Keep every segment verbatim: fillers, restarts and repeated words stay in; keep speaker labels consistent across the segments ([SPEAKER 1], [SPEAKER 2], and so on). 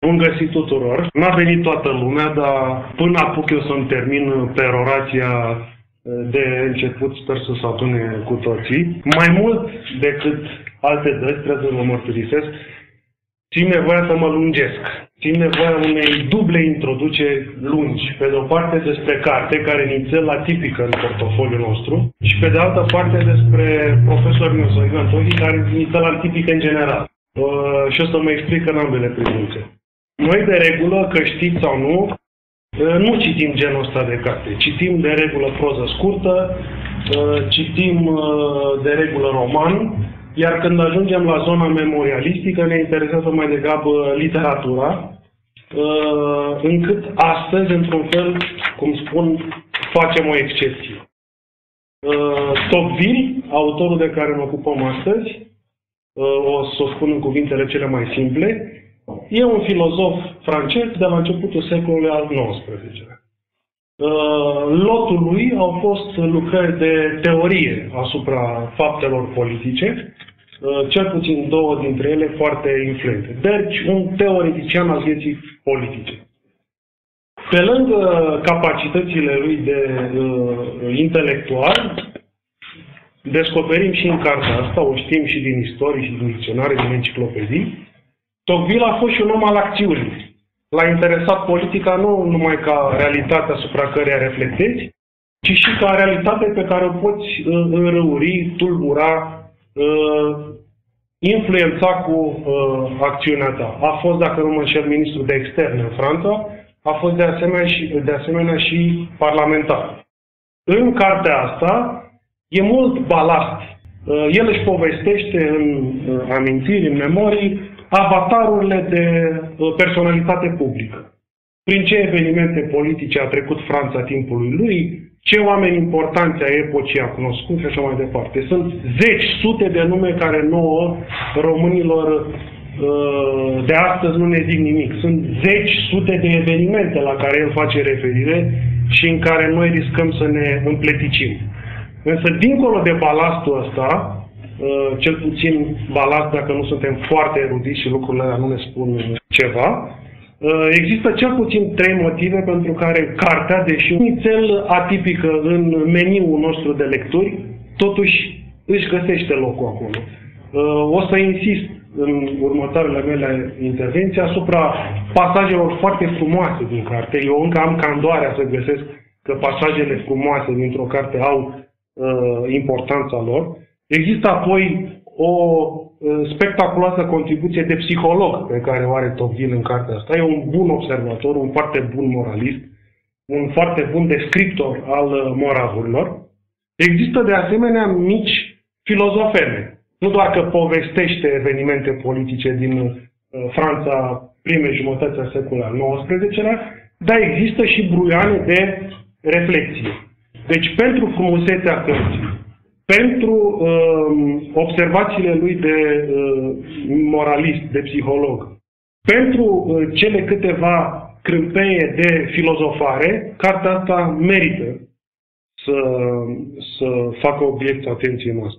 [SPEAKER 1] Bun găsit tuturor! N-a venit toată lumea, dar până apuc eu să-mi termin perorația de început, sper să se adune cu toții. Mai mult decât alte dăți, trebuie să vă mărturisesc, simt nevoia să mă lungesc. Simt nevoia unei duble introduceri lungi. Pe de o parte despre carte, care nițel atipică în portofoliul nostru, și pe de altă parte despre profesorul meu, Sorin Antohi, care nițel atipică în general. Uh, și o să mă explic în ambele privințe. Noi, de regulă, că știți sau nu, uh, nu citim genul ăsta de carte. Citim de regulă proză scurtă, uh, citim uh, de regulă roman, iar când ajungem la zona memorialistică, ne interesează mai degrabă literatura, uh, încât astăzi, într-un fel, cum spun, facem o excepție. Uh, Tocqueville, autorul de care ne ocupăm astăzi, o să o spun în cuvintele cele mai simple, e un filozof francez de la începutul secolului al nouăsprezecelea. Lotul lui au fost lucrări de teorie asupra faptelor politice, cel puțin două dintre ele foarte influente. Deci, un teoretician al vieții politice. Pe lângă capacitățile lui de uh, intelectual, descoperim și în cartea asta, o știm și din istorie și din dicționare, din enciclopedii, Tocqueville a fost și un om al acțiunii. L-a interesat politica nu numai ca realitate asupra căreia reflectezi, ci și ca realitate pe care o poți uh, înrăuri, tulbura, uh, influența cu uh, acțiunea ta. A fost, dacă nu mă înșel, ministru de externe în Franța, a fost de asemenea și, de asemenea și parlamentar. În cartea asta e mult balast. El își povestește în amintiri, în memorii, avatarurile de personalitate publică. Prin ce evenimente politice a trecut Franța timpului lui, ce oameni importanți ai epocii a cunoscut și așa mai departe. Sunt zeci, sute de nume care nouă, românilor de astăzi, nu ne zic nimic. Sunt zeci, sute de evenimente la care el face referire și în care noi riscăm să ne împleticim. Însă, dincolo de balastul ăsta, cel puțin balast dacă nu suntem foarte erudiți și lucrurile alea nu ne spun ceva, există cel puțin trei motive pentru care cartea, deși un cel atipică în meniul nostru de lecturi, totuși își găsește locul acolo. O să insist în următoarele mele intervenții asupra pasajelor foarte frumoase din carte. Eu încă am candoarea să găsesc că pasajele frumoase dintr-o carte au uh, importanța lor. Există apoi o uh, spectaculoasă contribuție de psiholog pe care o are Tocqueville în cartea asta. E un bun observator, un foarte bun moralist, un foarte bun descriptor al uh, moravurilor. Există de asemenea mici filozofeme. Nu doar că povestește evenimente politice din uh, Franța primei jumătăți a secolului al nouăsprezecelea, dar există și bruioane de reflexie. Deci, pentru frumusețea cărții, pentru uh, observațiile lui de uh, moralist, de psiholog, pentru uh, cele câteva crâmpeie de filozofare, cartea asta merită să, să facă obiectul atenției noastre.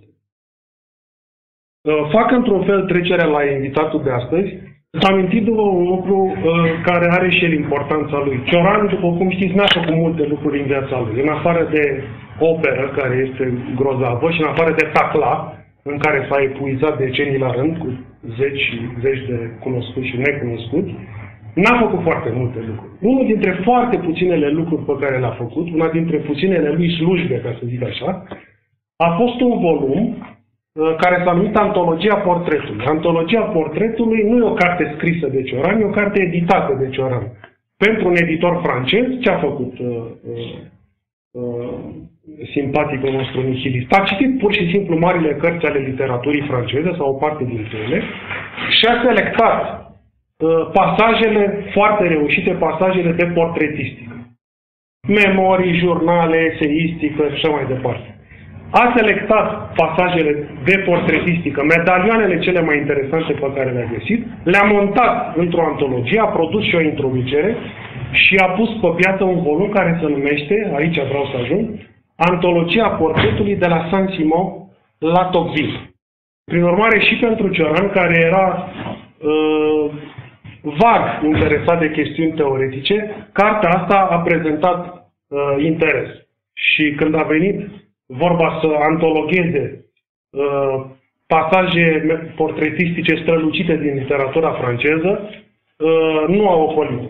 [SPEAKER 1] Fac într-un fel trecerea la invitatul de astăzi, amintindu-vă un lucru uh, care are și el importanța lui. Cioran, după cum știți, n-a făcut multe lucruri în viața lui. În afară de operă, care este grozavă, și în afară de tacla, în care s-a epuizat decenii la rând, cu zeci și zeci de cunoscuți și necunoscuți, n-a făcut foarte multe lucruri. Unul dintre foarte puținele lucruri pe care le-a făcut, una dintre puținele lui slujbe, ca să zic așa, a fost un volum care s-a numit Antologia Portretului. Antologia Portretului nu e o carte scrisă de Cioran, e o carte editată de Cioran. Pentru un editor francez, ce a făcut uh, uh, simpaticul nostru nihilist? A citit pur și simplu marile cărți ale literaturii franceze, sau o parte dintre ele, și a selectat uh, pasajele foarte reușite, pasajele de portretistică. Memorii, jurnale, eseistică și așa mai departe. A selectat pasajele de portretistică, medalioanele cele mai interesante pe care le-a găsit, le-a montat într-o antologie, a produs și o introducere și a pus pe piață un volum care se numește, aici vreau să ajung, Antologia Portretului de la Saint-Simon la Tocqueville. Prin urmare, și pentru Cioran, care era uh, vag interesat de chestiuni teoretice, cartea asta a prezentat uh, interes. Și când a venit vorba să antologheze uh, pasaje portretistice strălucite din literatura franceză, uh, nu au ocolit.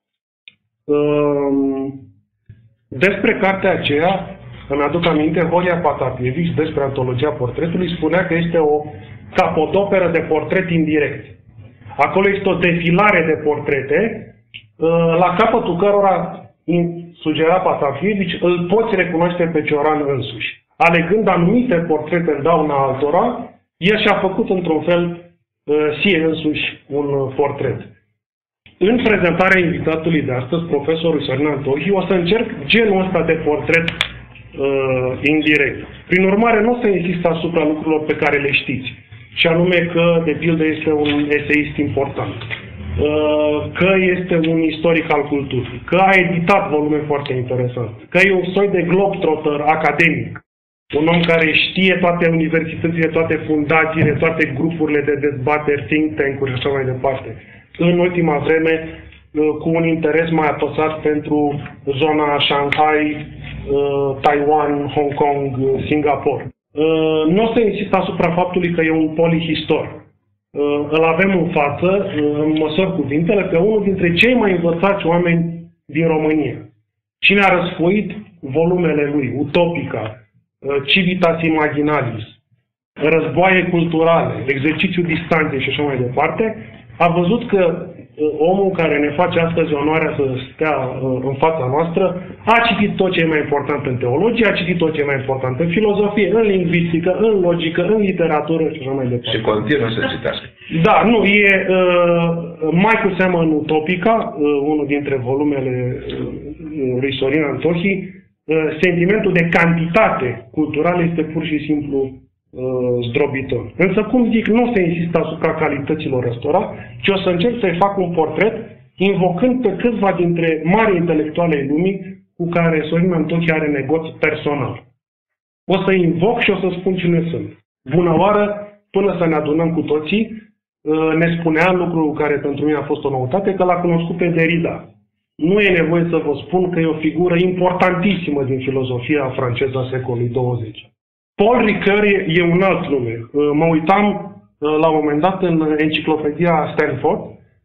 [SPEAKER 1] Uh, despre cartea aceea, îmi aduc aminte, Horia Patapievici, despre antologia portretului, spunea că este o capodoperă de portret indirect. Acolo este o defilare de portrete, la capătul cărora, sugera Patapievici, îl poți recunoaște pe Cioran însuși. Alegând anumite portrete în dauna altora, el și-a făcut într-un fel sie însuși un portret. În prezentarea invitatului de astăzi, profesorul Sorin Antohi, o să încerc genul ăsta de portret uh, indirect. Prin urmare, nu o să insist asupra lucrurilor pe care le știți. Și anume că, de pildă, este un eseist important, că este un istoric al culturii, că a editat volume foarte interesante, că e un soi de globetrotter academic, un om care știe toate universitățile, toate fundațiile, toate grupurile de dezbateri, think tank-uri și așa mai departe. În ultima vreme, cu un interes mai apăsat pentru zona Shanghai, Taiwan, Hong Kong, Singapore. Nu o să insist asupra faptului că e un polihistor. Îl avem în față, în măsori cuvintele, pe unul dintre cei mai învățați oameni din România. Cine a răsfoit volumele lui, Utopica, Civitas Imaginalis, Războaie culturale, Exercițiul distanței și așa mai departe, a văzut că omul care ne face astăzi onoarea să stea în fața noastră a citit tot ce e mai important în teologie, a citit tot ce e mai important în filozofie, în lingvistică, în logică, în literatură și așa mai departe. Și
[SPEAKER 2] continuă să citească.
[SPEAKER 1] Da, nu, e uh, mai cu seamă în Utopica, uh, unul dintre volumele uh, lui Sorin Antohi, uh, sentimentul de cantitate culturală este pur și simplu zdrobitor. Însă, cum zic, nu o să insist asupra calităților ăstora, ci o să încerc să-i fac un portret invocând pe câțiva dintre mari intelectuale ai lumii cu care Sorin Antohi are negoț personal. O să invoc și o să spun cine sunt. Bună oară, până să ne adunăm cu toții, ne spunea lucru care pentru mine a fost o noutate, că l-a cunoscut pe Derrida. Nu e nevoie să vă spun că e o figură importantísimă din filozofia franceză a secolului douăzeci. Paul Ricoeur e un alt nume. Mă uitam la un moment dat în enciclopedia Stanford,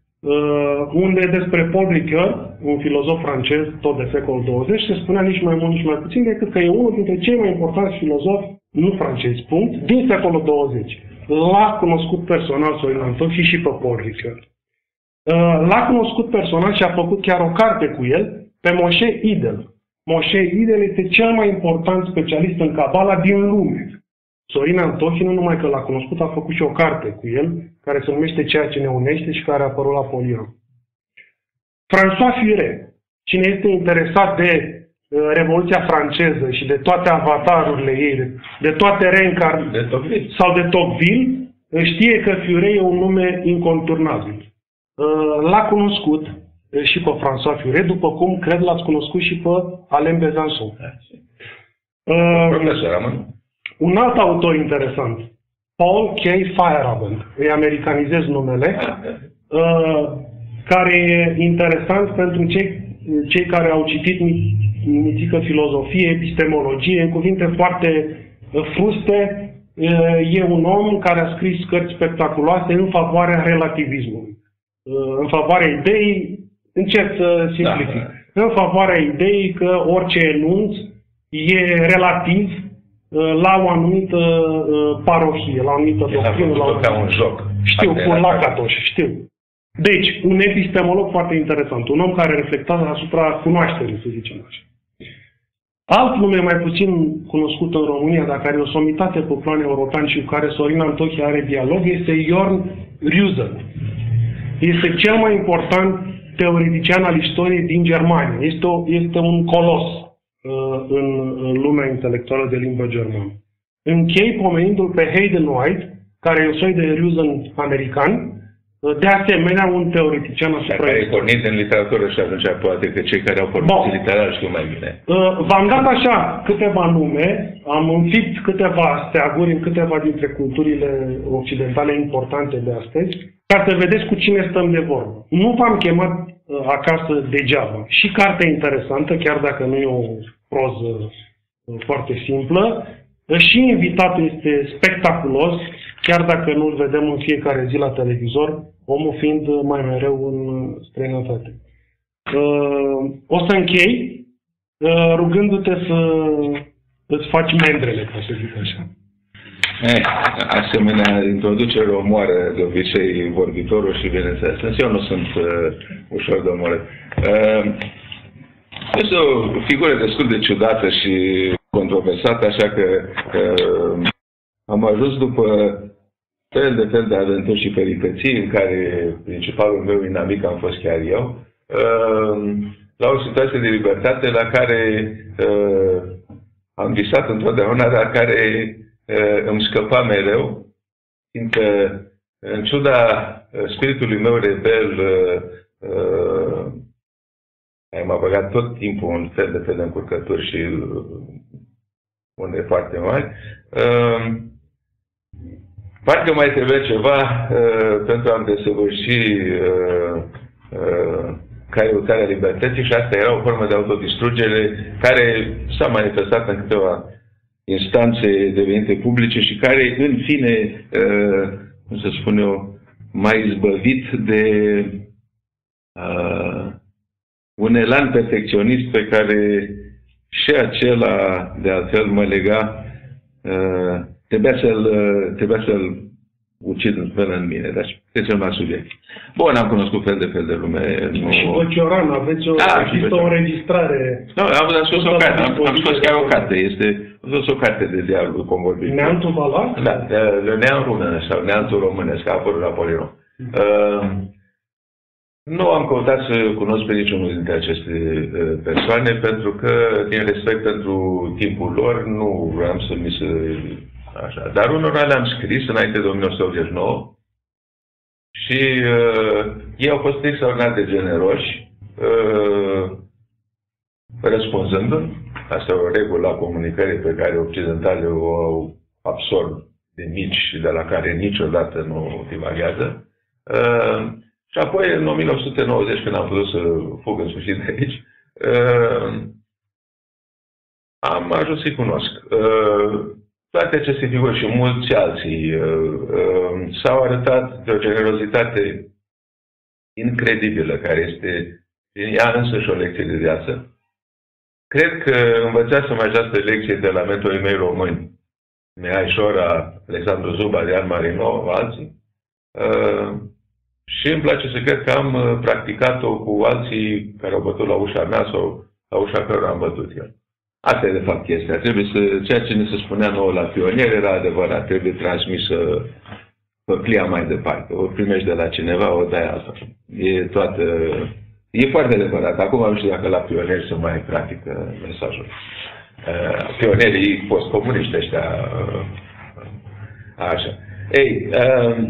[SPEAKER 1] unde despre Paul Ricoeur, un filozof francez tot de secolul douăzeci, se spunea nici mai mult, nici mai puțin decât că e unul dintre cei mai importanți filozofi, nu francezi, punct, din secolul douăzeci. L-a cunoscut personal Sorin Antohi și pe Paul Ricoeur. L-a cunoscut personal și a făcut chiar o carte cu el pe Moshe Idel. Moshe Idel este cel mai important specialist în Cabala din lume. Sorin Antohi, nu numai că l-a cunoscut, a făcut și o carte cu el, care se numește Ceea ce ne unește și care a apărut la Polion. François Furet, cine este interesat de uh, Revoluția franceză și de toate avatarurile ei, de, de toate reîncarnările sau de Tocqueville, știe că Furet e un nume inconturnabil. Uh, l-a cunoscut și pe François Furet, după cum cred l-ați cunoscut și pe Alain Besançon. Uh,
[SPEAKER 2] Profesor,
[SPEAKER 1] un alt autor interesant, Paul K. Feyerabend, îi americanizez numele, uh, care e interesant pentru cei, cei care au citit mitică filozofie, epistemologie, în cuvinte foarte fruste. Uh, e un om care a scris cărți spectaculoase în favoarea relativismului, uh, în favoarea ideii. Încerc să simplific. Da, da. În favoarea ideii că orice enunț e relativ la o anumită parohie, la o anumită doctrină. La
[SPEAKER 2] un... ca un joc.
[SPEAKER 1] Știu, cu Lacatoș, știu. Deci, un epistemolog foarte interesant, un om care reflectează asupra cunoașterii, să zicem așa. Alt nume mai puțin cunoscut în România, dar care e o somitate pe plan european și cu care Sorin Antohi are dialog, este Jorn Reusen. Este cel mai important teoretician al istoriei din Germania. Este, o, este un colos uh, în, în lumea intelectuală de limbă germană. Închei pomenindu-l pe Hayden White, care e un soi de Reusen american, uh, de asemenea un teoretician asupra
[SPEAKER 2] care e pornit în literatură și atunci poate că cei care au pornit bon. literar știu mai bine.
[SPEAKER 1] Uh, V-am dat așa câteva nume, am înfipt câteva steaguri în câteva dintre culturile occidentale importante de astăzi, ca să vedeți cu cine stăm de vorbă. nu v-am chemat acasă degeaba. Și cartea interesantă, chiar dacă nu e o proză foarte simplă, și invitatul este spectaculos, chiar dacă nu-l vedem în fiecare zi la televizor, omul fiind mai mereu în străinătate. O să închei rugându-te să îți faci mendrele, ca să zic așa.
[SPEAKER 2] Eh, asemenea, introducere omoară de obicei vorbitorul și bineînțeles. Însă eu nu sunt uh, ușor de omorât. Uh, este o figură destul de ciudată și controversată, așa că uh, am ajuns după fel de fel de aventuri și peripeții, în care principalul meu inamic am fost chiar eu, uh, la o situație de libertate la care uh, am visat întotdeauna, dar care îmi scăpa mereu, fiindcă, în ciuda spiritului meu rebel, m-a băgat tot timpul un fel de fel de încurcături și unde foarte mari, parcă mai trebuie ceva pentru a-mi desăvârși căutarea libertății și asta era o formă de autodistrugere care s-a manifestat în câteva instanțe devenite publice și care, în fine, uh, cum să spun eu, m-a izbăvit de uh, un elan perfecționist pe care și acela, de altfel, mă lega, uh, trebuia să-l trebuia să-l ucid până în mine. Deci, trecem la subiect. Bun, am cunoscut fel de fel de lume. Nu...
[SPEAKER 1] Și Băcioran, aveți o,
[SPEAKER 2] da,
[SPEAKER 1] există o înregistrare.
[SPEAKER 2] Nu, am, am scos o carte, am, am scos chiar o carte. Este am scos o carte de dialog convorbitor.
[SPEAKER 1] Neantul Valat?
[SPEAKER 2] Da, Neam Rună sau Neantul Românesc, a apărut la Poliron. Mm. Uh, nu am căutat să cunosc pe niciunul dintre aceste uh, persoane, pentru că, din respect pentru timpul lor, nu vreau să mi se... Așa. Dar unora le-am scris înainte de o mie nouă sute optzeci și nouă și uh, ei au fost extraordinar de generoși uh, răspunzându-mi. Asta e o regulă a comunicării pe care occidentale o absorb de mici și de la care niciodată nu divaghează. Uh, și apoi, în o mie nouă sute nouăzeci, când am putut să fug în sfârșit de aici, uh, am ajuns să-i cunosc. Uh, Toate aceste figuri și mulți alții uh, uh, s-au arătat de o generozitate incredibilă, care este ea însăși o lecție de viață. Cred că învățasem această lecție de la mentorii mei români, Mihai Șora, Alexandru Zuba, Dian Marino, alții. Uh, și îmi place să cred că am practicat-o cu alții care au bătut la ușa mea sau la ușa cărora am bătut eu. Asta e de fapt chestia. Trebuie să, ceea ce ne se spunea nouă la pionier era adevărat. Trebuie transmisă păclia mai departe. O primești de la cineva, o dai alta. E toată... E foarte adevărat. Acum nu știu dacă la pionieri se mai practică mesajul. Uh, pionierii post-comuniști ăștia. Uh, așa. Ei, uh,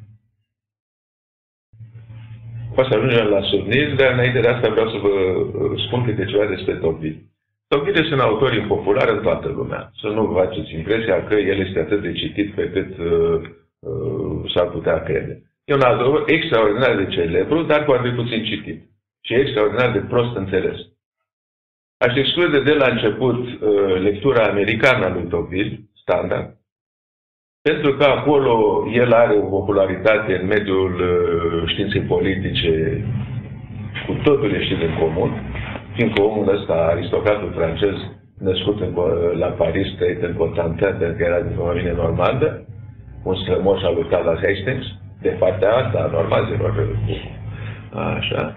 [SPEAKER 2] o să ajungem la Surnil, dar înainte de asta vreau să vă spun câte ceva despre Tocqueville. Tocqueville este un autor impopular în toată lumea. Să nu vă faceți impresia că el este atât de citit pe cât uh, uh, s-ar putea crede. E un autor extraordinar de celebru, dar foarte puțin citit. Și extraordinar de prost înțeles. Aș exclude de la început uh, lectura americană a lui Tocqueville, standard, pentru că acolo el are o popularitate în mediul uh, științei politice cu totul ieșit în comun, fiindcă omul ăsta, aristocratul francez, născut în, la Paris, trăit în Cotentin, pentru că era din familie normandă, un strămoș a luptat la Hastings, de partea asta, normazilor. Așa.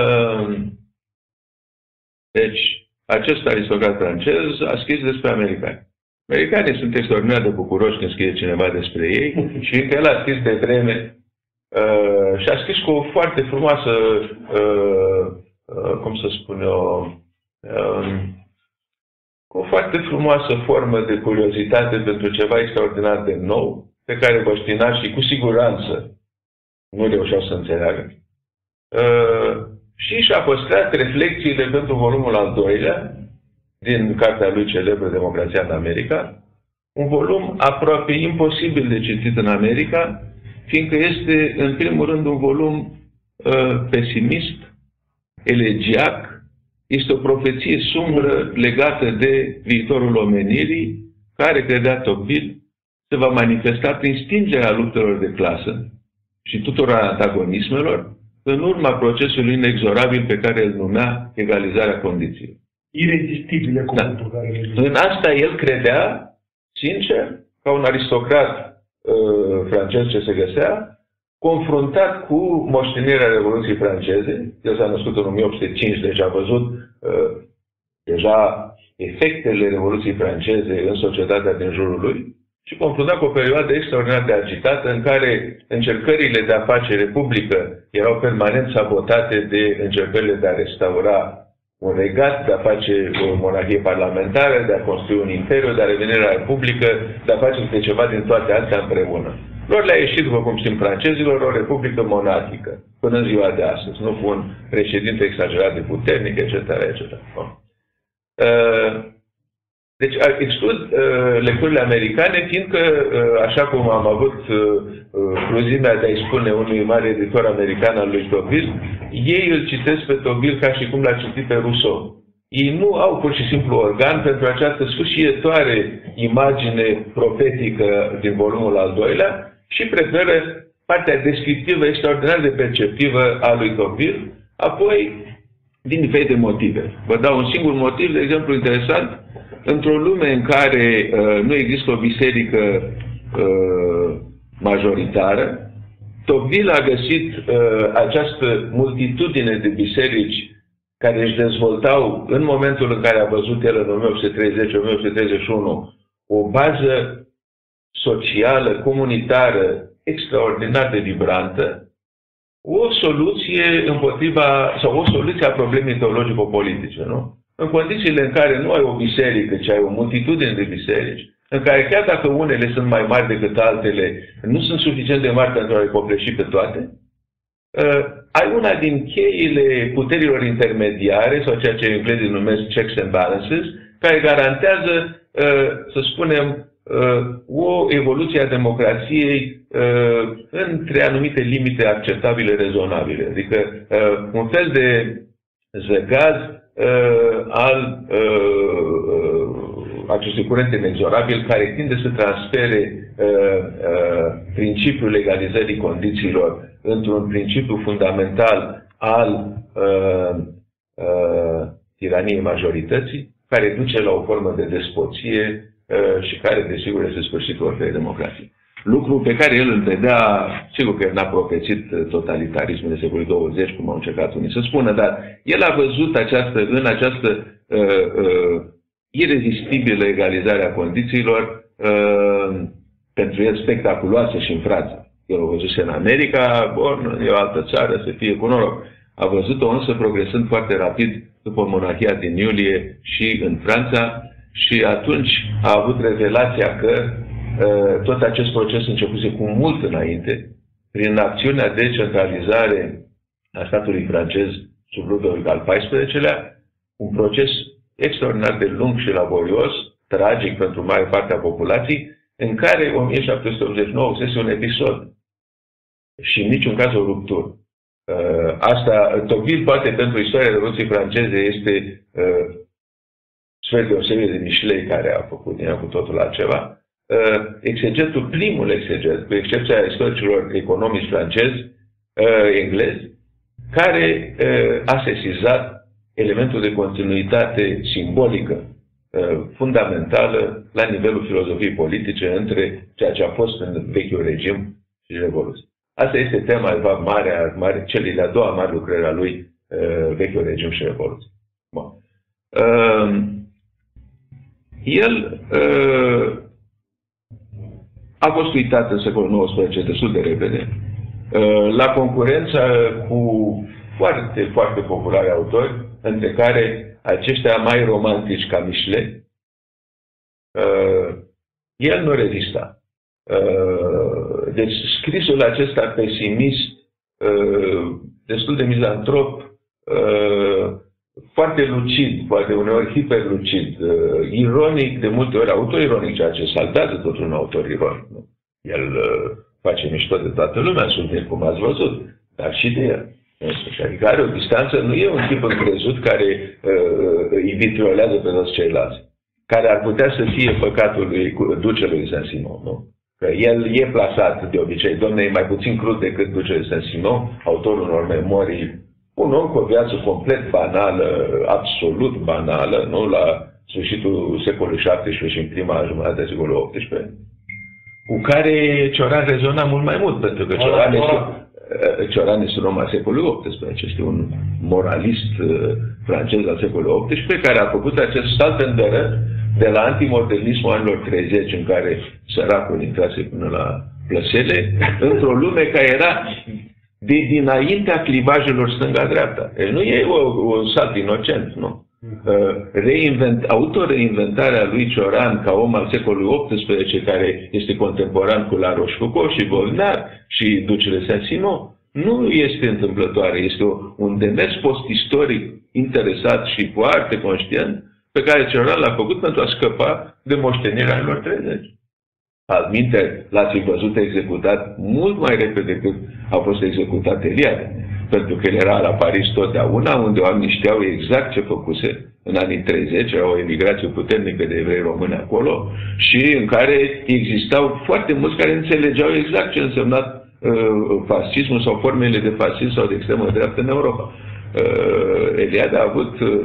[SPEAKER 2] Deci, acest aristocrat francez a scris despre americani. Americanii sunt extraordinar de bucuroși când scrie cineva despre ei și fiindcă el a scris de vreme uh, și a scris cu o foarte frumoasă uh, Uh, cum să spun eu, uh, cu o foarte frumoasă formă de curiozitate pentru ceva extraordinar de nou, pe care băștinașii cu siguranță nu reușeau să înțeleagă. Uh, și și-a păstrat reflexiile pentru volumul al doilea din cartea lui celebră Democrația în America, un volum aproape imposibil de citit în America, fiindcă este, în primul rând, un volum pesimist, elegiac, este o profeție sumbră legată de viitorul omenirii, care, credea Tocqueville, se va manifesta prin stingerea luptelor de clasă și tuturor antagonismelor în urma procesului inexorabil pe care îl numea egalizarea condițiilor.
[SPEAKER 1] Irezistibile cuvântul
[SPEAKER 2] da.
[SPEAKER 1] care
[SPEAKER 2] În asta el credea, sincer, ca un aristocrat uh, francez ce se găsea, confruntat cu moștenirea Revoluției franceze. El s-a născut în o mie opt sute cinci, deci a văzut uh, deja efectele Revoluției franceze în societatea din jurul lui și confruntat cu o perioadă extraordinar de agitată în care încercările de a face republică erau permanent sabotate de încercările de a restaura un regat, de a face o monarhie parlamentară, de a construi un imperiu, de a reveni la republică, de a face câte ceva din toate astea împreună. Lor le-a ieșit, după cum știm francezilor, o republică monarhică, până în ziua de astăzi, nu cu un președinte exagerat de puternic, et cetera, et cetera. Deci exclud lecturile americane, fiindcă, așa cum am avut cruzimea de a-i spune unui mare editor american al lui Tocqueville, ei îl citesc pe Tocqueville ca și cum l-a citit pe Rousseau. Ei nu au pur și simplu organ pentru această sfâșietoare imagine profetică din volumul al doilea și preferă partea descriptivă extraordinar de perceptivă a lui Tocqueville, apoi din diferite motive. Vă dau un singur motiv, de exemplu interesant, într-o lume în care uh, nu există o biserică uh, majoritară, Tocqueville a găsit uh, această multitudine de biserici care își dezvoltau în momentul în care a văzut el în o mie opt sute treizeci - o mie opt sute treizeci și unu o bază socială, comunitară, extraordinar de vibrantă, o soluție împotriva, sau o soluție a problemei teologico-politice, nu? În condițiile în care nu ai o biserică, ci ai o multitudine de biserici, în care chiar dacă unele sunt mai mari decât altele, nu sunt suficient de mari pentru a le copleși pe toate, uh, ai una din cheile puterilor intermediare, sau ceea ce englezii numesc checks and balances, care garantează, uh, să spunem, uh, o evoluție a democrației uh, între anumite limite acceptabile, rezonabile. Adică uh, un fel de zăgaz uh, al uh, acestui curent inexorabil care tinde să transfere uh, uh, principiul legalizării condițiilor într-un principiu fundamental al uh, uh, tiraniei majorității, care duce la o formă de despoție uh, și care, desigur, este sfârșitul oricărei democrații. Lucru pe care el îl vedea, sigur că el n-a profețit totalitarismul de secolul douăzeci, cum au încercat unii să spună, dar el a văzut această, în această uh, uh, irezistibilă egalizare a condițiilor, uh, pentru el spectaculoasă și în Franța. El o văzuse în America, bun, e o altă țară, să fie cu noroc. A văzut-o însă progresând foarte rapid după monarhia din iulie și în Franța și atunci a avut revelația că uh, tot acest proces începuse cu mult înainte, prin acțiunea de centralizare a statului francez sub Ludovic al paisprezecelea, un proces extraordinar de lung și laborios, tragic pentru mare parte a populației, în care o mie șapte sute optzeci și nouă este un episod și în niciun caz o ruptură. Uh, asta, Tocqueville, poate pentru istoria Revoluției franceze, este uh, sfert de o serie de Michelet care a făcut din ea cu totul altceva. Uh, exegetul, primul exeget, cu excepția istoricilor economici francezi, uh, englezi, care uh, a sesizat elementul de continuitate simbolică uh, fundamentală la nivelul filozofiei politice între ceea ce a fost în vechiul regim și Revoluție. Asta este tema, de fapt, mare, mare, celei de-a doua mare lucrări a lui, uh, vechiul regim și Revoluție. Bun. Uh, el uh, a fost uitat în secolul nouăsprezece destul de repede, uh, la concurența cu foarte, foarte populari autori, între care aceștia mai romantici ca Michelet. Uh, el nu rezista. Uh, deci scrisul acesta pesimist, uh, destul de mizantrop, uh, foarte lucid, poate uneori hiperlucid, uh, ironic, de multe ori autoironic, ceea ce saltează totul un autor ironic. El uh, face mișto de toată lumea, sunt cum ați văzut, dar și de el. Adică are o distanță, nu e un tip încrezut care uh, îi vitriolează pe toți ceilalți, care ar putea să fie păcatul lui ducelui Saint-Simon, nu? Că el e plasat de obicei, domne, e mai puțin crud decât ducele Saint-Simon, autorul unor memorii, un om cu o viață complet banală, absolut banală, nu? La sfârșitul secolului șaptesprezece și în prima jumătate a secolului optsprezece, cu care Cioran rezona mult mai mult, pentru că Cioran este... Cioran este un om al secolului optsprezece, este un moralist francez al secolului optsprezece, care a făcut acest salt în dără de la antimodernismul anilor treizeci, în care săracul intrase până la plăsele, într-o lume care era de dinaintea clivajelor stânga-dreapta. Nu e un salt inocent, nu. Reinvent, autoreinventarea lui Cioran ca om al secolului optsprezece, care este contemporan cu La Rochefoucauld și Volnard și ducele Saint-Simon, nu este întâmplătoare. Este o, un demers post-istoric interesat și foarte conștient pe care Cioran l-a făcut pentru a scăpa de moștenirea anilor treizeci. Altminte, l-ați văzut executat mult mai repede decât a fost executat Eliade. Pentru că el era la Paris totdeauna, unde oamenii știau exact ce făcuse în anii treizeci, era o emigrație puternică de evrei români acolo, și în care existau foarte mulți care înțelegeau exact ce însemna uh, fascismul sau formele de fascism sau de extremă dreaptă în Europa. Uh, Eliade a avut uh,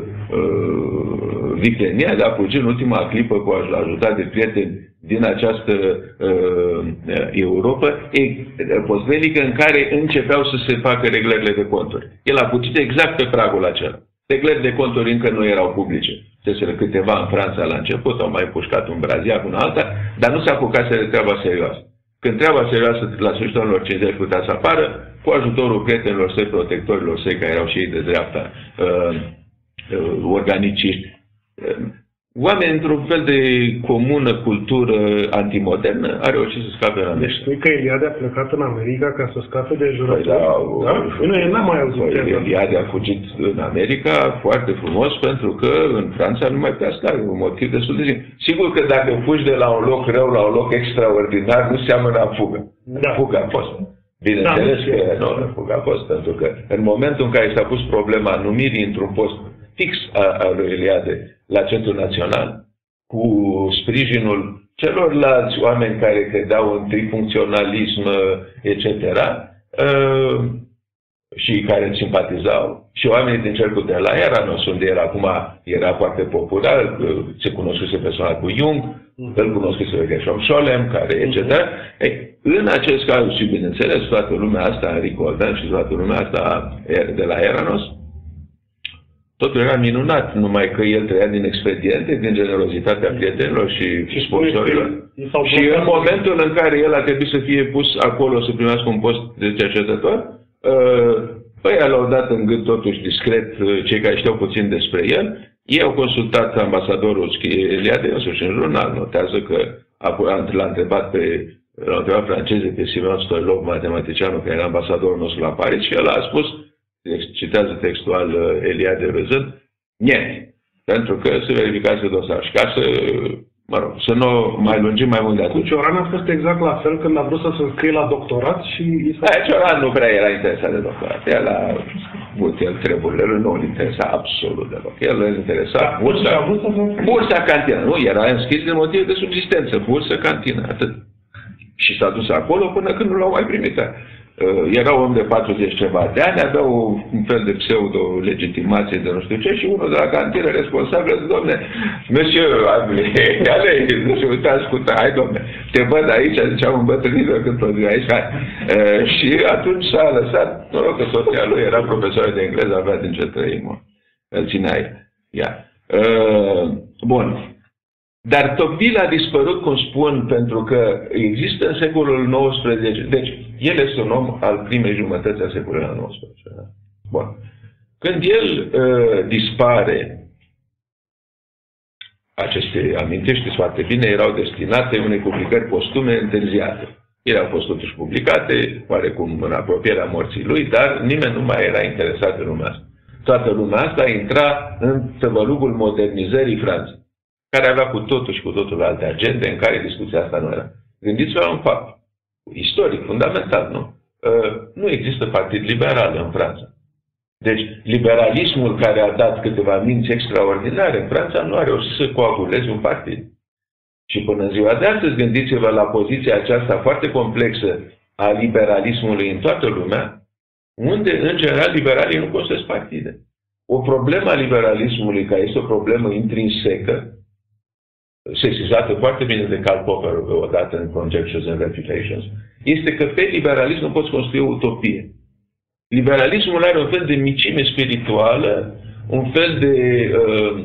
[SPEAKER 2] viclenia de a fugi în ultima clipă cu a ajuta de prieteni din această uh, Europa postvelică, în care începeau să se facă reglările de conturi. El a fugit exact pe pragul acela. Reglări de conturi încă nu erau publice. Ceseră câteva în Franța la început, au mai pușcat un Brazia cu una alta, dar nu s-a apucat să de treaba serioasă. Când treaba serioasă la sfârșitul anilor cincizeci putea să apară, cu ajutorul prietenilor săi, protectorilor săi, care erau și ei de dreapta, uh, uh, organiciști, uh, oameni într-un fel de comună cultură antimodernă, a reușit să scape în America.
[SPEAKER 1] Deci spui că Eliade a plecat în America ca să scape de jurători?
[SPEAKER 2] Păi da,
[SPEAKER 1] da? Nu, n-am mai auzit.
[SPEAKER 2] Păi, Eliade a fugit în America foarte frumos, pentru că în Franța nu mai putea sta, un motiv destul de simplu. Sigur că dacă fugi de la un loc rău la un loc extraordinar, nu seamănă a fugă. Da. Fugă a fost. Bineînțeles da, că nu, fugă a fost, pentru că în momentul în care s-a pus problema numirii într-un post fix a lui Eliade la Centrul Național, cu sprijinul celorlalți oameni care credeau în trifuncționalism, et cetera, și care îl simpatizau, și oamenii din cercul de la Eranos, unde el acum era foarte popular, se cunoscuse personal cu Jung, îl cunoscuse pe Gershom Scholem, care, et cetera. Ei, în acest caz, și bineînțeles, toată lumea asta, Enrico Olden și toată lumea asta de la Eranos, totul era minunat, numai că el trăia din expediente, din generozitatea prietenilor și, și sponsorilor. Și în momentul în care el a trebuit să fie pus acolo să primească un post de cercetător, păi l-au dat în gât totuși discret cei care știau puțin despre el. Ei au consultat ambasadorul Eliade, însuși în jurnal, notează că l-a întrebat pe l-a întrebat francezii pe Simeon Stoilov, matematicianul care era ambasadorul nostru la Paris, și el a spus, citează textual Eliade râzând, niet, pentru că se verificase dosarul. Și ca să, mă rog, să nu mai lungim mai mult de atunci.
[SPEAKER 1] Cioran a fost exact la fel când a vrut să se înscrie la doctorat și...
[SPEAKER 2] Da, Cioran nu prea era interesat de doctorat. El a avut el treburile, lui nu îl interesa absolut deloc. El îl interesa da, bursa, bursa cantină. Nu, era înscris de motive de subsistență, bursă cantină, atât. Și s-a dus acolo până când nu l-au mai primit. Era un om de patruzeci ceva de ani, avea un fel de pseudo-legitimație de nu știu ce, și unul de la cantină responsabil zice, domne, monsieur, ale, nu știu, te ascultă, hai domne, te văd aici, ziceam îmbătrânit de când produi aici, hai. E, și atunci s-a lăsat, noroc că soția lui era profesoară de engleză, avea din ce trăim, îl ținea ea. E, bun. Dar Tocqueville a dispărut, cum spun, pentru că există în secolul nouăsprezece. Deci, el este un om al primei jumătăți a secolului nouăsprezece. Bun. Când el uh, dispare, aceste amintiri, știți foarte bine, erau destinate unei publicări postume întârziate. Ele au fost totuși publicate, oarecum în apropierea morții lui, dar nimeni nu mai era interesat în lumea asta. Toată lumea asta intra în tăvălugul modernizării Franței, care avea cu totul și cu totul alte agende, în care discuția asta nu era. Gândiți-vă la un fapt istoric, fundamental, nu? Uh, nu există partid liberal în Franța. Deci, liberalismul care a dat câteva minți extraordinare, în Franța nu are o să coaguleze un partid. Și până în ziua de astăzi, gândiți-vă la poziția aceasta foarte complexă a liberalismului în toată lumea, unde, în general, liberalii nu construiesc partide. O problemă a liberalismului, care este o problemă intrinsecă, sesizată foarte bine de Karl Popper odată în Conjectures and Refutations, este că pe liberalism nu poți construi o utopie. Liberalismul are un fel de micime spirituală, un fel de uh,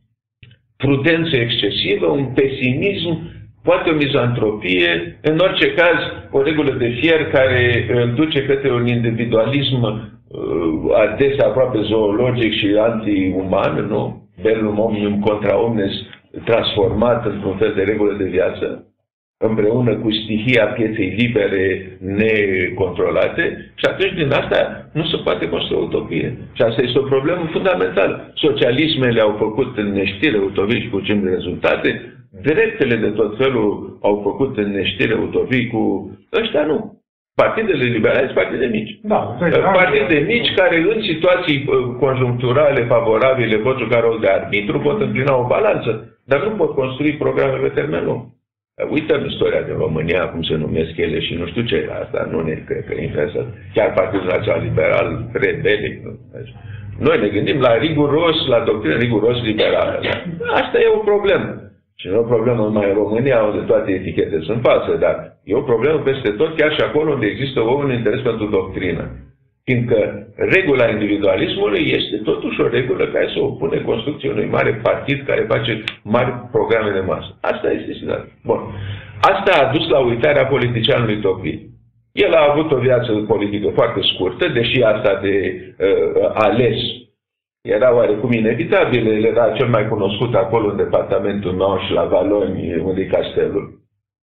[SPEAKER 2] prudență excesivă, un pesimism, poate o mizantropie, în orice caz o regulă de fier care îl duce către un individualism uh, adesea aproape zoologic și anti-uman, nu? Bellum omnium contra omnes, transformat într-un fel de regulă de viață, împreună cu stihia pieței libere necontrolate, și atunci din asta nu se poate construi o utopie. Și asta este o problemă fundamentală. Socialismele au făcut în neștire utopii și cu ce rezultate, dreptele de tot felul au făcut în neștire utopii cu ăștia nu. Partidele liberale sunt partide mici.
[SPEAKER 1] Da,
[SPEAKER 2] partide mici care în situații conjuncturale favorabile pot juca rol de arbitru, pot împlina o balanță, dar nu pot construi programe pe termen lung. Uităm istoria din România, cum se numesc ele și nu știu ce, asta nu ne cred că interesează. Chiar Partidul Național Liberal, rebelic. Noi ne gândim la riguros, la doctrină riguros liberală. Asta e o problemă. Și nu e o problemă numai în România, unde toate etichetele sunt false, dar e o problemă peste tot, chiar și acolo unde există un interes pentru doctrină. Fiindcă regula individualismului este totuși o regulă care se opune construcției unui mare partid care face mari programe de masă. Asta este situația. Bun. Asta a dus la uitarea politicianului Tocqueville. El a avut o viață politică foarte scurtă, deși asta de uh, ales era oarecum inevitabil. El era cel mai cunoscut acolo în departamentul Manche, la Valogni, unde e castelul.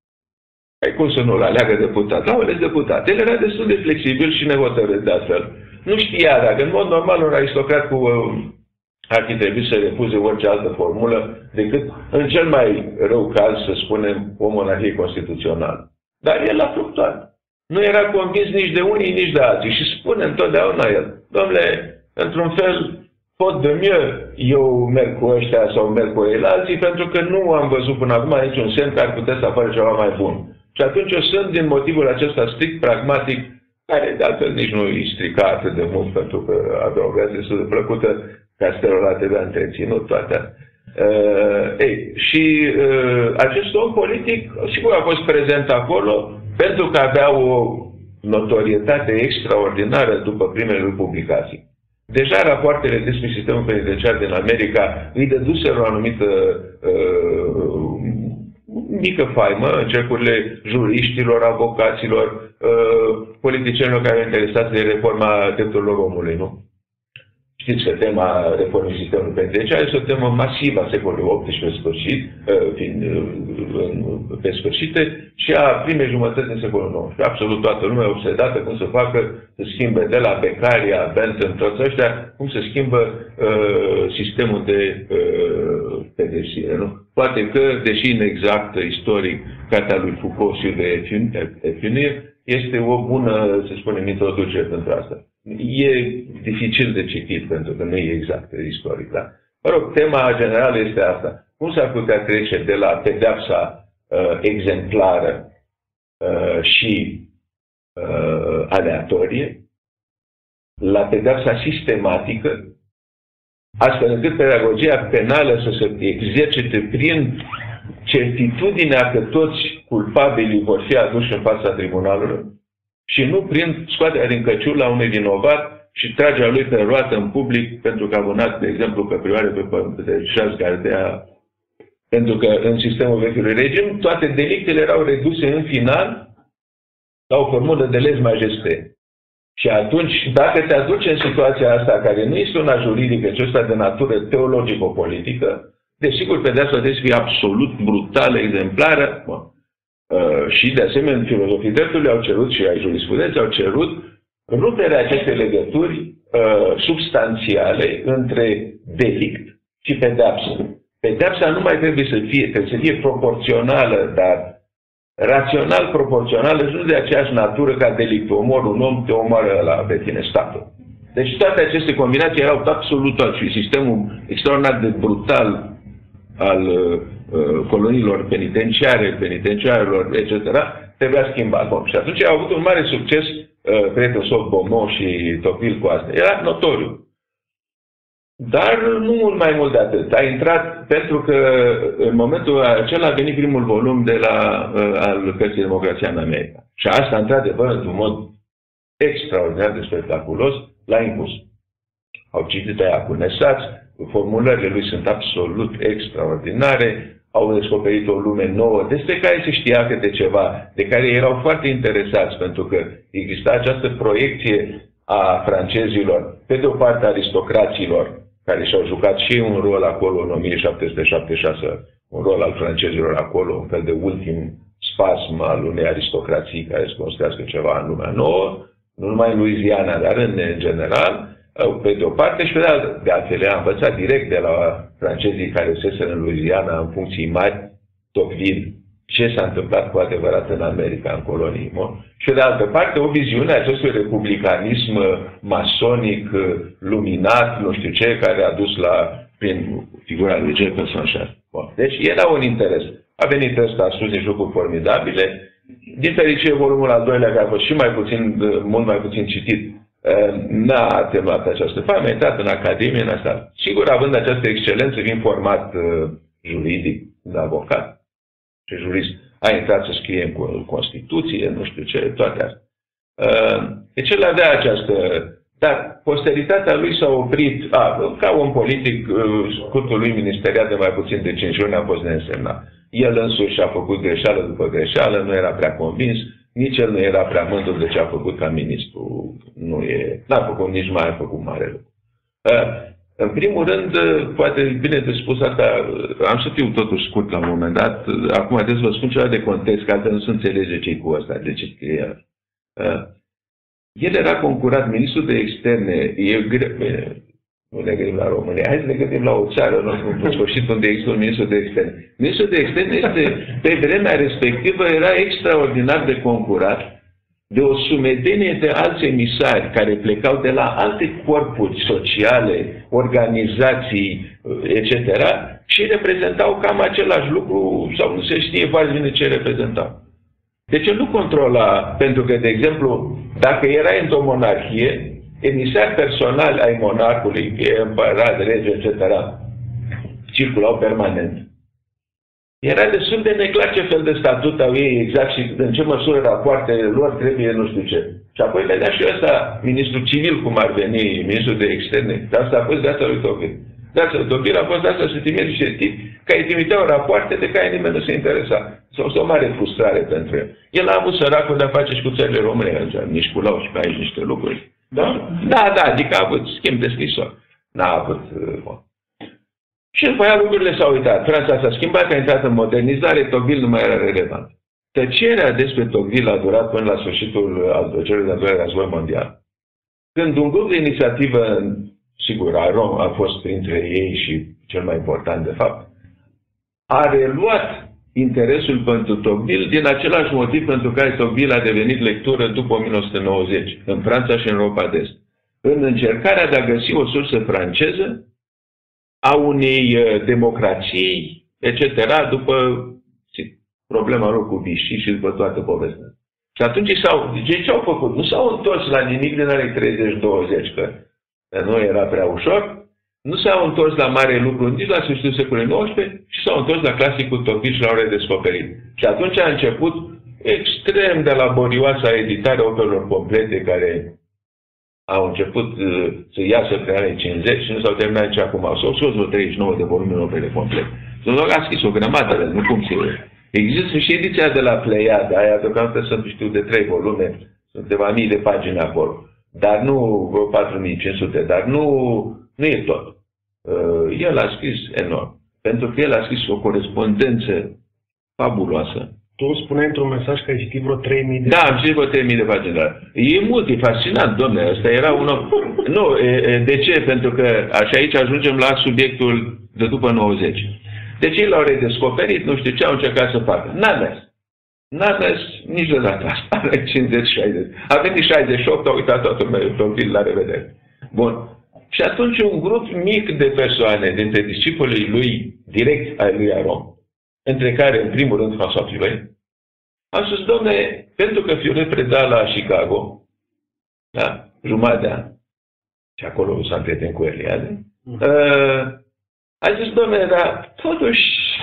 [SPEAKER 2] Ai cum să nu-l aleagă deputat? L-au ales deputat. El era destul de flexibil și nehotărât de astfel. Nu știa dacă, în mod normal, un aristocrat cu uh, ar fi trebuit să refuze orice altă formulă decât, în cel mai rău caz, să spunem, o monarhie constituțională. Dar el a fluctuat. Nu era convins nici de unii, nici de alții. Și spune întotdeauna el, domnule, într-un fel, pot de mieux, eu merg cu ăștia sau merg cu ei alții, pentru că nu am văzut până acum niciun semn că ar putea să apară ceva mai bun. Și atunci eu sunt din motivul acesta strict pragmatic, care de altfel nici nu îi strica atât de mult, pentru că avea o viață destul de plăcută, castelul la T V a întreținut toate astea. Uh, ei, și uh, acest om politic, sigur a fost prezent acolo, pentru că avea o notorietate extraordinară după primele lui publicații. Deja rapoartele despre sistemul penitenciar din America îi dăduseră o anumită uh, mică faimă în cercurile juriștilor, avocaților, uh, politicienilor care au interesat de reforma drepturilor omului, nu? Știți că tema reformei sistemului penitenciar este o temă masivă a secolului optsprezece sfârșit, fiind pe sfârșite, și a primei jumătăți din secolul nouăsprezece. Absolut toată lumea obsedată cum să facă, să schimbe de la Beccaria, Bentham, toți ăștia, cum să schimbă uh, sistemul de uh, pedepsire, nu? Poate că, deși inexact istoric, cartea lui Foucault și de Efunir, este o bună, să spunem, introducere pentru asta. E dificil de citit, pentru că nu e exact istoric, da? Mă rog, tema generală este asta. Cum s-ar putea trece de la pedeapsa uh, exemplară uh, și uh, aleatorie la pedeapsa sistematică, astfel încât pedagogia penală să se exercite prin certitudinea că toți culpabilii vor fi aduși în fața tribunalului și nu prin scoaterea din căciul la unui vinovat și tragerea lui pe roată în public pentru că a vânat, de exemplu, căprioare pe pe șase gardea. Pentru că în sistemul vechiului regim toate delictele erau reduse în final la o formulă de lez majesté. Și atunci, dacă te aduci în situația asta, care nu este una juridică, ci este de natură teologico-politică, desigur, pedeapsa trebuie să fie absolut brutală, exemplară. Bun. Uh, și, de asemenea, filozofii dreptului au cerut și ai jurisprudenței au cerut ruperea acestei legături uh, substanțiale între delict și pedeapsă. Pedeapsa nu mai trebuie să fie, trebuie să fie proporțională, dar rațional proporțională și nu de aceeași natură ca delictul. Omor un om, te omoară la pe tine statul. Deci toate aceste combinații erau absolut altfel. Sistemul extraordinar de brutal al uh, coloniilor penitenciare, penitenciarelor, et cetera, trebuia schimbat. Bun. Și atunci au avut un mare succes uh, prietenul Soc Beaumont și Tocqueville cu asta. Era notoriu. Dar nu mult mai mult de atât. A intrat pentru că în momentul acela a venit primul volum de la, uh, al cărții Democrația în America. Și asta, într-adevăr, într-un mod extraordinar de spectaculos, l-a impus. Au citit aia cu nesați, formulările lui sunt absolut extraordinare, au descoperit o lume nouă, despre care se știa câte ceva, de care erau foarte interesați, pentru că exista această proiecție a francezilor, pe de o parte aristocraților, care și-au jucat și ei un rol acolo în o mie șapte sute șaptezeci și șase, un rol al francezilor acolo, un fel de ultim spasm al unei aristocrații care să construiască ceva în lumea nouă, nu numai în Louisiana, dar în general, pe de o parte, și pe de altă. De altfel, a învățat direct de la francezii care seseră în Louisiana în funcții mari, Tocqueville, ce s-a întâmplat cu adevărat în America, în colonii. Și pe de altă parte, o viziune a acestui republicanism masonic, luminat, nu știu ce, care a dus la, prin figura lui Jefferson și așa. Deci era un interes. A venit ăsta, a spus niște lucruri formidabile. Din fericire, volumul al doilea, care a fost și mai puțin, mult mai puțin citit, n-a atenuat această fame, a intrat în Academie, în asta. Sigur, având această excelență, fiind format uh, juridic, de avocat și jurist, a intrat să scrie în Constituție, nu știu ce, toate astea. Uh, deci el avea această... Dar posteritatea lui s-a oprit, a, ca om politic, uh, scurtul lui ministeriat de mai puțin de cinci luni a fost neînsemnat. El însuși a făcut greșeală după greșeală, nu era prea convins, nici el nu era prea mândru de ce a făcut ca ministru. Nu e, n-a făcut, nici mai a făcut mare lucru. În primul rând, poate bine de spus asta, am să fiu totuși scurt la un moment dat, acum trebuie să vă spun ceva de context, că altfel nu se înțelege ce-i cu ăsta, de ce scrie el. El era concurat, ministrul de externe, e greu, nu ne gândim la România, hai să ne gândim la o țară, nu, în sfârșit, unde există un ministru de externe. Ministrul de externe este, pe vremea respectivă, era extraordinar de concurat de o sumedenie de alți emisari care plecau de la alte corpuri sociale, organizații, et cetera, și reprezentau cam același lucru, sau nu se știe foarte bine ce reprezentau. Deci el nu controla, pentru că, de exemplu, dacă erai într-o monarhie, emisari personali ai monarhului, fie împărat, rege, et cetera, circulau permanent. Era destul de neclar ce fel de statut au ei exact și în ce măsură rapoartele lor trebuie nu știu ce. Și apoi vedea și ăsta, ministrul civil, cum ar veni, ministrul de externe, de asta a fost de asta lui Tocqueville. De asta lui Tocqueville a fost de asta să trimite niște tipi care trimiteau rapoarte de care nimeni nu se interesa. Sau o mare frustrare pentru el. El a avut săracul de a face și cu țările române, nici cu lau și pe aici niște lucruri. Da? Da, da, adică a avut schimb de scrisori. N-a avut... Uh, și după aia lucrurile s-au uitat. Franța s-a schimbat, a intrat în modernizare, Tocqueville nu mai era relevant. Tăcerea despre Tocqueville a durat până la sfârșitul al celui de-al doilea război mondial. Când un grup de inițiativă, sigur, Aron a fost printre ei și cel mai important de fapt, a reluat interesul pentru Tocqueville din același motiv pentru care Tocqueville a devenit lectură după o mie nouă sute nouăzeci, în Franța și în Europa de Est. În încercarea de a găsi o sursă franceză a unei democrații, et cetera, după problema lor cu Vichy și după toată povestea. Și atunci s-au, ce au făcut? Nu s-au întors la nimic din anii treizeci douăzeci, că nu era prea ușor. Nu s-au întors la mare lucru nici la sfârșitul secolului nouăsprezece și s-au întors la clasicul Tocqueville și l-au redescoperit. Și atunci a început extrem de laborioasa editarea operelor complete care au început uh, să iasă prin anii cincizeci și nu s-au terminat nici acum. S-au scos vreo treizeci și nouă de volume în opere complete. S-au scris o grămadă, nu cum se... Există și ediția de la Pleiade, aia deocamdată sunt, știu, de trei volume, sunt câteva mii de pagini acolo. Dar nu vreo patru mii cinci sute, dar nu... Nu e tot. Uh, el a scris enorm. Pentru că el a scris o corespondență fabuloasă.
[SPEAKER 1] Tu spuneai într-un mesaj că ai citit vreo trei mii de...
[SPEAKER 2] Da, am citit vreo trei mii de pagini. E mult, e fascinant, domnule. Ăsta era un om... Nu, de ce? Pentru că așa aici ajungem la subiectul de după nouăzeci. Deci ei l-au redescoperit, nu știu ce au încercat să facă. N-a mers. N-a mers nici de data asta, la cincizeci șaizeci. A venit șaizeci și opt, a uitat toată lumea, Tocqueville, la revedere. Bun. Și atunci un grup mic de persoane dintre discipolii lui, direct ai lui Aron, între care, în primul rând, François Furet, a spus, domne, pentru că Furet preda la Chicago, da, jumătate de an, și acolo s-a întretenit cu Eliade, uh, a zis, domne, dar totuși,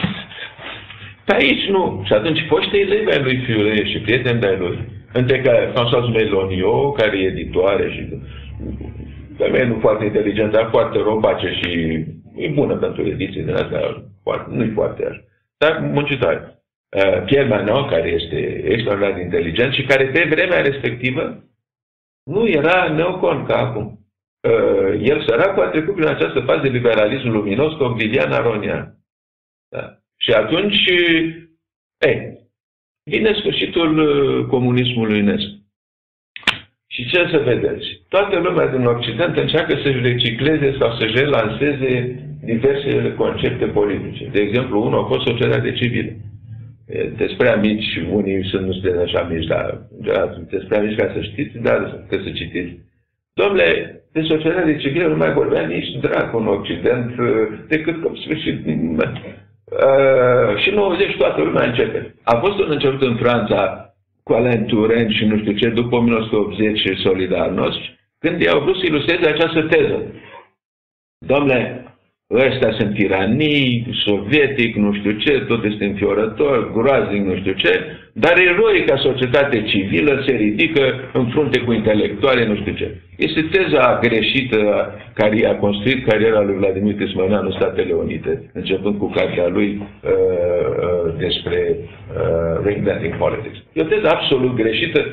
[SPEAKER 2] pe aici nu. Și atunci foștii elevi ai lui Furet și prieteni de-ai lui, între care François Melonio, care e editoare și femeie nu foarte inteligentă, dar foarte robace și e bună pentru ediții din astea, nu-i foarte așa, dar muncitoare. Uh, Pierre Manon, care este extraordinar de inteligent și care pe vremea respectivă nu era neocon ca acum. Uh, el săracul a trecut prin această fază de liberalism luminos cu Vivian Aronian. Da. Și atunci, ei, vine sfârșitul comunismului în Est. Și ce să vedeți? Toată lumea din Occident încearcă să-și recicleze sau să-și relanseze diversele concepte politice. De exemplu, unul a fost societatea civilă. Sunteți prea mici, unii sunt, nu sunteți așa mici, dar sunteți prea mici ca să știți, dar că să citiți. Dom'le, de societatea civilă nu mai vorbea nici dracu în Occident, decât că sfârșit. Uh, și în nouăzeci toată lumea începe. A fost un început în Franța cu Alain Touraine și nu știu ce, după o mie nouă sute optzeci și Solidarność, când i-au vrut să ilustreze această teză. Dom'le, ăștia sunt tiranii, sovietic, nu știu ce, tot este înfiorător, groaznic, nu știu ce, dar eroica societate civilă se ridică în frunte cu intelectuale, nu știu ce. Este teza greșită care i-a construit cariera lui Vladimir Crismăneanu în Statele Unite, începând cu cartea lui uh, uh, despre uh, Reinventing Politics. E o teză absolut greșită.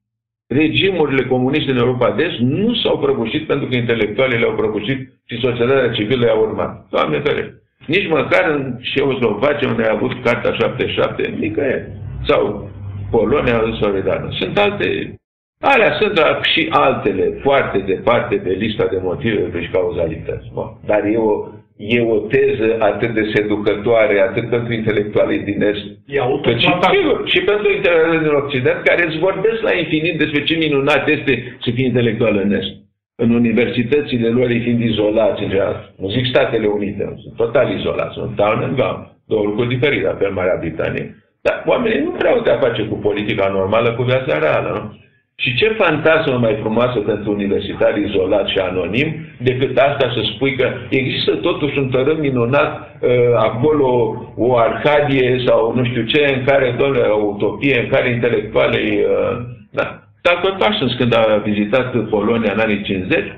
[SPEAKER 2] Regimurile comuniste în Europa de Est nu s-au prăbușit pentru că intelectualii le-au prăbușit și societatea civilă i-a urmat. Doamne ferește! Nici măcar în Ceoslovacia, unde a avut Carta șaptezeci și șapte, nicăieri. Sau Polonia sau Redană. Sunt alte... Alea sunt și altele foarte departe pe lista de motive și cauzalități. Bun. Dar e o, e o teză atât de seducătoare, atât pentru intelectualii din Est, cât și, și pentru intelectualii din Occident, care îți vorbesc la infinit despre ce minunat este să fii intelectual în Est. În universitățile lor, fiind izolați, în general. Nu zic Statele Unite, sunt total izolați, sunt down and gone. Două lucruri diferite, pe Marea Britanie. Dar oamenii nu vreau de a face cu politica normală, cu viața reală, nu? Și ce fantasmă mai frumoasă pentru universitari izolați și anonim, decât asta să spui că există totuși un tărâm minunat uh, acolo, o Arcadie sau nu știu ce, în care, domnule, o utopie, în care intelectualii... Uh, da. Dacă Paștins, când a vizitat Polonia în anii cincizeci,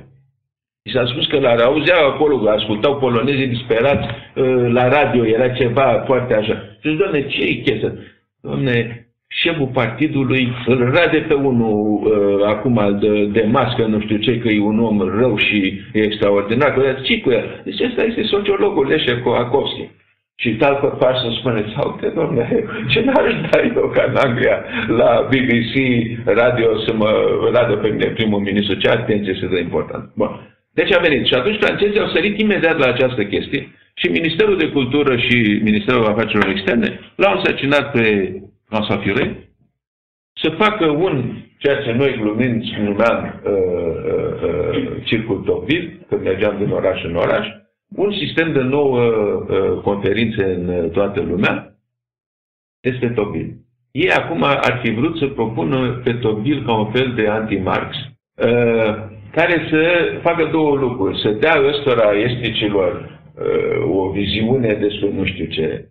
[SPEAKER 2] i s-a spus că la auzeau acolo, ascultau polonezii disperați uh, la radio, era ceva foarte așa. Și zice, doamne, ce e chestia? Doamne, șeful partidului îl rade pe unul uh, acum de, de mască, nu știu ce, că e un om rău și extraordinar. Ce cu el? Deci ăsta este sociologul Leșe Koakovski. Și tal pe pași să spune, sau te, domnule, ce n-aș da eu ca în Anglia la B B C radio să mă radă pe mine primul ministru, ce atenție se dă important. Bun. Deci a venit. Și atunci francezii au sărit imediat la această chestie și Ministerul de Cultură și Ministerul Afacerilor Externe l-au însărcinat pe François Furet să facă un, ceea ce noi glumind numeam uh, uh, uh, Circul Tocqueville, când mergeam din oraș în oraș, un sistem de nouă uh, conferințe în toată lumea despre Tocqueville. Ei acum ar fi vrut să propună pe Tocqueville ca un fel de anti-Marx, uh, care să facă două lucruri, să dea ăstora esticilor uh, o viziune despre nu știu ce,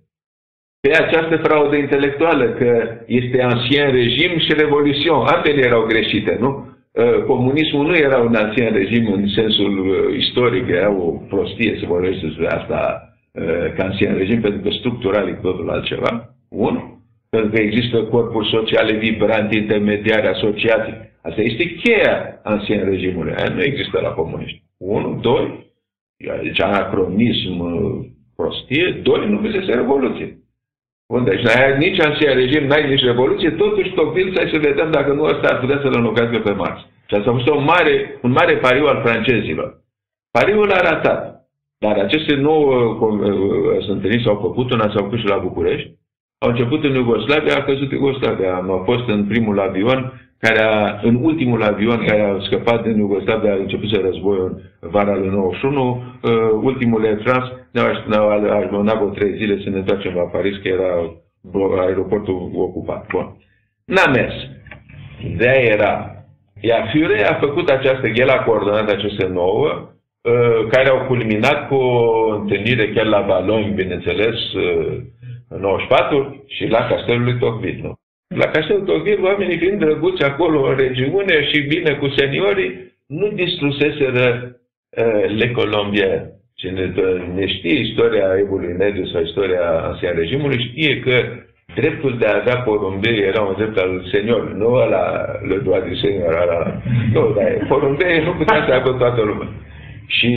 [SPEAKER 2] pe această fraudă intelectuală, că este ancien regim și revoluțion. Ambele erau greșite, nu? Comunismul nu era un ancien regim în sensul istoric, era o prostie să vorbește despre asta ca ancien regim, pentru că structural e totul altceva. Unu, pentru că există corpuri sociale vibrante, intermediare, asociații. Asta este cheia ancien regimului. Aia nu există la comuniști. Unu, doi, deci anacronism, prostie. Doi, nu găsesc revoluție. Bun, deci n-ai nici ancien regim, n-ai nici revoluție, totuși Tocqueville să vedem dacă nu ăsta ar putea să-l înlocuiască pe Marx. Și asta a fost un mare, un mare pariu al francezilor. Pariul a ratat. Dar aceste nouă întâlniri s-au făcut, una s-au făcut și la București, au început în Iugoslavia, a căzut Iugoslavia. Am fost în primul avion care a, în ultimul avion care a scăpat din Iugoslavia, a început să războiul în vara lui nouăzeci și unu, uh, ultimul Air France ne-a ajutat vreo trei zile să ne întoarcem la Paris, că era aeroportul ocupat. Bun. N-a mers. Ideea era, iar Führer a făcut această, el a coordonat aceste nouă, uh, care au culminat cu o întâlnire chiar la Balogne, bineînțeles, uh, în nouăzeci și patru, și la Castelul lui Tocqueville. Nu? La Castelul Tocqueville, oamenii fiind drăguți acolo în regiune și bine cu seniorii, nu distruseseră uh, Le Colombier. Cine ne știe istoria Evului Mediu sau istoria ancien regimului, știe că dreptul de a avea porumbei era un drept al seniorului, nu ăla le doar de senior, ăla. Nu, dar porumbei nu putea să aibă toată lumea. Și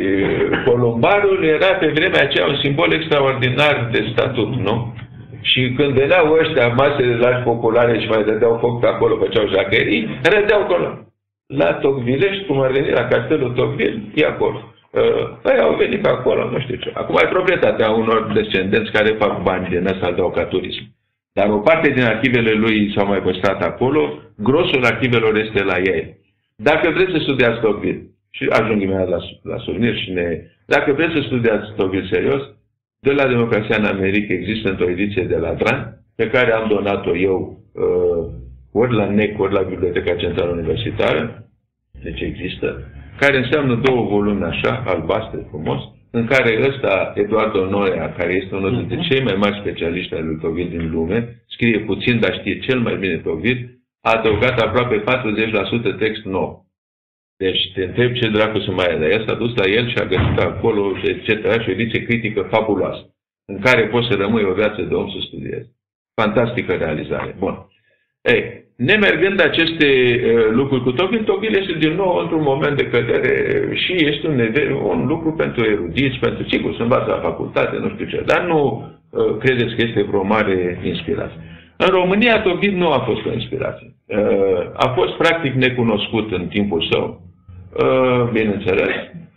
[SPEAKER 2] columbarul era pe vremea aceea un simbol extraordinar de statut, nu? Și când veneau ăștia masele largi populare și mai dădeau foc pe acolo, făceau jacherii, rădeau acolo. La Tocqueville, cum ar veni la Castelul Tocqueville, e acolo. Păi au venit pe acolo, nu știu ce. Acum e proprietatea unor descendenți care fac bani din ăsta, îl dau ca turism. Dar o parte din arhivele lui s-au mai păstrat acolo, grosul arhivelor este la ei. Dacă vreți să studiați Tocqueville, și ajung imediat la, la suveniri și ne... Dacă vreți să studiați Tocqueville serios, de la Democrația în America există într-o ediție de la Dran, pe care am donat-o eu uh, ori la N E C, ori la Biblioteca Centrală Universitară, deci există, care înseamnă două volume așa, albastre, frumos, în care ăsta, Eduardo Noia, care este unul dintre cei mai mari specialiști ai lui Tocqueville din lume, scrie puțin, dar știe cel mai bine Tocqueville, a adăugat aproape patruzeci la sută text nou. Deci te întreb ce dracu să mai e, dar el s-a dus la el și a găsit acolo, et cetera, și o ediție critică fabuloasă, în care poți să rămâi o viață de om să studiezi. Fantastică realizare. Bun. Ei, nemergând aceste uh, lucruri cu Tocqueville, Tocqueville este din nou într-un moment de cădere și este un, un lucru pentru erudiți, pentru sigur, se învață la facultate, nu știu ce, dar nu uh, credeți că este vreo mare inspirație. În România, Tocqueville nu a fost o inspirație. Uh, a fost practic necunoscut în timpul său. Uh, bineînțeles.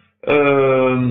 [SPEAKER 2] Uh,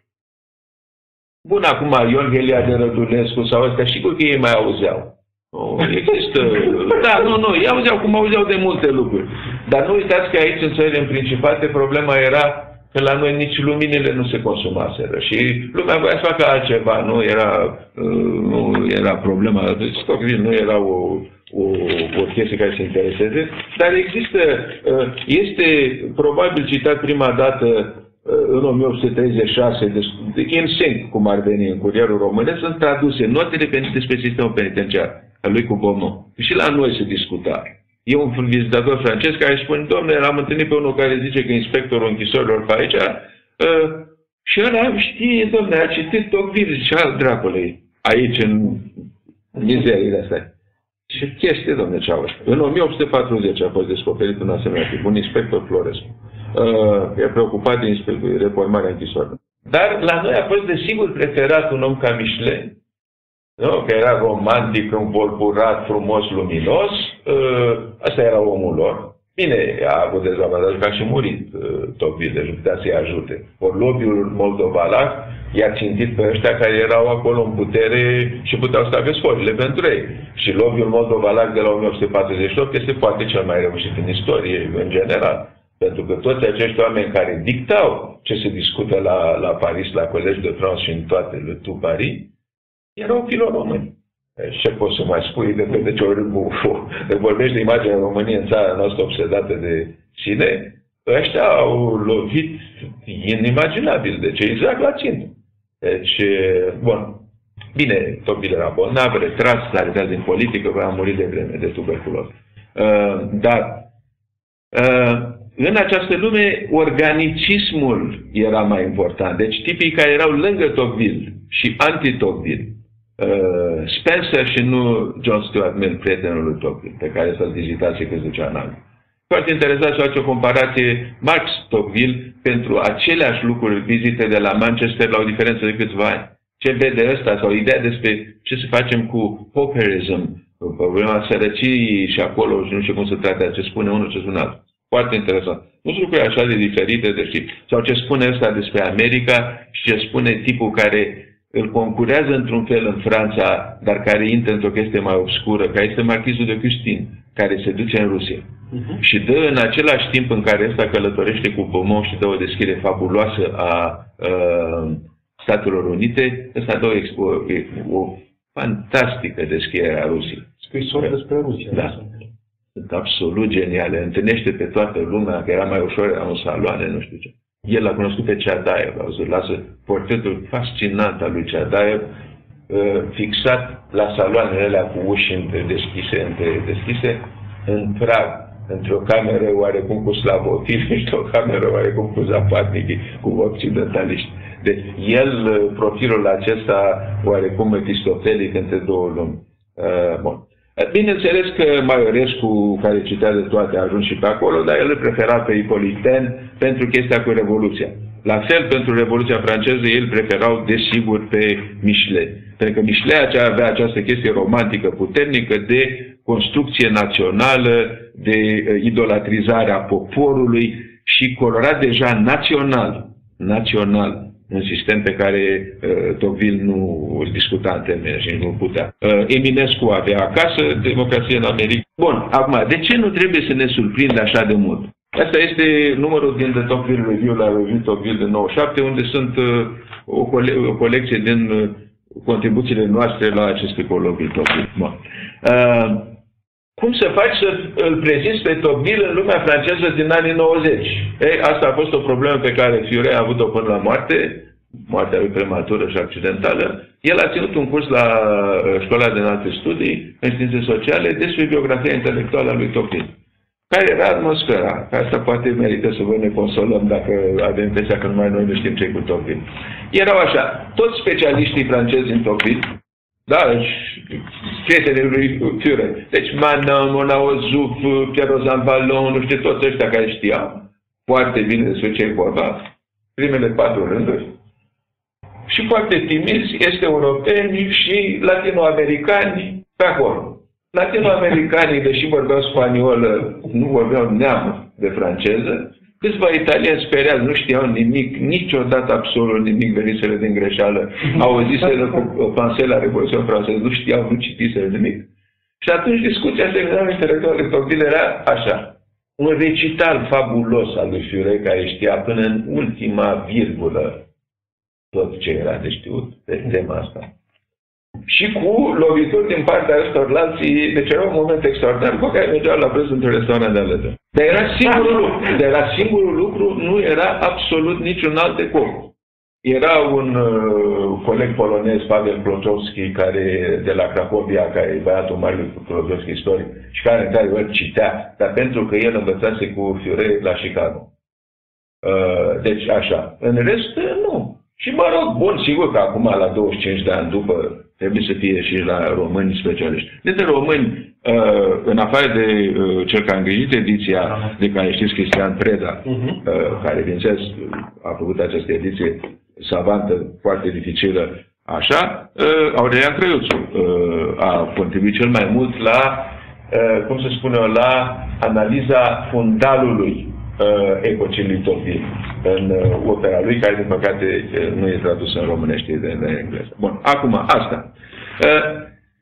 [SPEAKER 2] bun, acum Ion Ghelia de Rădulescu sau ăstea, sigur că ei mai auzeau. Nu există... Da, nu, nu, ei auzeau cum auzeau de multe lucruri. Dar nu uitați că aici, în țările Principate, problema era că la noi nici luminile nu se consumaseră. Și lumea voia să facă altceva, nu era, nu era problema. Tocqueville nu era o, o, o chestie care se intereseze. Dar există, este probabil citat prima dată în o mie opt sute treizeci și șase, de In Sync, cum ar veni în Curierul Românesc, sunt traduse notele despre sistemul penitenciar al lui Cubomon. Și la noi se discuta. E un vizitator francez care spune, domnule, l-am întâlnit pe unul care zice că inspectorul închisorilor pe aici, uh, și ăla știe, domnule, a citit Tocqueville, și al dracului, aici, în mizeriile astea. Și chestie, domnule, ce au În o mie opt sute patruzeci a fost descoperit un asemenea tip, un inspector Florescu. Uh, e preocupat de reformarea închisorilor. Dar la noi a fost desigur preferat un om ca Michelet, nu? Că era romantic, învolburat, frumos, luminos. Uh, asta era omul lor. Bine, a avut dezavantaj că a și murit uh, Tocqueville, deci nu putea să-i ajute. Ori lobby-ul Moldovalac i-a țintit pe ăștia care erau acolo în putere și puteau să aveți forile pentru ei. Și lobby-ul Moldovalac de la o mie opt sute patruzeci și opt este poate cel mai reușit în istorie, în general. Pentru că toți acești oameni care dictau ce se discută la, la Paris, la Collège de France și în toate le tout Paris, erau filoromâni. Ce poți să mai spui de de ce ori vorbești de imaginea României în țara noastră obsedată de sine? Ăștia au lovit inimaginabil, deci exact la țintă. Deci, bun, bine, Tocqueville era bolnav, retras, s-a retras din politică, va muri de vreme de tuberculoză. Uh, dar uh, în această lume, organicismul era mai important. Deci tipii care erau lângă Tocqueville și anti-Tocqueville, uh, Spencer și nu John Stuart Mill, prietenul lui Tocqueville, pe care să-l vizitase când ducea în Anglia. Foarte interesant să face o comparație Marx-Tocqueville pentru aceleași lucruri, vizite de la Manchester la o diferență de câțiva ani. Ce vede ăsta sau ideea despre ce să facem cu pauperism, problema sărăciei și acolo și nu știu cum se trate, ce spune unul, ce spune altul. Foarte interesant. Nu sunt lucruri așa de diferite, deși, sau ce spune ăsta despre America și ce spune tipul care îl concurează într-un fel în Franța, dar care intră într-o chestie mai obscură, care este marchizul de Custine, care se duce în Rusia. Uh-huh. Și dă în același timp în care ăsta călătorește cu Beaumont și dă o descriere fabuloasă a uh, Statelor Unite, ăsta dă o, o, o fantastică descriere a Rusiei.
[SPEAKER 1] Scrisori despre Rusia.
[SPEAKER 2] Da. Sunt absolut geniale. Întâlnește pe toată lumea, că era mai ușor, era în saloane, nu știu ce. El l-a cunoscut pe Ceadaev, a văzut, lasă portretul fascinant al lui Ceadaev, fixat la saloanele alea cu uși între deschise, între deschise, în prag, într-o cameră oarecum cu slavofivi și o cameră oarecum cu zapadnichi, cu occidentaliști. Deci el, profilul acesta oarecum epistofelic între două lumi. Uh, bun. Bineînțeles că Maiorescu, care citează toate, a ajuns și pe acolo, dar el îl prefera pe Ipoliten pentru chestia cu Revoluția. La fel, pentru Revoluția franceză, ei îl preferau, desigur, pe Michelet. Pentru că Michelet avea această chestie romantică puternică de construcție națională, de idolatrizare a poporului și colorat deja național, național, un sistem pe care uh, Tocqueville nu îl discuta în termeni și nu putea. Uh, Eminescu avea acasă democrație în America. Bun, acum, de ce nu trebuie să ne surprindă așa de mult? Asta este numărul din The Tocqueville Review la Review Tocqueville de nouăzeci și șapte, unde sunt uh, o, cole o colecție din uh, contribuțiile noastre la aceste colocvii Tocqueville. Bun. Uh, cum să faci să îl prezinți pe Tocqueville în lumea franceză din anii nouăzeci? Ei, asta a fost o problemă pe care Furet a avut-o până la moarte, moartea lui prematură și accidentală. El a ținut un curs la Școala de Înalte Studii în Științe Sociale despre biografia intelectuală a lui Tocqueville. Care era atmosfera? Asta poate merită să vă ne consolăm dacă avem impresia că numai noi nu știm ce cu Tocqueville. Erau așa, toți specialiștii francezi în Tocqueville, da, prietenii lui Furet. Deci Manon, Monaozuf, Pierre Rozan Vallon, nu știu, toți ăștia care știau foarte bine despre ce e vorba, primele patru rânduri. Și foarte timizi, este europeni și latinoamericani pe acolo. Latinoamericanii, deși vorbeau spaniolă, nu vorbeau neam de franceză. Câțiva italieni speriați, nu știau nimic, niciodată absolut nimic, veniseră din greșeală, auziseră cu pansele la Revoluția franceză, nu știau, nu citiseră nimic. Și atunci discuția secretară intelectuală de Tocqueville era așa. Un recital fabulos al lui Furet, care știa până în ultima virgulă tot ce era de știut pe tema asta. Și cu lovituri din partea ăstorlalții, deci era un moment extraordinar cu care mergeau la prânz într-un restaurant de alături. Dar era singurul lucru, dar era singurul lucru, nu era absolut niciun alt decor. Era un uh, coleg polonez, Pavel Klotowski, care, de la Cracovia, care e băiatul marelui Klotowski istoric, și care, în care el citea, dar pentru că el învățase cu Furet la Chicago. Uh, deci, așa. În rest, nu. Și mă rog, bun, sigur că acum, la douăzeci și cinci de ani după, trebuie să fie și la români specialiști. Dintre români, uh, în afară de uh, cel care a îngrijit ediția de care știți, Cristian Preda, uh-huh. uh, care, bineînțeles, a făcut această ediție savantă, foarte dificilă, așa, uh, Aurelian Crăiuțu uh, a contribuit cel mai mult la, uh, cum se spune, la analiza fundalului uh, epocii lui Tocqueville în uh, opera lui, care, din păcate, uh, nu e tradusă în românește, de, de engleză. Bun, acum, asta. Uh,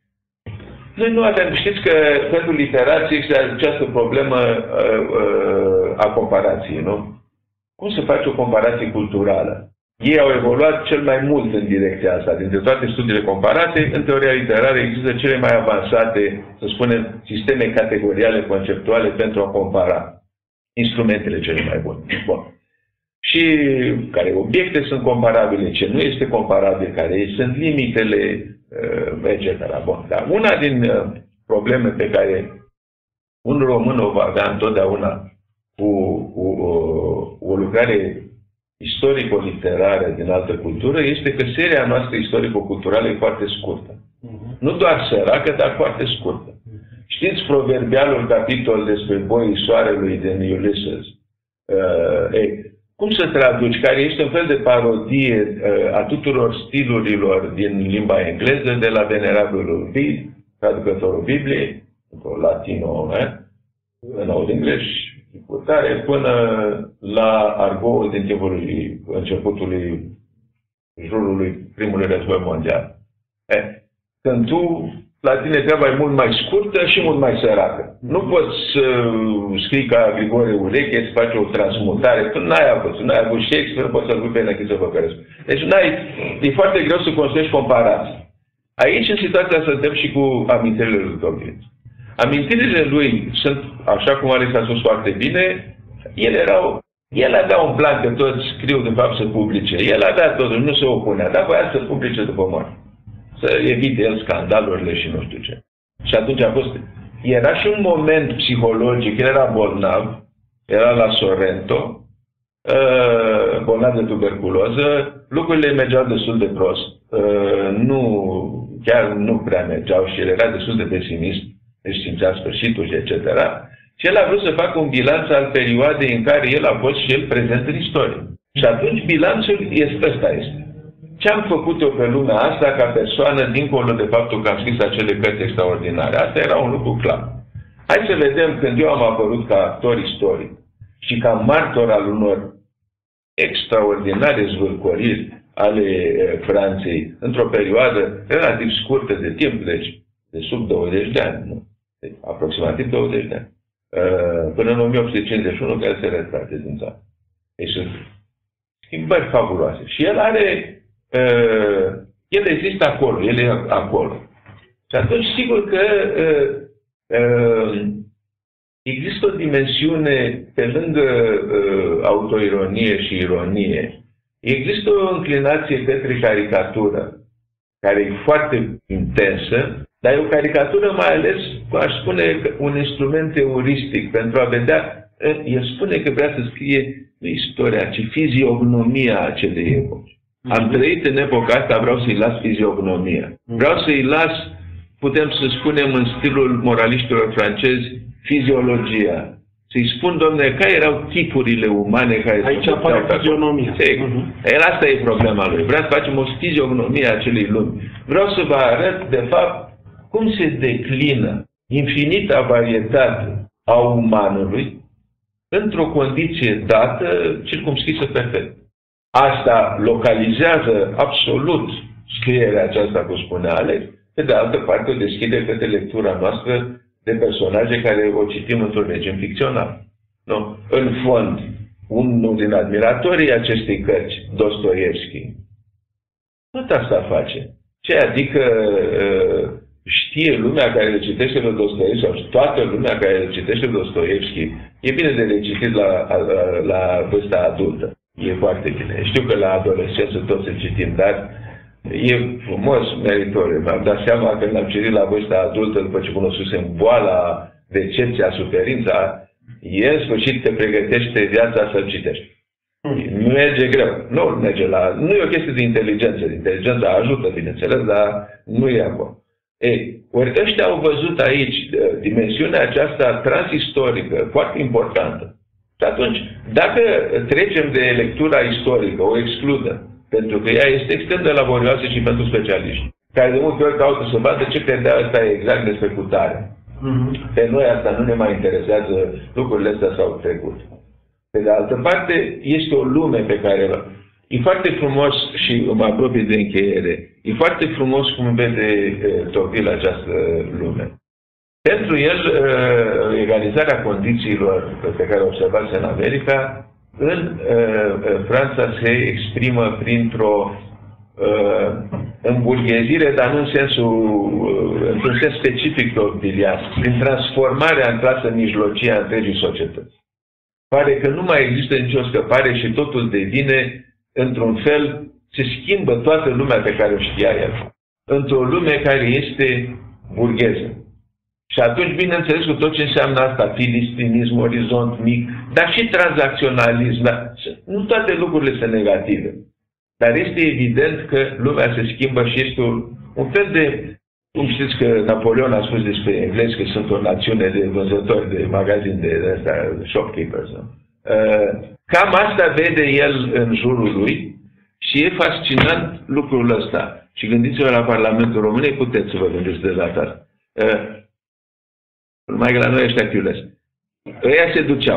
[SPEAKER 2] noi nu avem, știți că pentru literație este această problemă uh, uh, a comparației, nu? Cum să faci o comparație culturală? Ei au evoluat cel mai mult în direcția asta. Dintre toate studiile comparate, în teoria literară există cele mai avansate, să spunem, sisteme categoriale, conceptuale pentru a compara instrumentele cele mai bune. Bun. Și care obiecte sunt comparabile, ce nu este comparabil, care sunt limitele, et cetera. Bun. Dar una din probleme pe care un român o va avea întotdeauna cu, cu o, o lucrare istorico-literară din altă cultură este că seria noastră istorico-culturală e foarte scurtă. Uh-huh. Nu doar săracă, dar foarte scurtă. Uh-huh. Știți proverbialul capitol despre boii soarelui din Ulysses? Uh, ei, cum să traduci? Care este un fel de parodie uh, a tuturor stilurilor din limba engleză, de la venerabilul Vid, traducătorul Bibliei, latino, eh? în aud englez, cu tare, până la argoul din timpul începutului jurului primului război mondial. Eh, când tu la tine treaba e mult mai scurtă și mult mai săracă. Nu poți să scrii ca Grigore Ureche, să faci o transmutare. Tu n-ai avut, nu ai avut Shakespeare, poți să-l pui pe Năchiță Făcărescu. Deci n-ai, e foarte greu să construiești comparații. Aici, în situația suntem și cu amintirile lui Tocqueville. Amintirile lui sunt, așa cum Alex a spus foarte bine, ele erau, el avea un plan că toți scriu de fapt să publice. El avea totul, nu se opunea, dar voia să publice după moarte. Să evite el scandalurile și nu știu ce. Și atunci a fost... Era și un moment psihologic, el era bolnav, era la Sorrento, bolnav de tuberculoză, lucrurile mergeau destul de prost. Nu, chiar nu prea mergeau și el era destul de pesimist, deci simțea sfârșitul și et cetera. Și el a vrut să facă un bilanț al perioadei în care el a fost și el prezent în istorie. Și atunci bilanțul este ăsta este. Ce am făcut eu pe lumea asta ca persoană, dincolo de faptul că am scris acele cărți extraordinare? Asta era un lucru clar. Hai să vedem, când eu am apărut ca actor istoric și ca martor al unor extraordinare zvârcoriri ale Franței, într-o perioadă relativ scurtă de timp, deci de sub douăzeci de ani, nu? Deci, aproximativ douăzeci de ani. Până în o mie opt sute cincizeci și unu, care se retrage din țară. Deci sunt schimbări fabuloase. Și el are... Uh, el există acolo, el e acolo. Și atunci, sigur că uh, uh, există o dimensiune, pe lângă uh, autoironie și ironie, există o înclinație către caricatură, care e foarte intensă, dar e o caricatură mai ales, aș spune, un instrument euristic pentru a vedea, el spune că vrea să scrie nu istoria, ci fiziognomia acelei epoci. Am trăit în epoca asta, vreau să-i las fiziognomia. Vreau să-i las, putem să spunem în stilul moraliștilor francezi, fiziologia. Să-i spun, domnule, care erau tipurile umane care...
[SPEAKER 1] Aici apare fizionomia.
[SPEAKER 2] Uh-huh. El asta e problema lui. Vreau să facem o fiziognomie a acelei lumi. Vreau să vă arăt, de fapt, cum se declină infinita varietate a umanului într-o condiție dată, circumscrisă perfect. Asta localizează absolut scrierea aceasta, cum spunea Alex, pe de altă parte o deschide către lectura noastră de personaje care o citim într-un regim ficțional. Nu? În fond, unul din admiratorii acestei cărți, Dostoievski, tot asta face. Ce adică știe lumea care le citește lui Dostoievski, sau toată lumea care le citește lui Dostoievski, e bine de recitit la, la, la vârsta adultă. E foarte bine. Știu că la adolescență tot se citim, dar e frumos, meritoriu. Mi-am dat seama că l-am citit la vârsta adultă, după ce cunoscusem boala, decepția, suferința, e în sfârșit te pregătește viața să-l citești. Nu merge greu. Nu merge la... Nu e o chestie de inteligență. Inteligența ajută, bineînțeles, dar nu e acolo. Ei, ori ăștia au văzut aici dimensiunea aceasta transistorică, foarte importantă. Și atunci, dacă trecem de lectura istorică, o excludă, pentru că ea este extrem de laborioasă și pentru specialiști, care de multe ori caută să vadă ce credea ăsta exact despre cutare. Mm-hmm. Pe noi asta nu ne mai interesează, lucrurile astea s-au trecut. Pe de altă parte, este o lume pe care e foarte frumos și mă apropie de încheiere. E foarte frumos cum vede Tocqueville această lume. Pentru el, egalizarea condițiilor pe care o observați în America, în Franța se exprimă printr-o îmburghezire, dar nu în sensul, într-un sens specific tocquevilian, prin transformarea în clasă mijlocie a întregii societăți. Pare că nu mai există nicio scăpare și totul devine, într-un fel, se schimbă toată lumea pe care o știa el. Într-o lume care este burgheză. Și atunci, bineînțeles, cu tot ce înseamnă asta, filistinism, orizont mic, dar și tranzacționalism, dar nu toate lucrurile sunt negative. Dar este evident că lumea se schimbă și este un, un fel de... Cum știți că Napoleon a spus despre englezi că sunt o națiune de vânzători de magazin de, de astea, shopkeepers. Nu? Cam asta vede el în jurul lui și e fascinant lucrul ăsta. Și gândiți-vă la Parlamentul României, puteți să vă gândiți de data asta. Numai că la noi ăștia chiulesc. Ăia se duceau.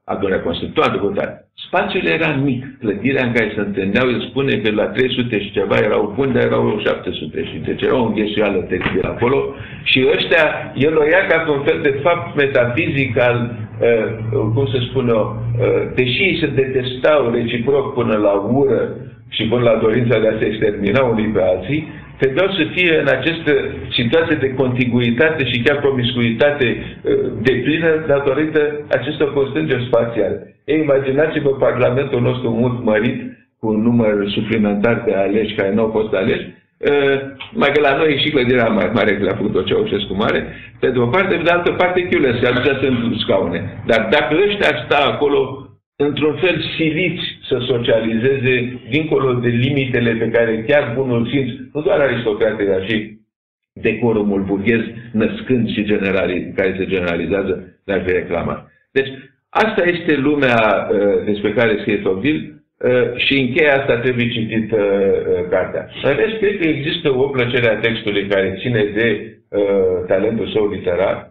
[SPEAKER 2] adunarea constituantă, votare. Spațiul era mic. Clădirea în care se întâlneau, îl spune că la trei sute și ceva erau buni, dar erau șapte sute. Și deci era o înghesuială teribilă acolo. Și ăștia, el o ia ca pe un fel de fapt metafizic al, uh, cum să spun eu, uh, deși ei se detestau reciproc până la ură și până la dorința de a se extermina unii pe alții, trebuiau să fie în această situație de contiguitate și chiar promiscuitate de plină datorită acestor constrângeri spațiale. Ei, imaginați-vă Parlamentul nostru mult mărit, cu un număr suplimentar de aleși care nu au fost aleși, mai că la noi e și clădirea mai mare, că le-a făcut-o Ceaușescu mare, pe de o parte, pe de altă parte, chiule, se aduceați în scaune. Dar dacă ăștia ar sta acolo, într-un fel siliți să socializeze dincolo de limitele pe care chiar bunul simț, nu doar aristocrații, dar și decorumul burghez născând și generali, care se generalizează, dar fi reclamat. Deci, asta este lumea uh, despre care scrie Tocqueville uh, și în cheia asta trebuie citit uh, uh, cartea. În rest, cred că există o plăcere a textului care ține de uh, talentul său literar,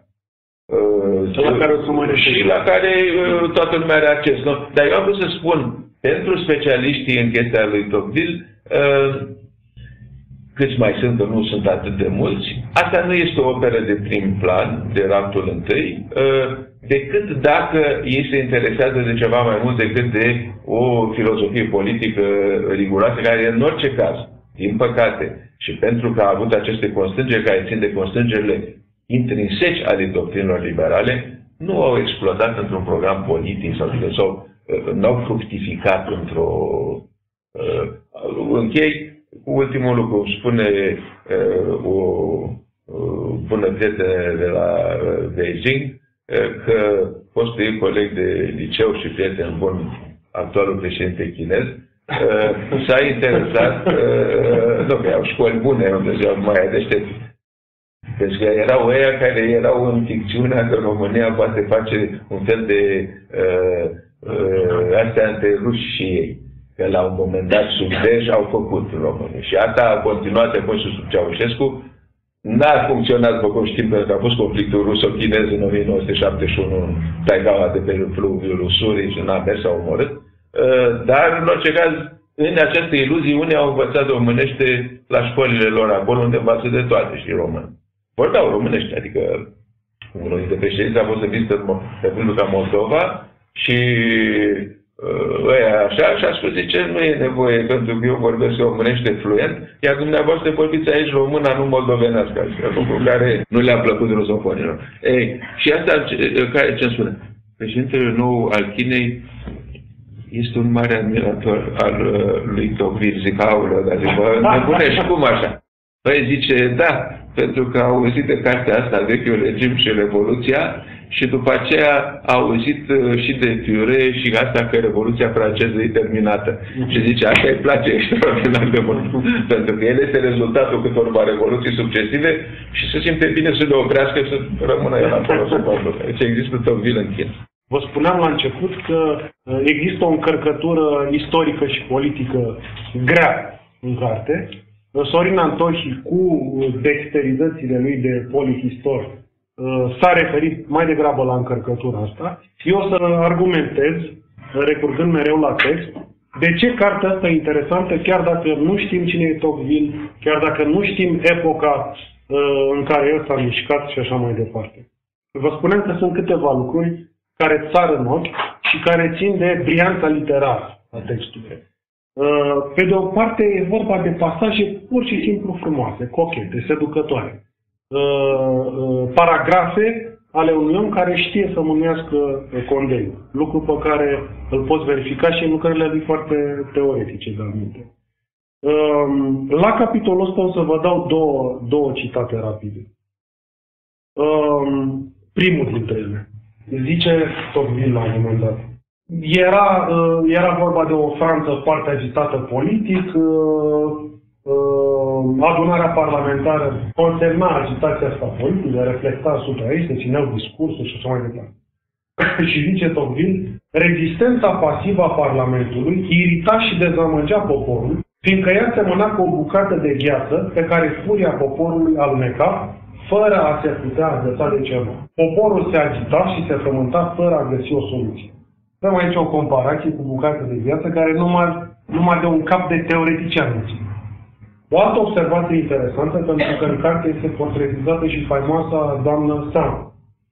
[SPEAKER 1] Uh, la care o să mă
[SPEAKER 2] și la care uh, toată lumea are acces. Nu? Dar eu am vrut să spun, pentru specialiștii în chestia lui Tocqueville, uh, câți mai sunt, că nu sunt atât de mulți, asta nu este o operă de prim plan, de raptul întâi, uh, decât dacă ei se interesează de ceva mai mult decât de o filozofie politică riguroasă, care în orice caz, din păcate, și pentru că a avut aceste constrângeri care țin de constrângerile intrinseci ale doctrinelor liberale, nu au explodat într-un program politic sau, sau uh, n-au fructificat într-o... Uh, închei cu ultimul lucru. Spune uh, o uh, bună prietenă de la uh, Beijing uh, că fostul ei coleg de liceu și prieten bun, actualul președinte chinez, uh, s-a interesat, uh, nu că au școli bune, unde se mai deștepți. Deci că erau ăia care erau în ficțiunea că România poate face un fel de uh, uh, astea între ruși și ei. Că la un moment dat subdeși au făcut România. Și asta a continuat apoi și sub Ceaușescu. N-a funcționat, după cum știm, pentru că a fost conflictul ruso-chinez în o mie nouă sute șaptezeci și unu în Taigaua de pe fluviul Usurii și n-a mers, s-au omorât. Uh, dar, în orice caz, în această iluzie, unii au învățat românește la școlile lor acolo, unde învață de toate și români. Vorbeau românești, adică unul dintre președinți a fost să vizită Republica Moldova și ăia așa și a spus, zice, nu e nevoie pentru că eu vorbesc românește fluent, iar dumneavoastră vorbiți aici româna, nu moldovenească, adică lucru care nu le-a plăcut rusofonilor. Ei, și asta care ce-mi spune? Președintele nou al Chinei este un mare admirator al lui Tocqueville, zic, aulă, dar zic, bă, nebunești, cum așa? Păi zice, da, pentru că au auzit de cartea asta, Vechiul Regim și Revoluția, și după aceea au auzit și de Furet și asta că Revoluția franceză e terminată. Mm-hmm. Și zice, asta îi place extraordinar de mult, pentru că el este rezultatul câtorva revoluții succesive și se simte bine să le oprească să rămână el acolo să facă. Deci există Tocqueville în China.
[SPEAKER 1] Vă spuneam la început că există o încărcătură istorică și politică grea în carte. Sorin Antohi, cu dexterizățile lui de polihistor, s-a referit mai degrabă la încărcătura asta. Eu o să argumentez, recurgând mereu la text, de ce cartea asta e interesantă, chiar dacă nu știm cine e Tocqueville, chiar dacă nu știm epoca în care el s-a mișcat și așa mai departe. Vă spuneam că sunt câteva lucruri care țar în ochi și care țin de brianța literară a textului. Pe de o parte, e vorba de pasaje pur și simplu frumoase, cochete, seducătoare. Paragrafe ale unui om care știe să mânuiască Condeiul. Lucru pe care îl poți verifica și în lucrările lui foarte teoretice, de aminte. La capitolul ăsta o să vă dau două, două citate rapide. Primul dintre ele. Zice Tocqueville la un moment dat. Era, era vorba de o Franță foarte agitată politic, adunarea parlamentară consemna agitația asta politică, reflecta asupra ei, se țineau discursuri și așa mai departe. Și zice Tocqueville, rezistența pasivă a Parlamentului irita și dezamăgea poporul, fiindcă ea semăna cu o bucată de gheață pe care furia poporului aluneca, fără a se putea agăța de ceva. Poporul se agita și se frământa fără a găsi o soluție. Dăm aici o comparație cu bucată de viață care numai, numai de un cap de teoretician. O altă observație interesantă, pentru că în carte este portretizată și faimoasa doamnă Sam.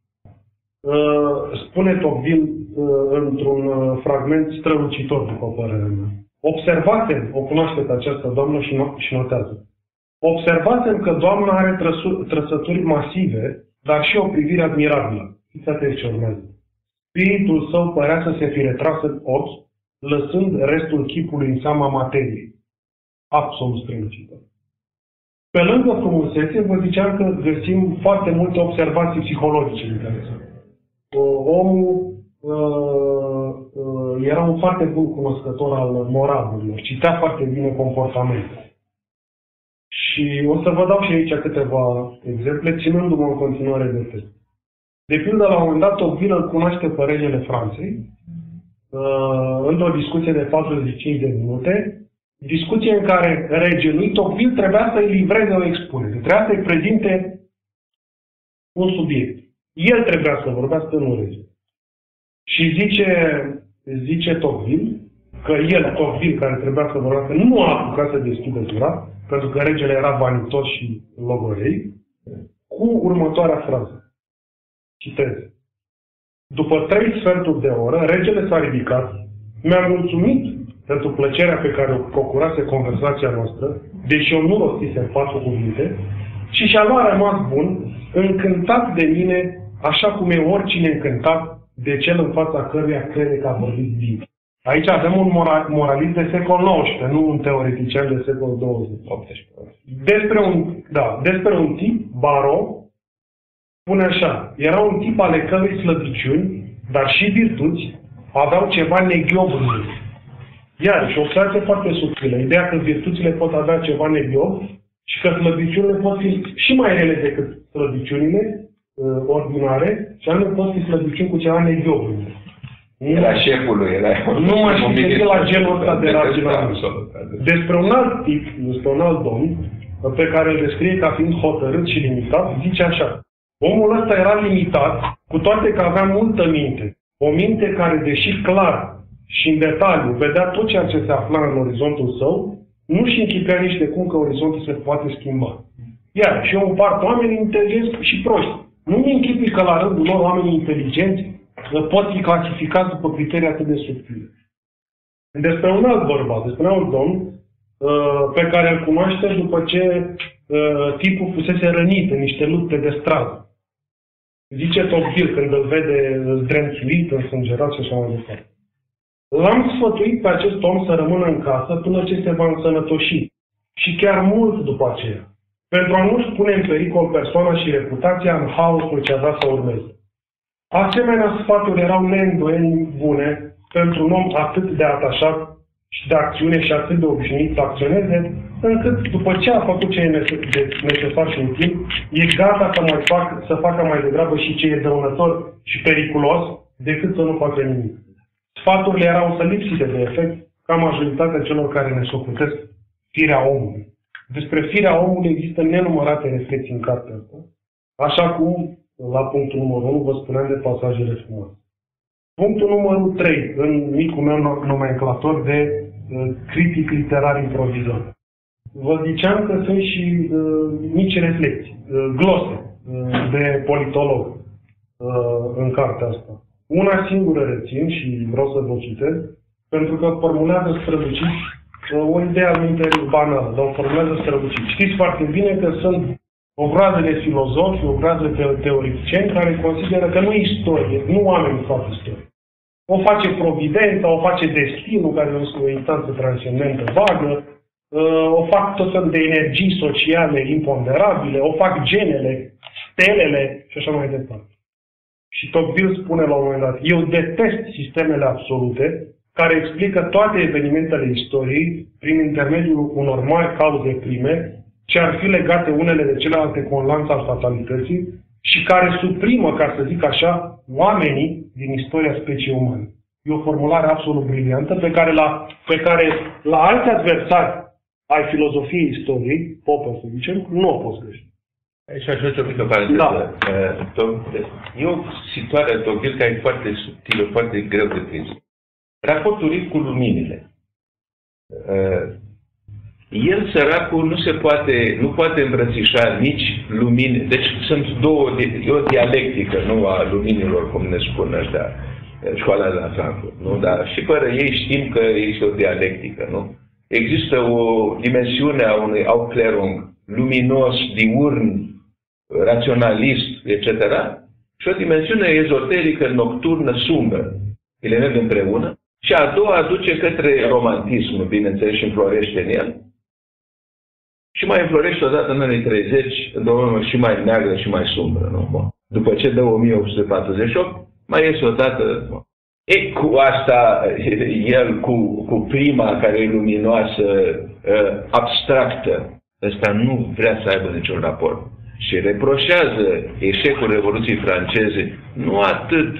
[SPEAKER 1] Spune Tocqueville într-un fragment strălucitor, după părerea mea. Observați-mi, o cunoașteți această doamnă și notează. Observați-mi că doamna are trăsături masive, dar și o privire admirabilă. Fiți atenți ce urmează. Spiritul său părea să se fi retras în ochi, lăsând restul chipului în seama materiei. Absolut strălucitor. Pe lângă frumusețe, vă ziceam că găsim foarte multe observații psihologice interesante. Omul uh, uh, era un foarte bun cunoscător al moralurilor, citea foarte bine comportamentul. Și o să vă dau și aici câteva exemple, ținându-mă în continuare de text. De pildă, la un moment dat, Tocqueville îl cunoaște pe regele Franței, uh, într-o discuție de patruzeci și cinci de minute, discuție în care regelui Tocqueville trebuia să-i livreze o expunere, trebuia să-i prezinte un subiect. El trebuia să vorbească, nu rege. Și zice, zice Tocqueville că el, Tocqueville, care trebuia să vorbească, nu a apucat să deschidă gura, pentru că regele era vanitos și logorei, cu următoarea frază. Citez. După trei sferturi de oră, regele s-a ridicat, mi-a mulțumit pentru plăcerea pe care o procurase conversația noastră, deși eu nu rostise în patru cuvinte, și și-a luat rămas bun, încântat de mine, așa cum e oricine încântat de cel în fața căruia crede că a vorbit bine. Aici avem un moralist de secol nouăsprezece, nu un teoretician de secol douăzeci. Despre un, da, despre un tip, Baro, spune așa, era un tip ale cărui slăbiciuni, dar și virtuți, aveau ceva neghiob în lui. Iarăși, o observație foarte subtilă. Ideea că virtuțile pot avea ceva neghiob și că slăbiciunile pot fi și mai rele decât slăbiciunile uh, ordinare, și anume pot fi slăbiciuni cu ceva neghiob în lui.
[SPEAKER 2] Era șeful lui, era...
[SPEAKER 1] Nu mai știu la genul ăsta de raționament. Despre un alt tip, despre un alt domn, pe care îl descrie ca fiind hotărât și limitat, zice așa. Omul ăsta era limitat, cu toate că avea multă minte. O minte care, deși clar și în detaliu, vedea tot ceea ce se afla în orizontul său, nu-și închipea nici de cum că orizontul se poate schimba. Iar și eu împart oamenii inteligenți și proști. Nu mi închipui că la rândul lor oamenii inteligenți pot fi clasificați după criterii atât de subtile. Despre un alt bărbat, despre un alt domn, pe care îl cunoaște după ce tipul fusese rănit în niște lupte de stradă. Zice Tocqueville când îl vede zdrențuit, însângerat și așa mai departe. L-am sfătuit pe acest om să rămână în casă până ce se va însănătoși și chiar mult după aceea, pentru a nu-și pune în pericol persoana și reputația în haosul ce avea să urmeze. Asemenea sfaturi erau neîndoielnic bune pentru un om atât de atașat și de acțiune și atât de obișnuit să acționeze, încât după ce a făcut ce e necesar și util, e gata să, mai fac, să facă mai degrabă și ce e dăunător și periculos, decât să nu facă nimic. Sfaturile erau să lipsite de efect, ca majoritatea celor care ne socotesc firea omului. Despre firea omului există nenumărate reflexii în cartea asta, așa cum, la punctul numărul unu, vă spuneam de pasajele frumoase. Punctul numărul trei, în micul meu nomenclator de uh, critic literar improvizat. Vă ziceam că sunt și uh, mici reflexii, uh, glose uh, de politolog uh, în cartea asta. Una singură rețin și vreau să vă citesc, pentru că formulează strălucit uh, o idee aminteri banală, dar o formulează strălucit. Știți foarte bine că sunt o groază de filozofi, o groază de teoreticieni care consideră că nu e istorie, nu oamenii fac istorie. O face providența, o face destinul, care este o instanță transcendentă vagă, o fac tot felul de energii sociale imponderabile, o fac genele, stelele și așa mai departe. Și Tocqueville spune la un moment dat, eu detest sistemele absolute care explică toate evenimentele istoriei prin intermediul unor mari cauze prime, ce ar fi legate unele de celelalte cu un lanț al fatalității și care suprimă, ca să zic așa, oamenii din istoria speciei umane. E o formulare absolut briliantă pe care la, pe care la alți adversari ai filozofiei istoriei, Popper să zicem, nu o poți găsi.
[SPEAKER 2] Aici aș face o mică paranteză.
[SPEAKER 1] Da.
[SPEAKER 2] E o situație, Tocqueville, care e foarte subtilă, foarte greu de prins. Raportul lui cu luminile. El, săracul, nu se poate, nu poate îmbrățișa nici lumini. Deci sunt două, e o dialectică, nu a luminilor, cum ne spun ăștia, școala de la Frankfurt, nu? Dar și fără ei știm că este o dialectică, nu? Există o dimensiune a unui Aufklärung luminos, diurn, raționalist, et cetera. Și o dimensiune ezoterică, nocturnă, sumbră. Ele merg împreună. Și a doua duce către romantism, bineînțeles, și înflorește în el. Și mai înflorește odată în anii treizeci, într-o urmă și mai neagră și mai sumbră. Nu? După ce dă o mie opt sute patruzeci și opt, mai iese odată. E cu asta, el cu, cu prima care e luminoasă, abstractă, ăsta nu vrea să aibă niciun raport. Și reproșează eșecul Revoluției franceze, nu atât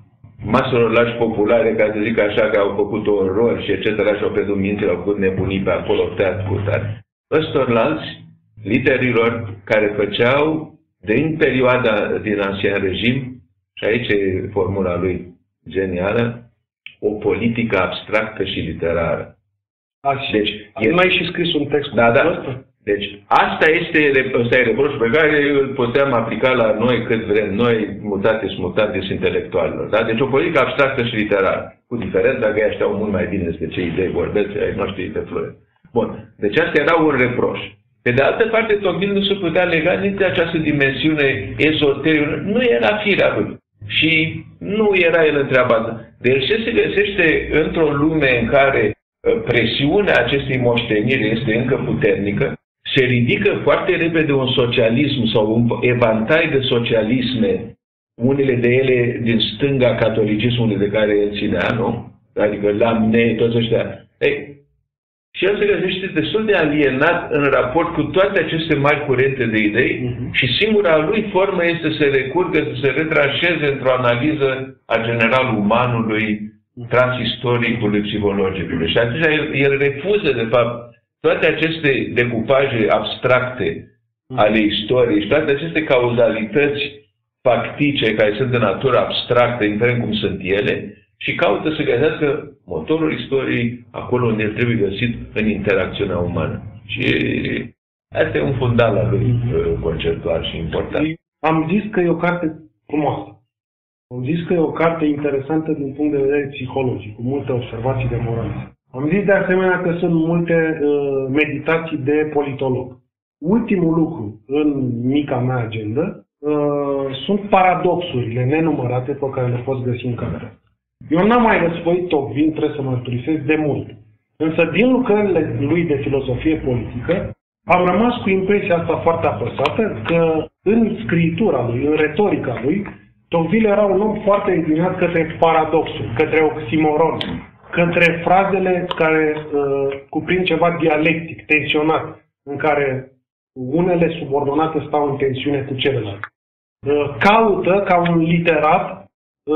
[SPEAKER 2] maselor lași populare, ca să zic așa, că au făcut orori și et cetera și au pierdut mințile, au făcut nebunii pe acolo, tăiat cu tare. Ăstorlalți, liderilor care făceau, din perioada din ancien regim, și aici e formula lui genială, o politică abstractă și literară.
[SPEAKER 1] Așa. Deci, el mai și scris un text.
[SPEAKER 2] Da, da. Deci, asta este, ăsta e reproșul pe care îl putem aplica la noi cât vrem, noi, mutatis mutatis intelectualilor. Da? Deci, o politică abstractă și literară, cu diferența că ei știau mult mai bine despre ce idei vorbesc, ai noștri de flori. Bun. Deci, asta era un reproș. Pe de altă parte, Tocqueville nu se putea lega nici de această dimensiune ezoterică. Nu era firea lui. Și nu era el în treaba asta. Deci, ce se găsește într-o lume în care presiunea acestei moșteniri este încă puternică, se ridică foarte repede un socialism sau un evantai de socialisme, unele de ele din stânga catolicismului de care el ținea, nu? Adică Lamennais, toți ăștia. Ei, și el se găsește destul de alienat în raport cu toate aceste mari curente de idei uh-huh. și singura lui formă este să recurgă, să se retranșeze într-o analiză a general umanului, transistoricului, psihologicului. Și atunci el, el refuză, de fapt, toate aceste decupaje abstracte ale istoriei și toate aceste cauzalități factice care sunt de natură abstractă, indiferent cum sunt ele, și caută să găsească motorul istoriei acolo unde el trebuie găsit în interacțiunea umană. Și asta e un fundal al lui conceptual și important.
[SPEAKER 1] Am zis că e o carte frumoasă. Am zis că e o carte interesantă din punct de vedere psihologic, cu multe observații de moralism. Am zis de asemenea că sunt multe uh, meditații de politolog. Ultimul lucru în mica mea agendă uh, sunt paradoxurile nenumărate pe care le poți găsi în carte. Eu n-am mai răsfoit Tocqueville, trebuie să mărturisesc, de mult. Însă din lucrările lui de filozofie politică am rămas cu impresia asta foarte apăsată că în scriitura lui, în retorica lui, Tocqueville era un om foarte înclinat către paradoxul, către oximoron, către frazele care uh, cuprind ceva dialectic, tensionat, în care unele subordonate stau în tensiune cu celelalte. Uh, caută, ca un literat,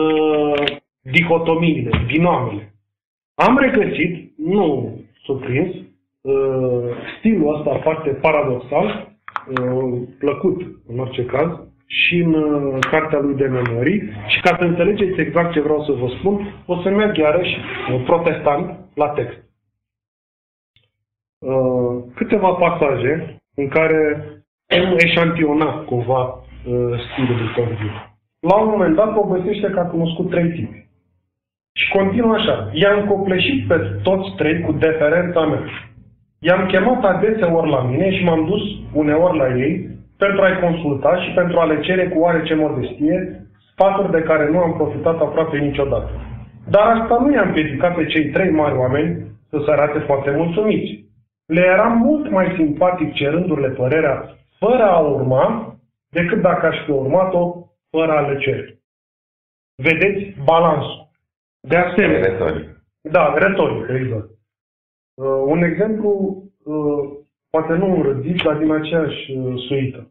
[SPEAKER 1] uh, dihotomiile, binomele. Am regăsit, nu surprins, uh, stilul ăsta foarte paradoxal, uh, plăcut în orice caz, și în uh, cartea lui de memorii. Și ca să înțelegeți exact ce vreau să vă spun, o să merg iarăși uh, protestant la text. Uh, câteva pasaje în care am eșantionat cumva uh, stilul lui Tocqueville. La un moment dat povestește că a cunoscut trei tipi. Și continuă așa. I-am copleșit pe toți trei cu deferența mea. I-am chemat adeseori la mine și m-am dus uneori la ei pentru a-i consulta și pentru a le cere cu oarece modestie sfaturi de care nu am profitat aproape niciodată. Dar asta nu i-a împiedicat pe cei trei mari oameni să se arate foarte mulțumiți. Le era mult mai simpatic cerându-le părerea fără a urma decât dacă aș fi urmat-o fără a le cere. Vedeți balansul. De asemenea,
[SPEAKER 2] retoric.
[SPEAKER 1] Da, retoric, exact. Uh, un exemplu, uh, poate nu înrădit, dar din aceeași uh, suită.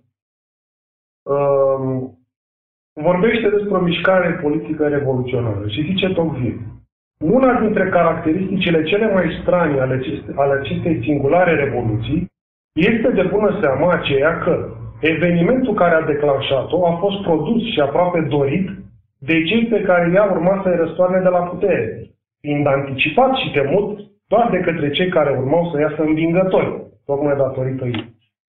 [SPEAKER 1] Uh, vorbește despre o mișcare politică revoluționară și zice Tocqueville: una dintre caracteristicile cele mai strane ale, aceste, ale acestei singulare revoluții este de bună seamă aceea că, Evenimentul care a declanșat-o a fost produs și aproape dorit de cei pe care i-a urmat să-i răstoarne de la putere, fiind anticipat și temut doar de către cei care urmau să iasă învingători, tocmai datorită ei.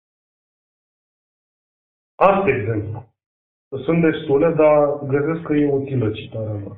[SPEAKER 1] Alt exemplu. Sunt destule, dar găsesc că e utilă citarea mea.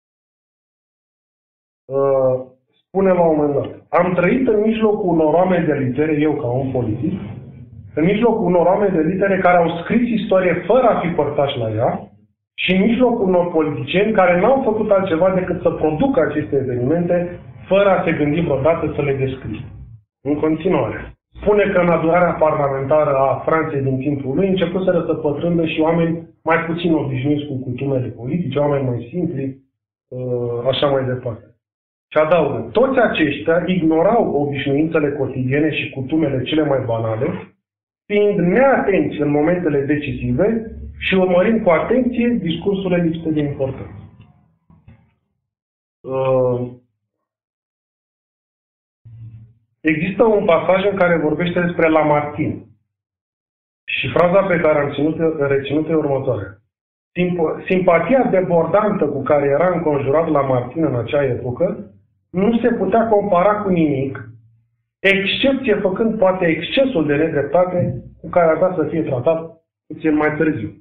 [SPEAKER 1] Spune la un moment dat: am trăit în mijlocul unor oameni de litere, eu ca un politic, în mijlocul unor oameni de litere care au scris istorie fără a fi părtași la ea și în mijlocul unor politicieni care n-au făcut altceva decât să producă aceste evenimente fără a se gândi vreodată să le descrie. În continuare, spune că în adunarea parlamentară a Franței din timpul lui începuseră să pătrundă și oameni mai puțin obișnuiți cu cutumele politice, oameni mai simpli, așa mai departe. Și adaugă: toți aceștia ignorau obișnuințele cotidiene și cutumele cele mai banale, fiind neatenți în momentele decisive și urmărind cu atenție discursurile lipsite de importanță. Există un pasaj în care vorbește despre Lamartine și fraza pe care am ținut, reținut e următoarea: simpatia debordantă cu care era înconjurat Lamartine în acea epocă nu se putea compara cu nimic, excepție făcând poate excesul de nedreptate cu care avea să fie tratat puțin mai târziu.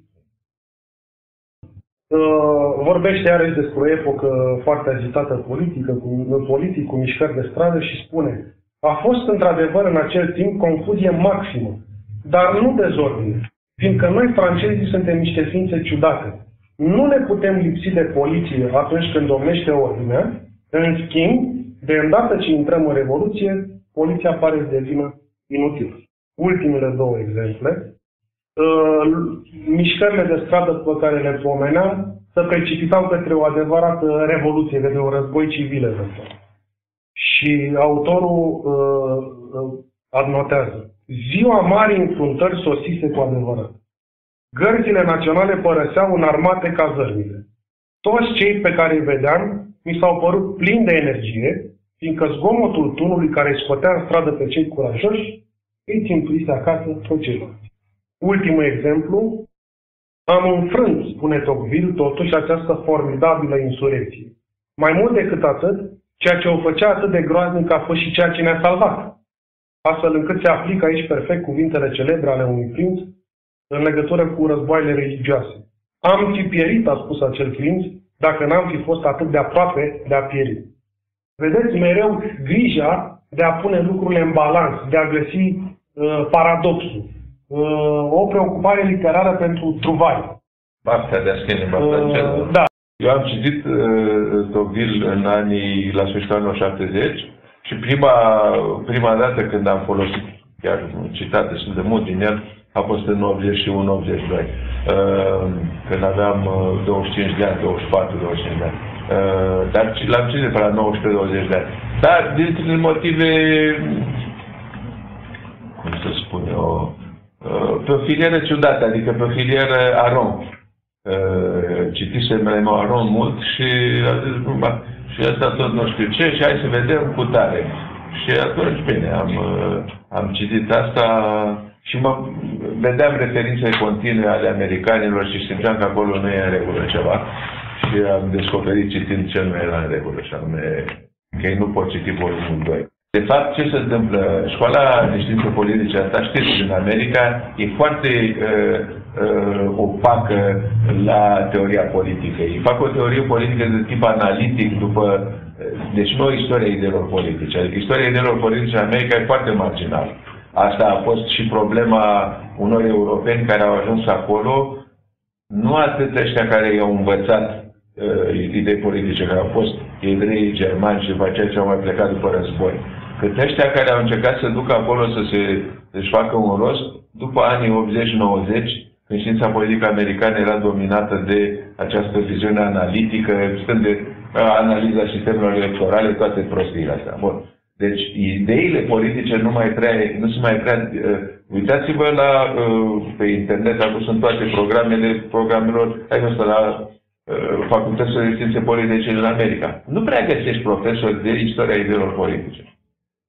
[SPEAKER 1] Vorbește iarăși despre o epocă foarte agitată politică, cu, politic, cu mișcări de stradă și spune: a fost într-adevăr în acel timp confuzie maximă, dar nu dezordine, fiindcă noi francezii suntem niște ființe ciudate. Nu ne putem lipsi de poliție atunci când domnește ordinea, în schimb, de îndată ce intrăm în Revoluție, poliția pare să devină inutilă. Ultimele două exemple. Mișcările de stradă pe care le pomeneam se precipitau către o adevărată revoluție, către un război civil. Și autorul uh, adnotează: ziua marii înfruntări sosise cu adevărat. Gărzile naționale părăseau înarmate ca zărmile. Toți cei pe care îi vedeam mi s-au părut plini de energie, fiindcă zgomotul tunului care îi scotea în stradă pe cei curajoși îi țintuise acasă pe ceilalți. Ultimul exemplu: am înfrânt, spune Tocqueville, totuși această formidabilă insurecție. Mai mult decât atât, ceea ce o făcea atât de groaznic a fost și ceea ce ne-a salvat, astfel încât se aplică aici perfect cuvintele celebre ale unui prinț în legătură cu războaiele religioase. Am fi pierit, a spus acel prinț, dacă n-am fi fost atât de aproape de a pieri. Vedeți mereu grija de a pune lucrurile în balans, de a găsi uh, paradoxul. Uh, o preocupare literară pentru truvari.
[SPEAKER 2] Partea de a scrie limba franceză.
[SPEAKER 1] Uh, da.
[SPEAKER 2] Eu am citit uh, Tocqueville în anii, la sfârșitul anilor șaptezeci și prima, prima dată când am folosit, chiar citat destul de mult din el, a fost în optzeci și unu optzeci și doi, uh, când aveam uh, douăzeci și cinci de ani, douăzeci și patru douăzeci și cinci de ani. Uh, dar l-am citit pe la nouăsprezece douăzeci de ani. Dar dintre motive, cum să spun eu, uh, pe o filieră ciudată, adică pe o filieră aron. Uh, citisem Raymond Aron mult și a zis: și asta tot nu știu ce, și hai să vedem cu tare. Și atunci, bine, am, uh, am citit asta și mă vedeam referințe continue ale americanilor și simțeam că acolo nu e în regulă ceva. Și am descoperit citind ce nu era în regulă, și anume că ei nu pot citi volumul doi. De fapt, ce se întâmplă? Școala de științe politice, asta știți, din America, e foarte uh, uh, opacă la teoria politică. Ei fac o teorie politică de tip analitic după... Deci nu istoria ideilor politice. Adică istoria ideilor politice în America e foarte marginală. Asta a fost și problema unor europeni care au ajuns acolo, nu atât ăștia care i-au învățat uh, idei politice, care au fost evrei, germani și după aceea ce au mai plecat după război, cât ăștia care au încercat să ducă acolo să se să-și facă un rost după anii optzeci nouăzeci, când știința politică americană era dominată de această viziune analitică, stând de uh, analiza sistemelor electorale, toate prostiile astea. Bun. Deci, ideile politice nu mai prea, nu se mai prea... Uh, uitați-vă la, uh, pe internet, acum sunt toate programele, programelor, ai văzut la uh, facultățile de științe politice din America. Nu prea găsești profesori de istoria ideilor politice.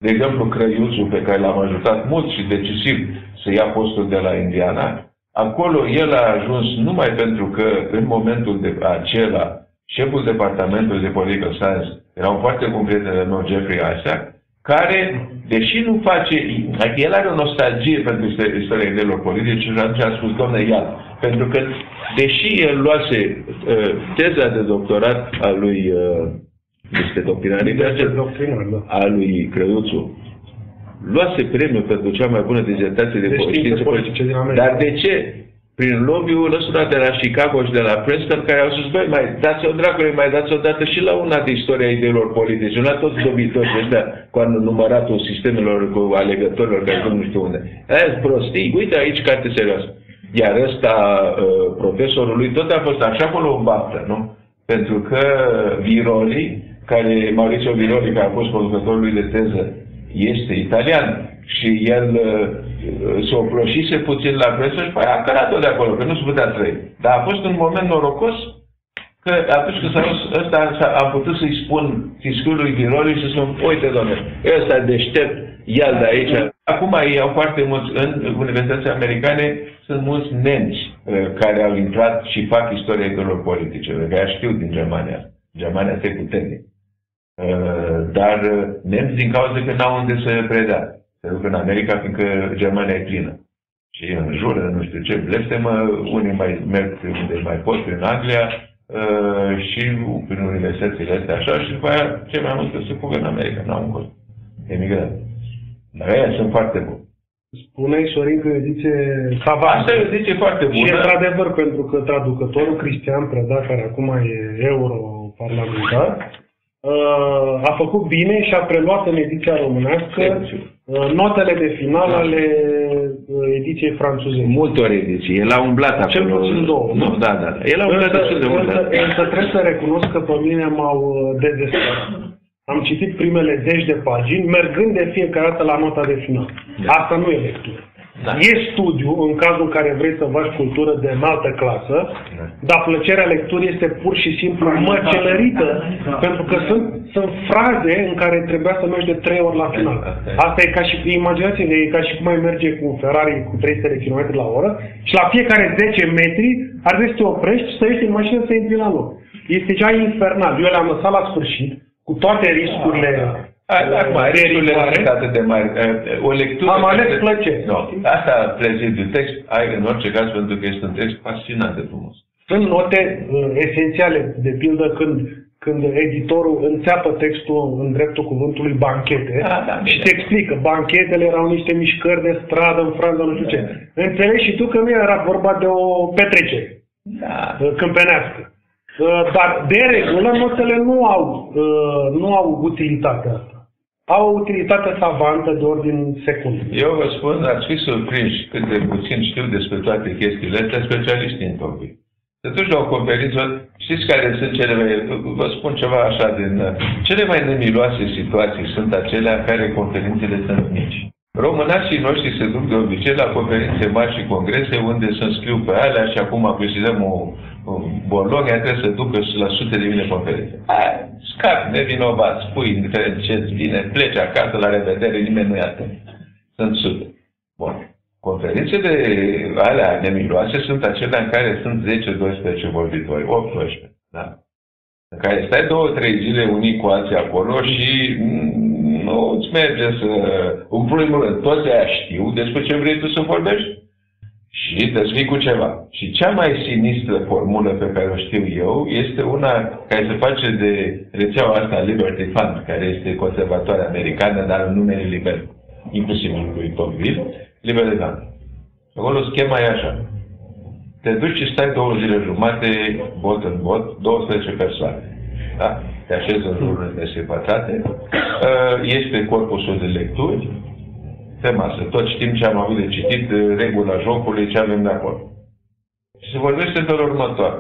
[SPEAKER 2] De exemplu, Crăiuțul, pe care l-am ajutat mult și decisiv să ia postul de la Indiana, acolo el a ajuns numai pentru că în momentul de acela șeful departamentului de political science era un foarte bun prieten de meu, Jeffrey Isaac, care, deși nu face, el are o nostalgie pentru istoria ideilor politice și atunci a spus, domnule, ia, pentru că, deși el luase uh, teza de doctorat a lui, uh, este doctrinaritate, a lui Crăiuțu, luase premiul pentru cea mai bună dizertație de, de științe politice, dar de ce? Prin lobby-ul ăsta de la Chicago și de la Princeton, care au spus, băi, mai dați-o dracului, mai dați-o dată și la una de istoria ideilor politice, nu la toți dobitorii ăștia cu număratul sistemelor, cu alegătorilor, care nu știu unde. Aia prostii, uite aici carte serioasă. Iar ăsta, uh, profesorul lui, tot a fost așa acolo în baptă, nu? Pentru că Viroli, care, Maurizio Viroli, care a fost producătorul lui de teză, este italian și el uh, se oploșise puțin la presă și păi a cărat-o de acolo, că nu se putea trăi. Dar a fost un moment norocos că atunci când s-a dus ăsta, am putut să-i spun fiscului Viroli și să spun, uite, doamne, ăsta deștept, ia de aici. Acum ei au foarte mulți, în universitățile americane, sunt mulți nemți uh, care au intrat și fac istoria ideilor politice, care știu din Germania. Germania este puternic. Uh, dar uh, nemți din cauza că n-au unde să predea. Se duc în America, fiindcă Germania e plină. Și în jur, nu știu ce, blestemă, unii mai merg unde mai pot, prin Anglia uh, și prin universitățile astea așa, și după aia cei mai mulți se fugă în America, n-au un cost. Emigrează. Dar aia sunt foarte buni.
[SPEAKER 1] Spuneai, Sorin, că zice Savantă.
[SPEAKER 2] Asta e o zice foarte bună.
[SPEAKER 1] Și într-adevăr, pentru că traducătorul Cristian Preda, care acum e europarlamentar, a făcut bine și a preluat în ediția românească notele de final ale ediției franțuze.
[SPEAKER 2] Multor ediții. El a umblat acolo.
[SPEAKER 1] Cel puțin două.
[SPEAKER 2] Nu, da, da. El a umblat destul de mult.
[SPEAKER 1] Însă trebuie să recunosc că pe mine m-au dezesperat. Am citit primele zeci de pagini, mergând de fiecare dată la nota de final. Da. Asta nu e lectură. Da. E studiu, în cazul în care vrei să faci cultură de înaltă clasă, da. Dar plăcerea lecturii este pur și simplu măcelărită, da. Pentru că sunt, sunt fraze în care trebuia să mergi de trei ori la final. Asta e ca și, imaginați-vă, e ca și cum ai merge cu un Ferrari cu trei sute de kilometri la oră și la fiecare zece metri ar trebui să te oprești, să ieși în mașină să intri la loc. Este cea infernal. Eu le-am lăsat la sfârșit, cu toate riscurile.
[SPEAKER 2] Acum, riscurile nu sunt atât de mari. O lectură...
[SPEAKER 1] Am ales plăcere.
[SPEAKER 2] No. Asta, plezit de text, ai în orice caz, pentru că este un text fascinant de frumos.
[SPEAKER 1] Sunt note uh, esențiale, de pildă când, când editorul înțeapă textul în dreptul cuvântului banchete,
[SPEAKER 2] da, da,
[SPEAKER 1] și
[SPEAKER 2] da.
[SPEAKER 1] te explică, banchetele erau niște mișcări de stradă în Franța, nu știu ce. Da. Înțelegi și tu că nu era vorba de o petrecere
[SPEAKER 2] da.
[SPEAKER 1] câmpenească. Dar, de regulă, notele nu au, nu au utilitatea asta. Au o utilitate savantă de ordin secund.
[SPEAKER 2] Eu vă spun, ați fi surprinși cât de puțin știu despre toate chestiile astea specialiștii în tocmai. Te duci la o conferință, știți care sunt cele mai, vă spun ceva așa, din cele mai nemiloase situații sunt acelea în care conferințele sunt mici. Românașii noștri se duc de obicei la conferințe mari și congrese unde se înscriu pe alea și acum precizăm o Bologna trebuie să ducă la sute de mii de conferințe. Scap, nevinovat, spui indiferent ce-ți vine, pleci acasă, la revedere, nimeni nu-i atent. Sunt sute. Bun. Conferințele alea nemiloase sunt acelea în care sunt zece doisprezece vorbitori, opt doisprezece. Da? În care stai două, trei zile unii cu alții acolo și nu îți merge să... În primul rând, toți aia știu despre ce vrei tu să vorbești și te-ți vii cu ceva. Și cea mai sinistră formulă pe care o știu eu este una care se face de rețeaua asta Liberty Fund, care este conservatoare americană, dar în numele liber, inclusiv lui Tocqueville, Liberty Fund. Acolo schema e așa. Te duci și stai două zile jumate, bot în bot, douăsprezece persoane. Da? Te așezi în jurul de sepatate, ești pe corpusul de lecturi, pe masă. Toți știm ce am avut de citit, regula jocului, ce avem de acolo. Și se vorbește în felul următor.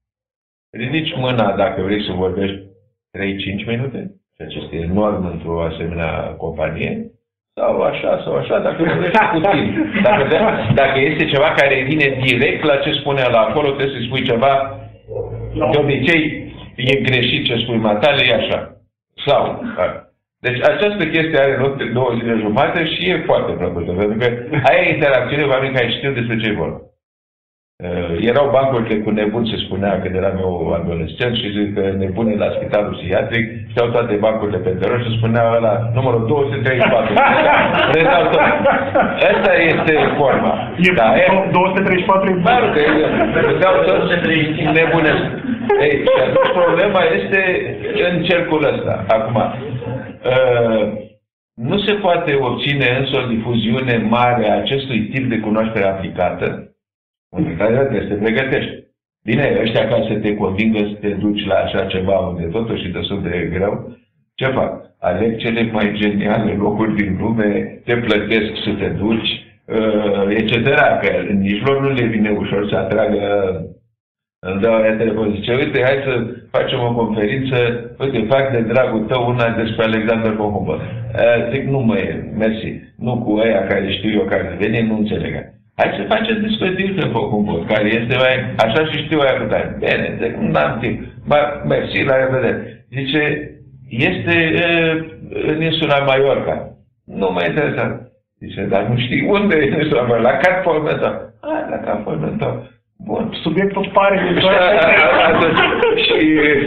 [SPEAKER 2] Ridici mâna dacă vrei să vorbești trei cinci minute, ceea ce este enorm într-o asemenea companie, sau așa, sau așa, dacă vorbești puțin. Dacă, dacă este ceva care vine direct la ce spunea la acolo, trebuie să spui ceva, de obicei e greșit ce spui matale, e așa. Sau, Deci această chestie are loc de două zile jumate și e foarte plăcută, pentru că aia interacțiune cu oameni care știu despre ce vorba. Uh, erau bancurile cu nebuni, se spunea când eram eu adolescent și zic că nebune la spitalul psihiatric, știau toate bancurile pe teror și spunea ăla numărul două sute treizeci și patru. Redau tot. Asta este forma.
[SPEAKER 1] E da, două sute treizeci și patru e
[SPEAKER 2] bun. Redau toți nebunesc. Ei, și atunci problema este în cercul ăsta. Acum, uh, nu se poate obține însă o difuziune mare a acestui tip de cunoaștere aplicată unde trebuie să te pregătești. Bine, ăștia ca să te convingă să te duci la așa ceva unde totuși e destul de greu, ce fac? Aleg cele mai geniale locuri din lume, te plătesc să te duci, uh, et cetera. Că nici lor nu le vine ușor să atragă. Îmi dau aia telefon, zice, uite, hai să facem o conferință, uite, fac de dragul tău una despre Alexander von Humboldt. Uh, zic, nu măi, mersi, nu cu aia care știu eu care vine, nu înțeleg. Hai să facem despre Wilhelm von Humboldt, care este mai, așa și știu aia cu tare. Bine, zic, nu am timp. Ba, mersi, la revedere. Zice, este uh, în insula Mallorca. Nu mă interesează. Zice, dar nu știi unde e în insula Mallorca? La Cap Formentor. Ah, la Cap Formentor. Bun.
[SPEAKER 1] Subiectul pare de
[SPEAKER 2] și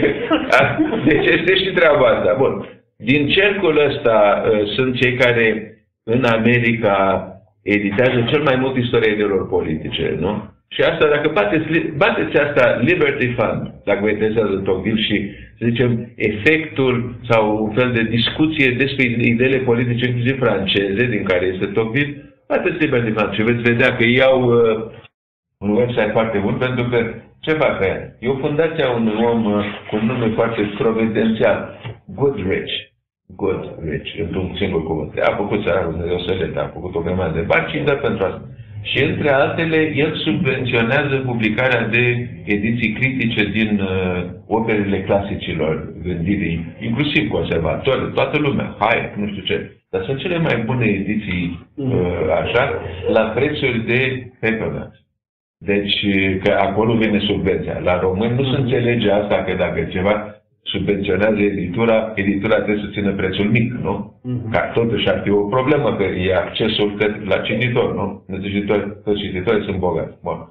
[SPEAKER 2] deci este și treaba asta. Bun. Din cercul ăsta uh, sunt cei care în America editează cel mai mult istoriilor politice, nu? Și asta, dacă bateți, bateți asta Liberty Fund, dacă vă interesează Tocqueville și, să zicem, efectul sau un fel de discuție despre ideile politice, inclusiv franceze, din care este Tocqueville, bateți Liberty Fund și veți vedea că ei au uh, un website foarte bun, pentru că ce fac aia? E o fundație a unui om uh, cu un nume foarte providențial, Goodrich. Goodrich, într-un singur cuvânt. A făcut țarul de Oselete, a făcut o grămadă de bani și dă pentru asta. Și între altele, el subvenționează publicarea de ediții critice din uh, operele clasicilor gândirii, inclusiv conservatori, toată lumea, Hayek, nu știu ce. Dar sunt cele mai bune ediții, uh, așa, la prețuri de paperback. Deci, că acolo vine subvenția. La români nu se înțelege asta, că dacă ceva subvenționează editura, editura trebuie să țină prețul mic, nu? Mm-hmm. Ca totuși ar fi o problemă, că e accesul la cititor, nu? Necesitori, toți cititorii sunt bogați. Bun.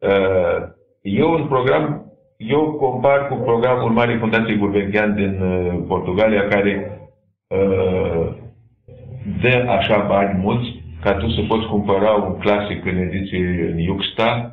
[SPEAKER 2] Eu un program, eu compar cu programul Marii Fundației Gulbenkian din Portugalia, care dă așa bani mulți, ca tu să poți cumpăra un clasic în ediție în Iuxta,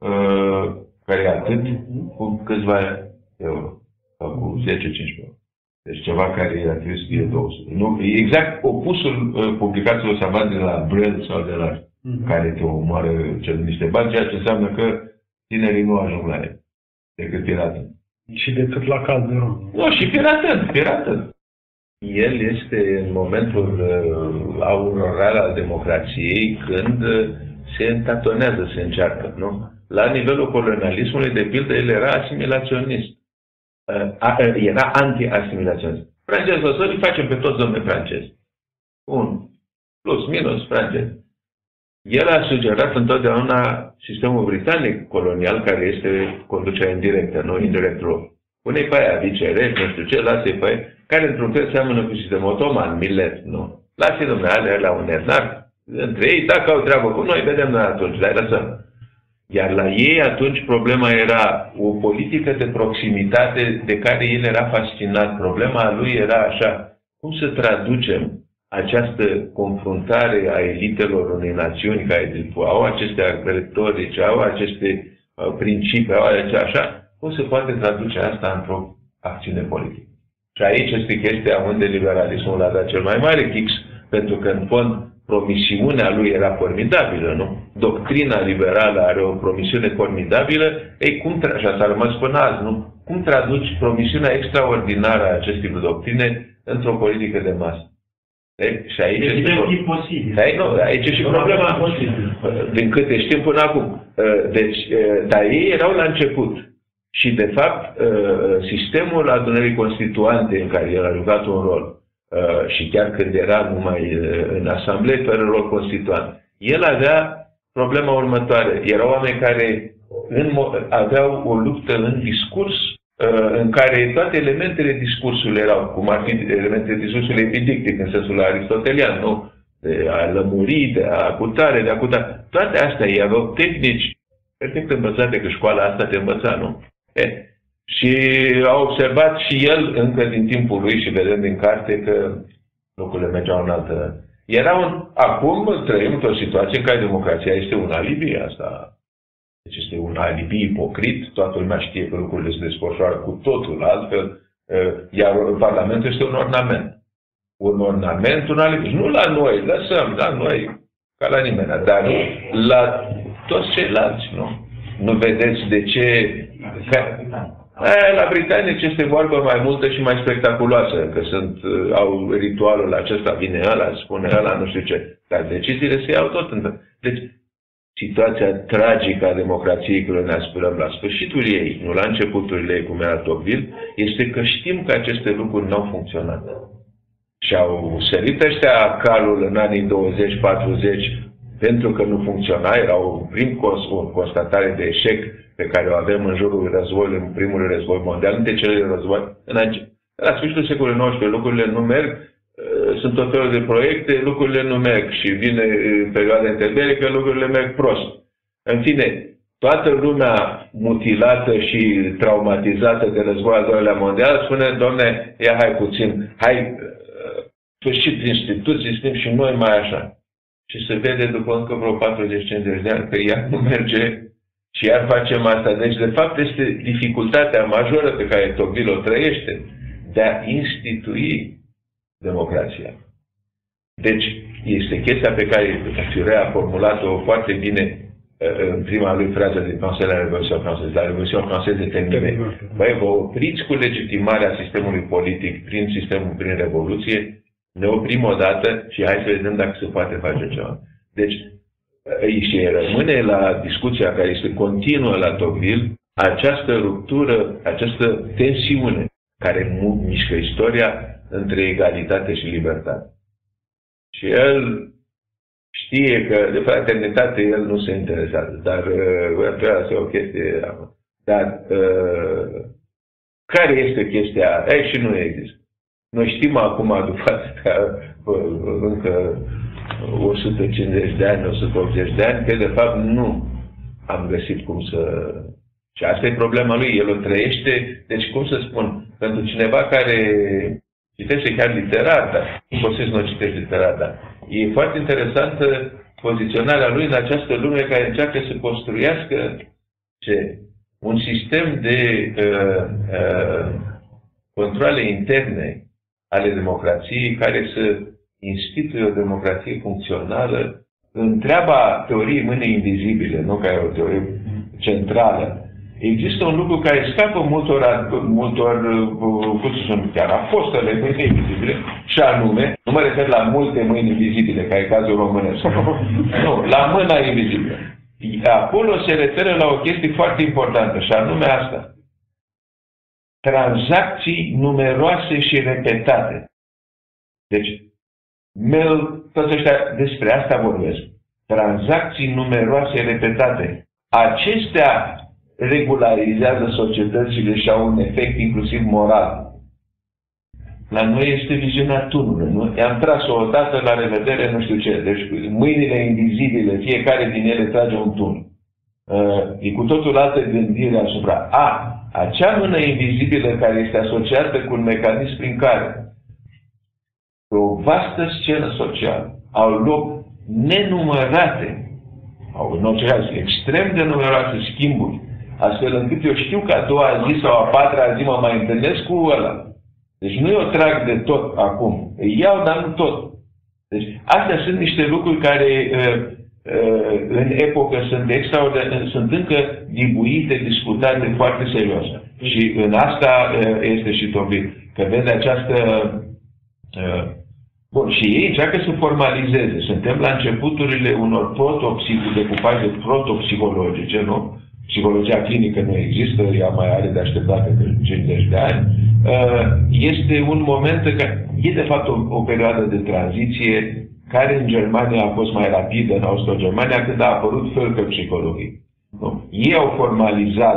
[SPEAKER 2] care e atât, cu câțiva euro. Sau cu zece cincisprezece euro. Deci ceva care ar trebui să fie două sute. Nu, e exact opusul uh, publicațiilor savante de la Brill sau de la mm-hmm. care te omoară cel niște bani, ceea ce înseamnă că tinerii nu ajung la el. Decât piratând.
[SPEAKER 1] Și decât la caz de rom.
[SPEAKER 2] Nu, și piratând, piratând. El este în momentul uh, auroral al democrației când uh, se întatonează, se încearcă, nu? La nivelul colonialismului, de pildă, el era asimilaționist. Uh, era anti-asimilaționist. Francez, o să îi facem pe toți domnule francezi. Bun. Plus, minus, francez. El a sugerat întotdeauna sistemul britanic colonial, care este conducerea indirectă, nu indirect law. Pune-i pe aia, vicere, nu știu ce, lasă-i pe aia, care într-un fel seamănă cu sistemul otoman, millet, nu. Lasă-i dumneavoastră la un etnar, între ei, dacă au treabă cu noi, vedem noi atunci, dar lăsăm. Iar la ei atunci problema era o politică de proximitate de care el era fascinat. Problema lui era așa, cum să traducem această confruntare a elitelor unei națiuni care au aceste retorici, au aceste uh, principii, au aceste așa, cum se poate traduce asta într-o acțiune politică. Și aici este chestia unde liberalismul a dat cel mai mare kicks, pentru că în fond promisiunea lui era formidabilă, nu? Doctrina liberală are o promisiune formidabilă, ei, cum, tra- așa s-a rămas până azi, nu? Cum traduci promisiunea extraordinară a acestui doctrine într-o politică de masă? Ei? Și aici
[SPEAKER 3] deci
[SPEAKER 2] este
[SPEAKER 3] pro- imposibil.
[SPEAKER 2] Aici, nu, aici e și problema, din câte știm până acum. Deci, dar ei erau la început. Și, de fapt, sistemul adunării constituante în care el a jucat un rol, Uh, și chiar când era numai uh, în asamblée, fără rol constituant. El avea problema următoare. Erau oameni care în, aveau o luptă în discurs în care toate elementele discursului erau, cum ar fi elementele discursului epidictic, în sensul aristotelian, nu? De a lămuri, de a acutare, de a acutare. Toate astea ei aveau tehnici perfect învățate, că școala asta te învăța, nu? E, și a observat și el încă din timpul lui și vedem din carte că lucrurile mergeau în altă. Era un, acum trăim într-o situație în care democrația este un alibi, asta. Deci este un alibi ipocrit, toată lumea știe că lucrurile se desfășoară cu totul altfel, iar Parlamentul este un ornament. Un ornament, un alibi. Nu la noi, lăsăm, la noi, ca la nimeni, dar la toți ceilalți, nu? Nu vedeți de ce... Ca... Aia, la britanici este vorba mai multă și mai spectaculoasă, că sunt, au ritualul acesta, vine ăla, spune ăla, nu știu ce. Dar deciziile se iau tot între. Deci, situația tragică a democrației, când ne aspirăm la sfârșitul ei, nu la începuturile ei, cum era Tocqueville, este că știm că aceste lucruri nu au funcționat. Și au sărit ăștia calul în anii douăzeci patruzeci pentru că nu funcționa, era o prim o constatare de eșec pe care o avem în jurul războiului, în primul război mondial, între cele război. La sfârșitul secolului nouăsprezece lucrurile nu merg, sunt tot felul de proiecte, lucrurile nu merg și vine perioada interbelică, lucrurile merg prost. În fine, toată lumea mutilată și traumatizată de războiul al doilea mondial spune, domne, ia hai puțin, hai, sfârșit instituții, suntem și noi mai așa. Și se vede după încă vreo patruzeci cincizeci de ani că ea nu merge și iar facem asta. Deci, de fapt, este dificultatea majoră pe care Tocqueville o trăiește de a institui democrația. Deci, este chestia pe care Furet a formulat-o foarte bine în prima lui frază din Conseil la Revoluția franceză. La Revoluția franceză de termine. Băi, vă opriți cu legitimarea sistemului politic prin sistemul, prin Revoluție, ne oprim odată și hai să vedem dacă se poate face ceva. Deci, și rămâne la discuția care este continuă la Tocqueville, această ruptură, această tensiune care mișcă istoria între egalitate și libertate. Și el știe că de fraternitate el nu se interesează, dar asta e o chestie. Dar care este chestia? Ei, și nu există. Noi știm acum, după asta, încă o sută cincizeci de ani, o sută optzeci de ani, că de fapt nu am găsit cum să... Și asta e problema lui, el o trăiește, deci cum să spun, pentru cineva care citește chiar literar, dar nu nu citește literar, dar e foarte interesantă poziționarea lui în această lume care încearcă să construiască ce? Un sistem de uh, uh, controle interne ale democrației care să instituie o democrație funcțională în treaba teoriei mâinii invizibile, nu ca o teorie centrală. Există un lucru care scapă multor, multor cum să spun, chiar apostole mâini invizibile, și anume, nu mă refer la multe mâini invizibile, ca e cazul românesc. Nu, la mâna invizibilă. Acolo se referă la o chestie foarte importantă, și anume asta. Tranzacții numeroase și repetate. Deci, mail, toți ăștia despre asta vorbesc. Tranzacții numeroase repetate. Acestea regularizează societățile și au un efect inclusiv moral. La noi este viziunea tunului, nu? I-am tras-o odată, la revedere, nu știu ce. Deci mâinile invizibile, fiecare din ele trage un tun. Uh, e cu totul altă gândire asupra. A, acea mână invizibilă care este asociată cu un mecanism prin care pe o vastă scenă socială au loc nenumărate, au în orice caz extrem de numeroase schimburi, astfel încât eu știu că a doua zi sau a patra zi mă mai întâlnesc cu ăla. Deci nu eu trag de tot acum. Îi iau, dar nu tot. Deci astea sunt niște lucruri care uh, uh, în epocă sunt extraordinare, sunt încă dibuite, discutate foarte serios. Și în asta uh, este și Tocqueville. Că vede această... Uh, bun, și ei încearcă să formalizeze. Suntem la începuturile unor protodecupaje protopsihologice, nu? Psihologia clinică nu există, ea mai are de așteptat de cincizeci de ani. Este un moment în care e de fapt o, o perioadă de tranziție care în Germania a fost mai rapidă, în Austro-Germania, când a apărut Völkerpsychologie. Ei au formalizat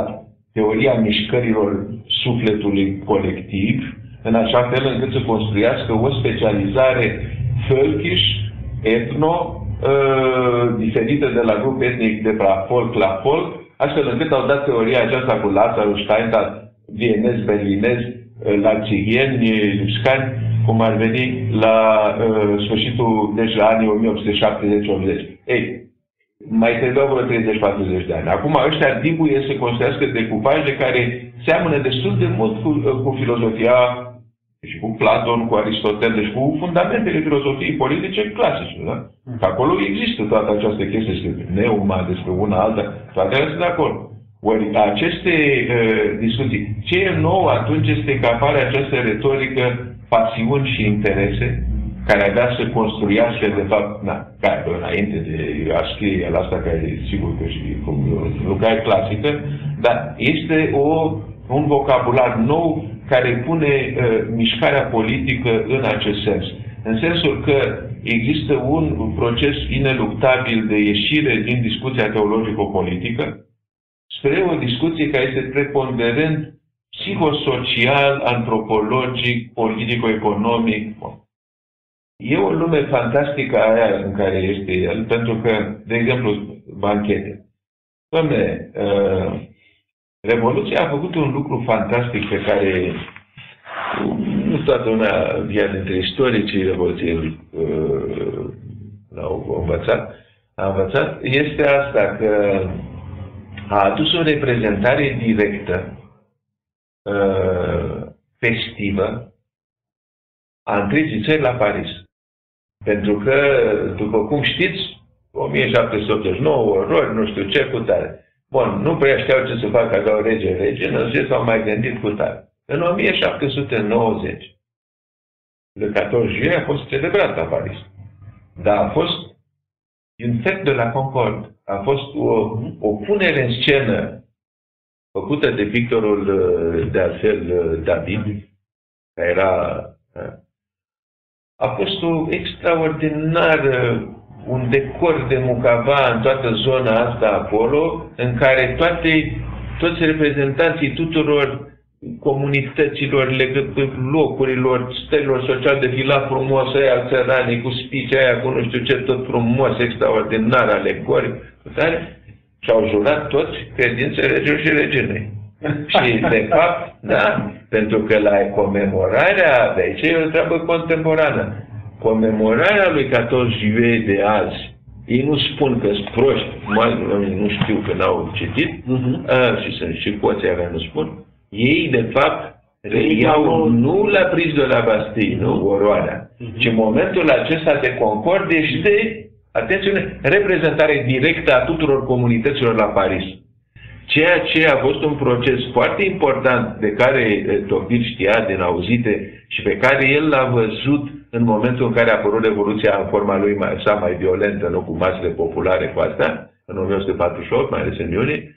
[SPEAKER 2] teoria mișcărilor sufletului colectiv, în așa fel încât să construiască o specializare völkisch, etno, uh, diferită de la grup etnic de la folk la folk, astfel încât au dat teoria aceasta cu Lazarus, Steinthal, vienezi, berlinezi, leipzigieni, lipscani, cum ar veni la uh, sfârșitul, deci la anii o mie opt sute șaptezeci optzeci. Ei, mai trebuiau vreo treizeci patruzeci de ani. Acum ăștia dibuie să construiască decupaje care seamănă destul de mult cu, cu filozofia și cu Platon, cu Aristotel, deci cu fundamentele filozofiei politice clasice. Da? Că acolo există toată această chestie despre neuma, despre una alta, toate astea de acolo. Ori aceste uh, discuții, ce e nou atunci este că apare această retorică pasiuni și interese care avea să construiască, de fapt, na, care înainte de a scrie el asta, care e sigur că și cum lucrare clasică, dar este o, un vocabular nou care pune uh, mișcarea politică în acest sens. În sensul că există un proces ineluctabil de ieșire din discuția teologico-politică spre o discuție care este preponderent psihosocial, antropologic, politico-economic. E o lume fantastică aia în care este el, pentru că, de exemplu, banchete. Doamne, uh, Revoluția a făcut un lucru fantastic pe care nu toată lumea, iar dintre istoricii Revoluției uh, l-au învățat, a învățat, este asta, că a adus o reprezentare directă, uh, festivă, a întregii țări la Paris. Pentru că, după cum știți, o mie șapte sute optzeci și nouă, orori, nu știu ce, cu tare. Bun, nu prea știau ce să facă, aveau rege, rege, în zi s-au mai gândit cu tare. În o mie șapte sute nouăzeci, le paisprezece juillet a fost celebrat la Paris. Dar a fost un fet de la Concorde. A fost o, o punere în scenă făcută de pictorul, de altfel, David, care era... A fost o extraordinară, un decor de mucava în toată zona asta acolo, în care toate, toți reprezentanții tuturor comunităților, locurilor, stărilor sociale defila frumos, aia țăranii, cu spice aia, cu nu știu ce, tot frumos, extraordinar, alegori, și au jurat toți credințe regelor și reginei. Și, de fapt, da, pentru că la comemorarea, de aici e o treabă contemporană, comemorarea lui paisprezece juillet de azi, ei nu spun că sunt proști, nu știu că n-au citit, uh-huh. a, și sunt și poții care nu spun, ei, de fapt, reiau nu la prise de la Bastille, nu oroarea, uh-huh. ci în momentul acesta de concorde și de, atenție, reprezentare directă a tuturor comunităților la Paris. Ceea ce a fost un proces foarte important de care Tocqueville știa din auzite și pe care el l-a văzut în momentul în care a apărut Revoluția în forma lui mai, sa mai violentă, nu cu masele populare cu astea, în o mie opt sute patruzeci și opt, mai ales în iunie,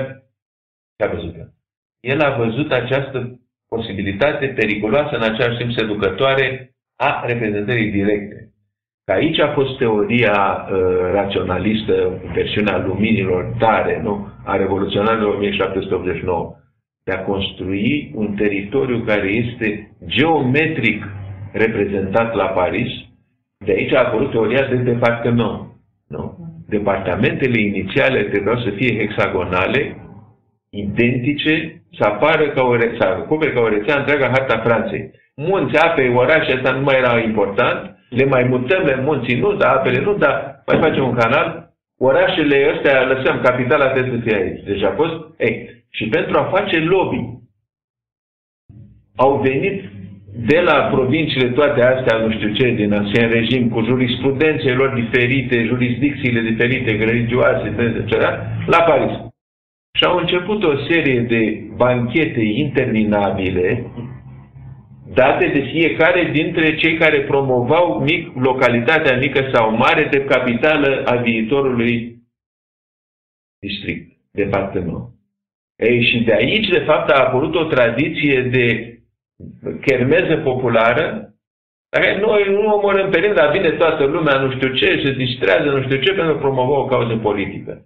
[SPEAKER 2] ce a văzut el? El a văzut această posibilitate periculoasă, în același timp seducătoare, a reprezentării directe. Că aici a fost teoria uh, raționalistă, versiunea luminilor tare, nu? A revoluționarilor o mie șapte sute optzeci și nouă, de a construi un teritoriu care este geometric reprezentat la Paris. De aici a apărut teoria de departament. Nu? Departamentele inițiale trebuiau să fie hexagonale, identice, să apară ca o, să acopere ca o rețea întreaga harta Franței. Munți, ape, orașe, asta nu mai era important. Le mai mutăm în munții, nu, dar apele nu, dar mai facem un canal. Orașele astea lăsăm, capitala trebuie să fie aici. Deci a fost, ei, și pentru a face lobby, au venit de la provinciile toate astea, nu știu ce, din ancien regim, cu jurisprudențele lor diferite, jurisdicțiile diferite, religioase, et cetera, la Paris. Și au început o serie de banchete interminabile, date de fiecare dintre cei care promovau mic, localitatea mică sau mare de capitală a viitorului district, departament. Ei, și de aici, de fapt, a apărut o tradiție de chermeză populară, care noi nu omorâm pe rând, dar vine toată lumea, nu știu ce, se distrează, nu știu ce, pentru a promova o cauză politică.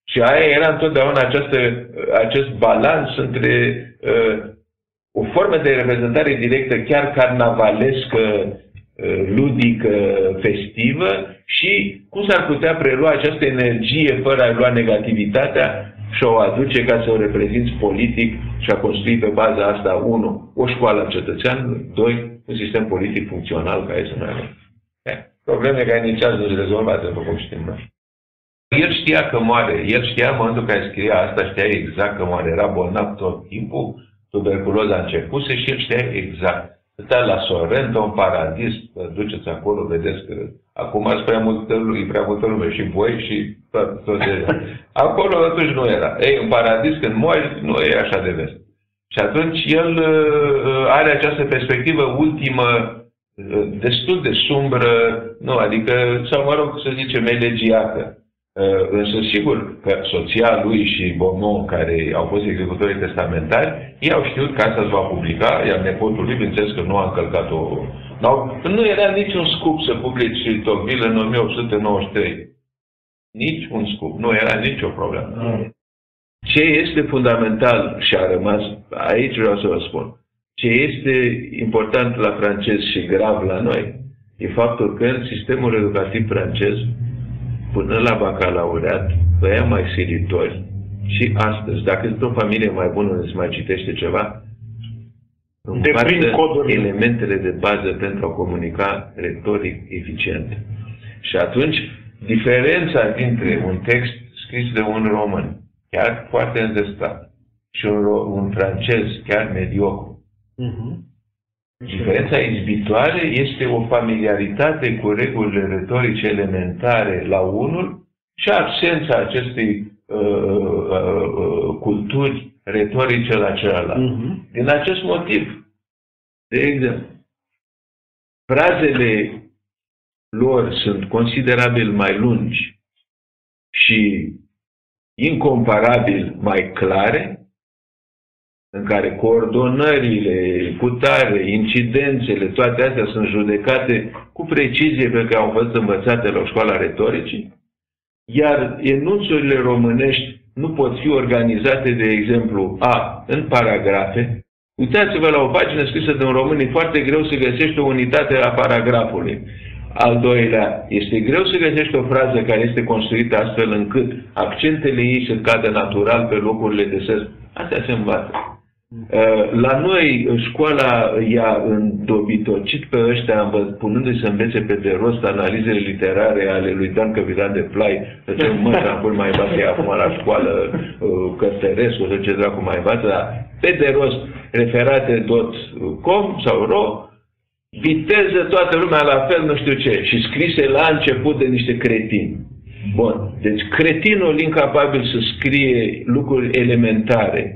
[SPEAKER 2] Și aia era întotdeauna această, acest balans între uh, o formă de reprezentare directă, chiar carnavalescă, uh, ludică, festivă, și cum s-ar putea prelua această energie fără a lua negativitatea și o aduce ca să o reprezinți politic și a construi pe baza asta, unu, o școală a cetățeanului, doi, un sistem politic funcțional care să mai avem. Probleme care nici azi nu se rezolvate, după cum știm noi. El știa că moare, el știa în momentul în care scria asta, știa exact că moare, era bolnav tot timpul, tuberculoza începuse și el știa exact. Stătea la Sorrento, în paradis, duceți acolo, vedeți că acum ați prea multă lume, prea multă lume și voi și tot, tot de... Acolo atunci nu era. Ei, în paradis când mori, nu e așa de vest. Și atunci el uh, are această perspectivă ultimă, uh, destul de sumbră, nu, adică, sau mă rog să zicem, elegiacă. Uh, însă sigur că soția lui și Beaumont, care au fost executorii testamentari, ei au știut că asta se va publica, iar nepotul lui, bineînțeles că nu a încălcat-o. Nu era niciun scup să publici Tocqueville în o mie opt sute nouăzeci și trei. Nici un scup, nu era nicio problemă. Mm. Ce este fundamental și a rămas, aici vreau să vă spun, ce este important la francez și grav la noi, e faptul că în sistemul educativ francez, până la bacalaureat, băia mai silitori și astăzi, dacă sunt o familie mai bună unde se mai citește ceva, învață elementele de bază pentru a comunica retoric eficient. Și atunci, diferența dintre un text scris de un român, chiar foarte înzestrat, și un, un francez, chiar mediocru, uh-huh. Diferența izbitoare este o familiaritate cu regulile retorice elementare la unul și absența acestei uh, uh, culturi retorice la celălalt. Uh-huh. Din acest motiv, de exemplu, frazele lor sunt considerabil mai lungi și incomparabil mai clare, în care coordonările, cutare, incidențele, toate astea sunt judecate cu precizie pe care au fost învățate la școala retoricii, iar enunțurile românești nu pot fi organizate, de exemplu, a, în paragrafe. Uitați-vă la o pagină scrisă de un român, e foarte greu să găsești o unitate a paragrafului. Al doilea, este greu să găsești o frază care este construită astfel încât accentele ei să cadă natural pe locurile de sens. Astea se învață. La noi, școala i-a îndobitocit pe ăștia, punându-i să învețe pe de rost analizele literare ale lui Dan Căpitan de Plai, să ce mă, acum mai învață acum la școală, Căstărescu, să ce dracu mai învață, dar pe de rost, referate dot com sau ro, viteză, toată lumea la fel, nu știu ce, și scrise la început de niște cretini. Bun, deci cretinul incapabil să scrie lucruri elementare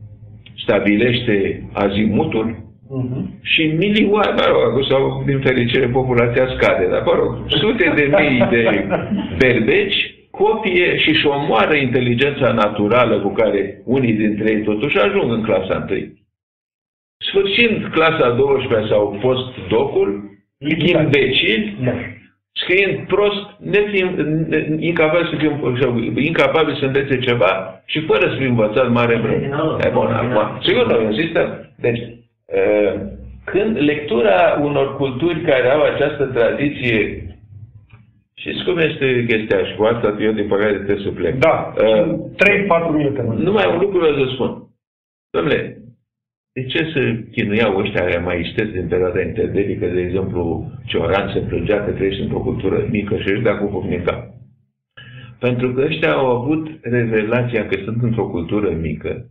[SPEAKER 2] stabilește azimutul uh-huh. și milioane, mă rog, sau din fericire populația scade, dar mă rog, sute de mii de berbeci copie și își omoară inteligența naturală cu care unii dintre ei totuși ajung în clasa întâi. Sfârșind clasa a douăsprezecea sau post-docul, imbecili, scriind prost, incapabil să, fie, incapabil să învețe ceva și fără să fie învățat mare vreme. E bun, acum, sigur, noi insistăm. Deci, când lectura unor culturi care au această tradiție, știți cum este chestia și cu asta eu din păcate trebuie să plec.
[SPEAKER 1] Da, trei patru minute.
[SPEAKER 2] Numai un lucru vreau să spun. Dom'le, de ce să chinuiau ăștia aia mai isteți din perioada interbelică, de exemplu, Cioran se plângea că trăiești într-o cultură mică și își dea cu pupnica? Pentru că ăștia au avut revelația că sunt într-o cultură mică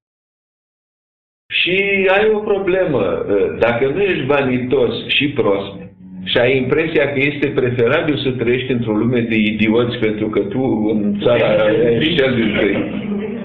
[SPEAKER 2] și ai o problemă. Dacă nu ești vanitos și prost și ai impresia că este preferabil să trăiești într-o lume de idioți pentru că tu în țara ești cel din tâi.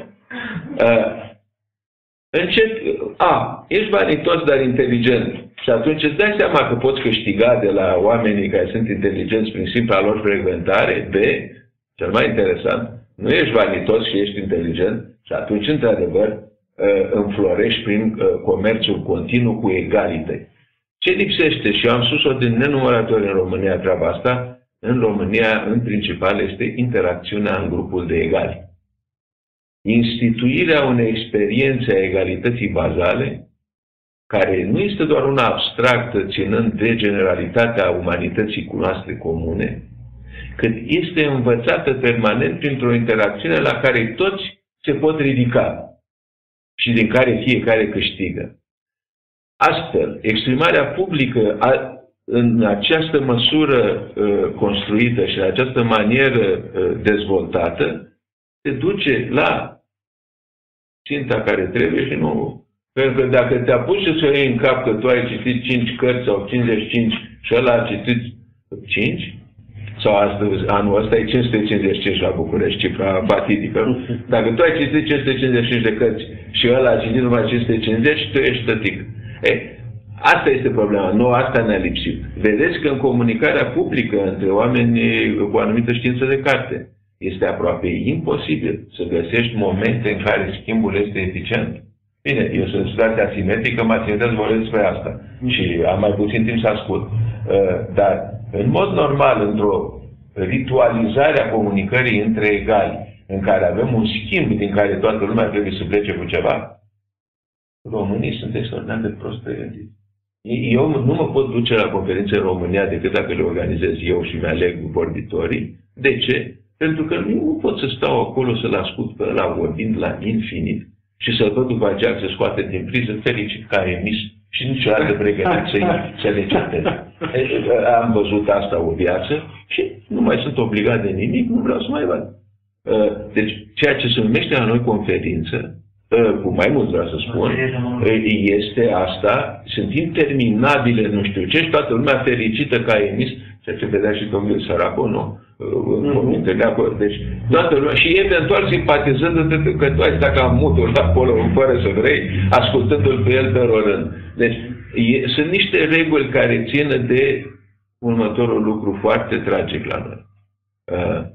[SPEAKER 2] Încep, a, ești vanitos, dar inteligent. Și atunci îți dai seama că poți câștiga de la oamenii care sunt inteligenți prin simpla lor frecventare. B, cel mai interesant, nu ești vanitos și ești inteligent și atunci, într-adevăr, înflorești prin comerțul continuu cu egalitate. Ce lipsește? Și eu am spus-o din nenumărate ori în România treaba asta. În România, în principal, este interacțiunea în grupul de egali. instituirea unei experiențe a egalității bazale, care nu este doar una abstractă, ținând de generalitatea umanității cu noastre comune, cât este învățată permanent printr-o interacțiune la care toți se pot ridica și din care fiecare câștigă. Astfel, exprimarea publică a, în această măsură uh, construită și în această manieră uh, dezvoltată te duce la ținta care trebuie și nu... Pentru că dacă te apuci să iei în cap că tu ai citit cinci cărți sau cincizeci și cinci și ăla a citit cinci, sau astăzi, anul ăsta e cinci sute cincizeci și cinci la București, cifra batidică. Dacă tu ai citit cinci sute cincizeci și cinci de cărți și ăla a citit numai cinci sute cincizeci, tu ești tătic. Ei, asta este problema. Nu, asta ne-a lipsit. Vedeți că în comunicarea publică între oameni cu o anumită știință de carte este aproape imposibil să găsești momente în care schimbul este eficient. Bine, eu sunt situație asimetrică, mă țin să vorbesc despre asta și am mai puțin timp să ascult. Dar, în mod normal, într-o ritualizare a comunicării între egali, în care avem un schimb din care toată lumea trebuie să plece cu ceva, românii sunt extraordinar de prost pregătiți. Eu nu mă pot duce la conferințe în România decât dacă le organizez eu și mi-aleg vorbitorii. De ce? Pentru că nu pot să stau acolo să-l ascult pe ăla vorbind la infinit și să-l văd după aceea să scoate din priză fericit că a emis și niciodată pregătit să le citeze. Am văzut asta o viață și nu mai sunt obligat de nimic, nu vreau să mai văd. Deci, ceea ce se numește la noi conferință, cu mai mult vreau să spun, este asta, sunt interminabile, nu știu ce, și toată lumea fericită că a emis, ceea ce vedea și domnul Săracu, nu? Deci, toată lumea, și eventual simpatizând că tu ai stat ca mutul acolo, fără să vrei, ascultându-l pe el pe rând. Deci, e, sunt niște reguli care țin de următorul lucru foarte tragic la noi. Uh,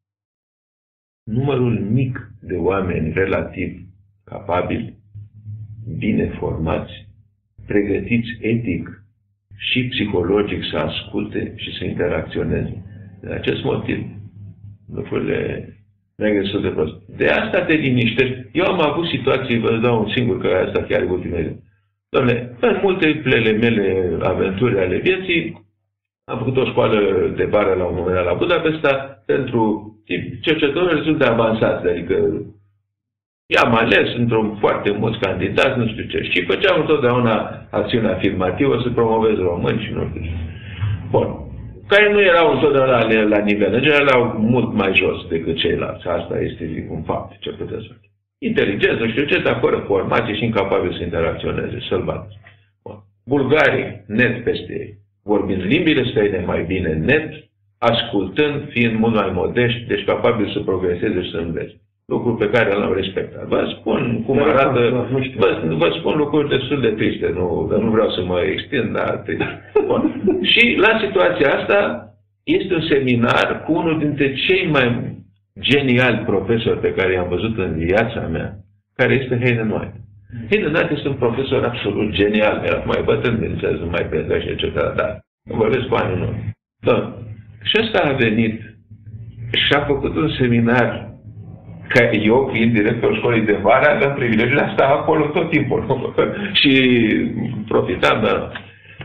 [SPEAKER 2] numărul mic de oameni relativ capabili, bine formați, pregătiți etic și psihologic să asculte și să interacționeze. De acest motiv, lucrurile merg destul de prost. De asta te liniștești. Eu am avut situații, vă dau un singur, că asta chiar e ultimele. Doamne, în multele mele aventuri ale vieții, am făcut o școală de vară la un moment dat la Budapesta pentru cercetători destul de avansați, adică i-am ales într-un foarte mulți candidați, nu știu ce, și făceam întotdeauna acțiune afirmativă să promovez români și nu știu ce. Bun. Care nu erau întotdeauna la, la nivel, în general erau mult mai jos decât ceilalți. Asta este un fapt, ce puteți să faceți. Inteligență, știu ce, dar fără formație și incapabil să interacționeze, sălbatici. Bulgarii, net peste ei, vorbind limbile străine mai bine, net, ascultând, fiind mult mai modești, deci capabili să progreseze și să învețe. Lucruri pe care l-am respectat. Vă spun cum arată, vă, vă spun lucruri destul de triste, nu, nu vreau să mă extind, dar bun. Și la situația asta este un seminar cu unul dintre cei mai geniali profesori pe care i-am văzut în viața mea, care este Hayden White. Hayden White este un profesor absolut genial, era mai bătrân, bineînțeles, nu mai predă și et cetera, dar vorbesc cu anul nou. Da. Și ăsta a venit și a făcut un seminar că eu, fiind directorul școlii de vară, aveam privilegiul de a sta acolo tot timpul. Și profitam, dar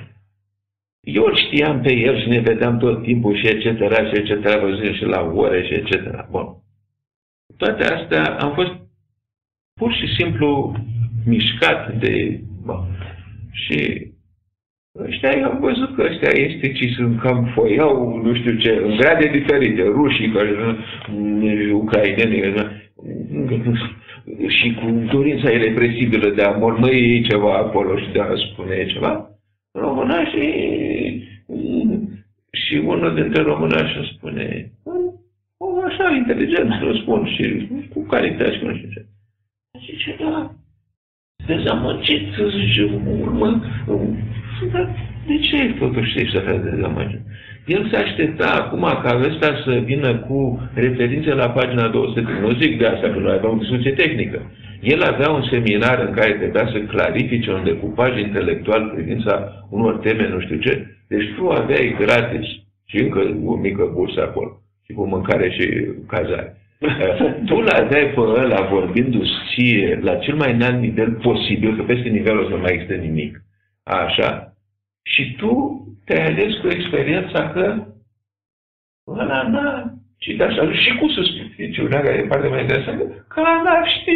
[SPEAKER 2] eu îl știam pe el și ne vedeam tot timpul și et cetera și et cetera, văzând și la ore și et cetera. Bun. Toate astea am fost pur și simplu mișcat de... Bun. Și ăștia i-am văzut că ăștia esticii sunt cam foiau, nu știu ce, în grade diferite, rușii, care, ucrainenii, și cu dorința irrepresibilă de a mormăi ceva acolo și de a spune ceva, românașii, și unul dintre românași îmi spune, o, așa, inteligent, răspund și cu calitate și nu știu ce. Zice, da, dezamăgit, zice, urmă, de ce totuși ești așa de dezamăgit? El se aștepta acum ca ăsta să vină cu referințe la pagina două sute. Nu zic de asta, că noi aveam o discuție tehnică. El avea un seminar în care trebuia să clarifice un decupaj intelectual privința unor teme, nu știu ce. Deci tu aveai gratis și încă o mică bursă acolo. Și cu mâncare și cazare. Tu l-aveai pe ăla vorbindu-ți ție la cel mai înalt nivel posibil, că peste nivelul ăsta nu mai există nimic. Așa. Și tu te-ai ales cu experiența că ăla n-a. Și de așa, și cu suspiciunea, care e partea mai interesantă, că n-ar ști.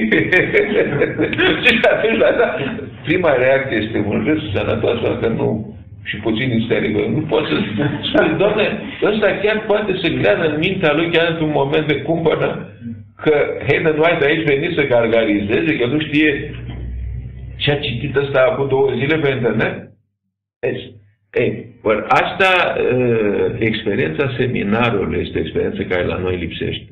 [SPEAKER 2] Și atunci, da, prima reacție este un râs sănătos, că nu, și puțin isterică. Nu poți să spui, Doamne, ăsta chiar poate să creadă în mintea lui, chiar într-un moment de cumpănă, că Hayden White aici veni să gargarizeze, că nu știe ce a citit ăsta acum două zile pe internet? Deci, ei, păr, asta, experiența seminarului este o experiență care la noi lipsește.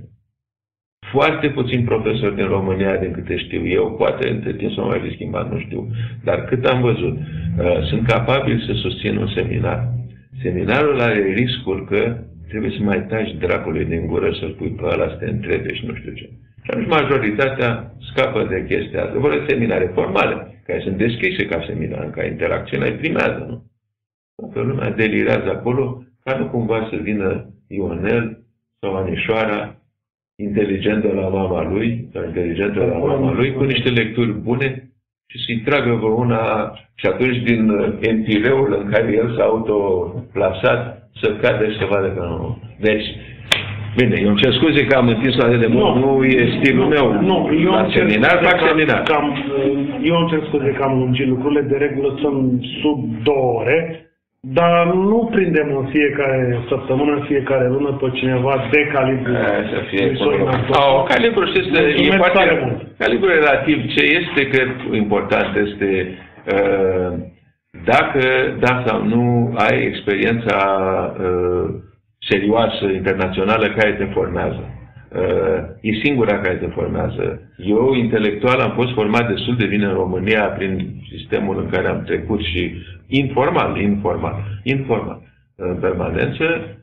[SPEAKER 2] Foarte puțini profesori din România, din câte știu eu, poate între timp s-au mai schimbat, nu știu, dar cât am văzut, sunt capabili să susțină un seminar. Seminarul are riscul că trebuie să mai taci dracului din gură să-l pui pe ăla să te întrebe și nu știu ce. Și atunci majoritatea scapă de chestia asta. Vor seminare formale, care sunt deschise ca seminar, ca interacțiunea îi primează, nu? Toată lumea delirează acolo, ca nu cumva să vină Ionel sau Anișoara, inteligentă la mama lui, sau inteligentă la mama lui, cu niște lecturi bune și să-i tragă vreo una și atunci din empireul în care el s-a autoplasat să cadă și să vadă că nu. Deci, bine, eu îmi cer scuze că am întins la de mult, nu, nu e stilul meu.
[SPEAKER 1] Nu, eu
[SPEAKER 2] la seminar fac
[SPEAKER 1] că,
[SPEAKER 2] seminar.
[SPEAKER 1] Că am, eu îmi cer scuze că am lungit lucrurile, de regulă sunt sub două ore, dar nu prindem în fiecare săptămână, în fiecare lună pe cineva de calibru.
[SPEAKER 2] Să fie oh, calibru, știți, e foarte calibru relativ. Ce este, cred, important este uh, dacă, da sau nu, ai experiența uh, serioasă, internațională, care te formează. Uh, e singura care te formează. Eu, intelectual, am fost format destul de bine în România prin sistemul în care am trecut și informal, informal, informal, în permanență.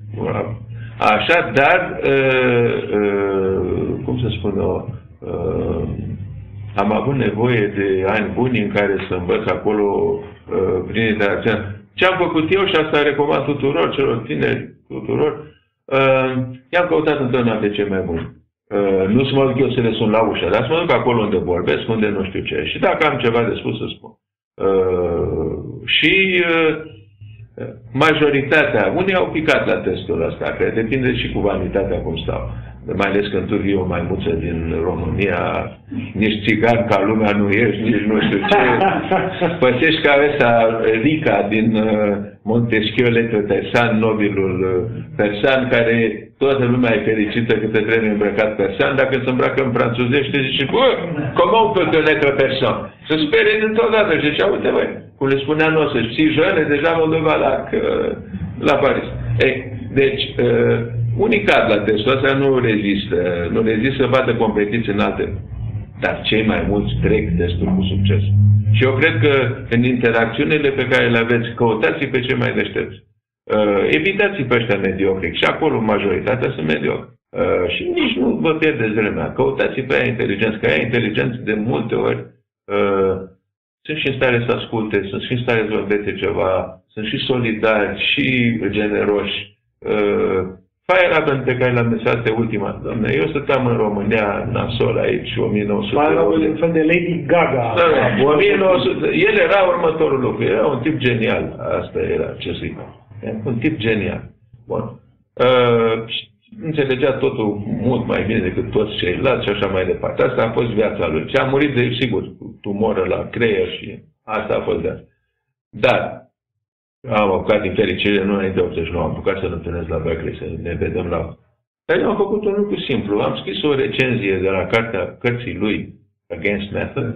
[SPEAKER 2] Așa, dar, uh, uh, cum să spun eu, uh, am avut nevoie de ani buni în care să învăț acolo uh, prin interacțiune. Ce am făcut eu, și asta recomand tuturor, celor tineri, tuturor, uh, i-am căutat întotdeauna pe cei mai buni. Uh, nu să mă duc eu să le sun la ușă, dar să mă duc acolo unde vorbesc, unde nu știu ce. Și dacă am ceva de spus, să spun. Uh, și uh, majoritatea, unii au picat la testul ăsta, că depinde și cu vanitatea cum stau. Mai ales când tu vii o maimuță din România, nici țigan ca lumea nu ești, nici nu știu ce. Păsești ca ăsta Rica din uh, Montesquieu Letretesan, nobilul uh, persan, care toată lumea e fericită că te trebuie îmbrăcat persan, dacă se îmbracă în franțuzește, zice, bă, comment on peut connaître persan? Se sperie dintr-odată și zice, uite, băi, cum le spunea noastră, știi, jăne, deja mă duc la, la Paris. Ei, deci, uh, unii cad la testul ăsta, nu rezistă, nu rezistă să vadă competiții în alte. Dar cei mai mulți trec testul cu succes. Și eu cred că în interacțiunile pe care le aveți, căutați pe cei mai deștepți. Uh, evitați pe ăștia mediocri. Și acolo majoritatea sunt mediocri. Uh, și nici nu vă pierdeți vremea. Căutați pe aia inteligenți, că aia inteligenți de multe ori uh, sunt și în stare să asculte, sunt și în stare să învețe ceva, sunt și solidari, și generoși. Uh, Fire pe care l-am mesat pe ultima, doamne, eu stăteam în România, nasol aici, o mie nouă sute.
[SPEAKER 1] Un fel de Lady Gaga.
[SPEAKER 2] Da, o mie nouă sute. El era următorul lucru, era un tip genial. Asta era, ce să-i un tip genial. Bun. Uh, înțelegea totul mult mai bine decât toți ceilalți și așa mai departe. Asta a fost viața lui. Și a murit, de sigur, cu tumoră la creier și asta a fost viața. Dar am apucat din fericire, nu înainte de optzeci și nouă, am apucat să-l întâlnesc la Berkeley, să ne vedem la... Dar eu am făcut un lucru simplu. Am scris o recenzie de la cartea cărții lui, Against Method,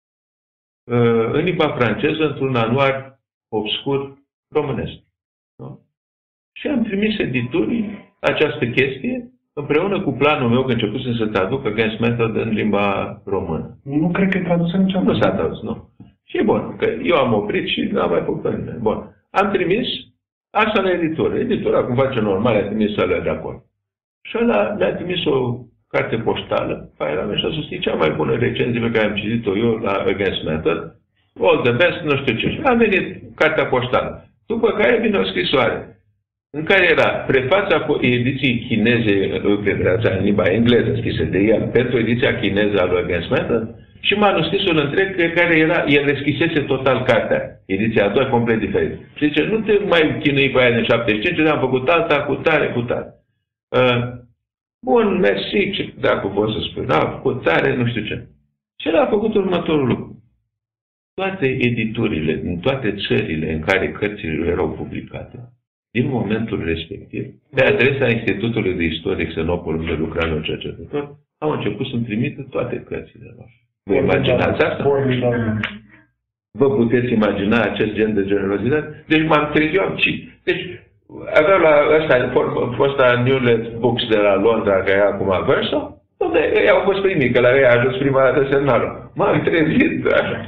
[SPEAKER 2] în limba franceză, într-un anuar obscur românesc. Nu? Și am trimis editurii această chestie, împreună cu planul meu, că începusem să traduc Against Method în limba română.
[SPEAKER 1] Nu cred că e tradusă niciodată.
[SPEAKER 2] Nu s-a tradus, nu. Și bun, că eu am oprit și n-am mai făcut nimeni. Bun. Am trimis asta la editură. Editura, cum face normal, a trimis alea de acolo. Și ăla mi-a trimis o carte poștală, faila mea, și a susținut cea mai bună recenzie pe care am citit-o eu la Against Method, all the best, nu știu ce. Și a venit cartea poștală. După care vine o scrisoare. în care era prefața ediției chineze, prefața în limba engleză scrisă de el, pentru ediția chineză a lui Gensmer, și manuscrisul întreg pe care era, el deschisese total cartea. Ediția a doua complet diferită. Și zice, nu te mai chinui pe aia în șaptezeci și cinci, am făcut alta, cu tare, cu tare. Uh, bun, mersi, ce dacă pot să spun, da, cu tare, nu știu ce. Și el a făcut următorul lucru. Toate editurile, din toate țările în care cărțile erau publicate, din momentul respectiv, pe adresa Institutului de Istorie Xenopol, unde lucra un cercetător, au început să-mi trimită toate cărțile noastre. Vă imaginați asta? Vă puteți imagina acest gen de generozitate? Deci m-am trezit, eu am ci. Deci aveau la ăsta, fosta Newlet Books de la Londra, care e acum Verso, unde ei au fost primii, că la ei a ajuns prima dată semnalul. M-am trezit, așa.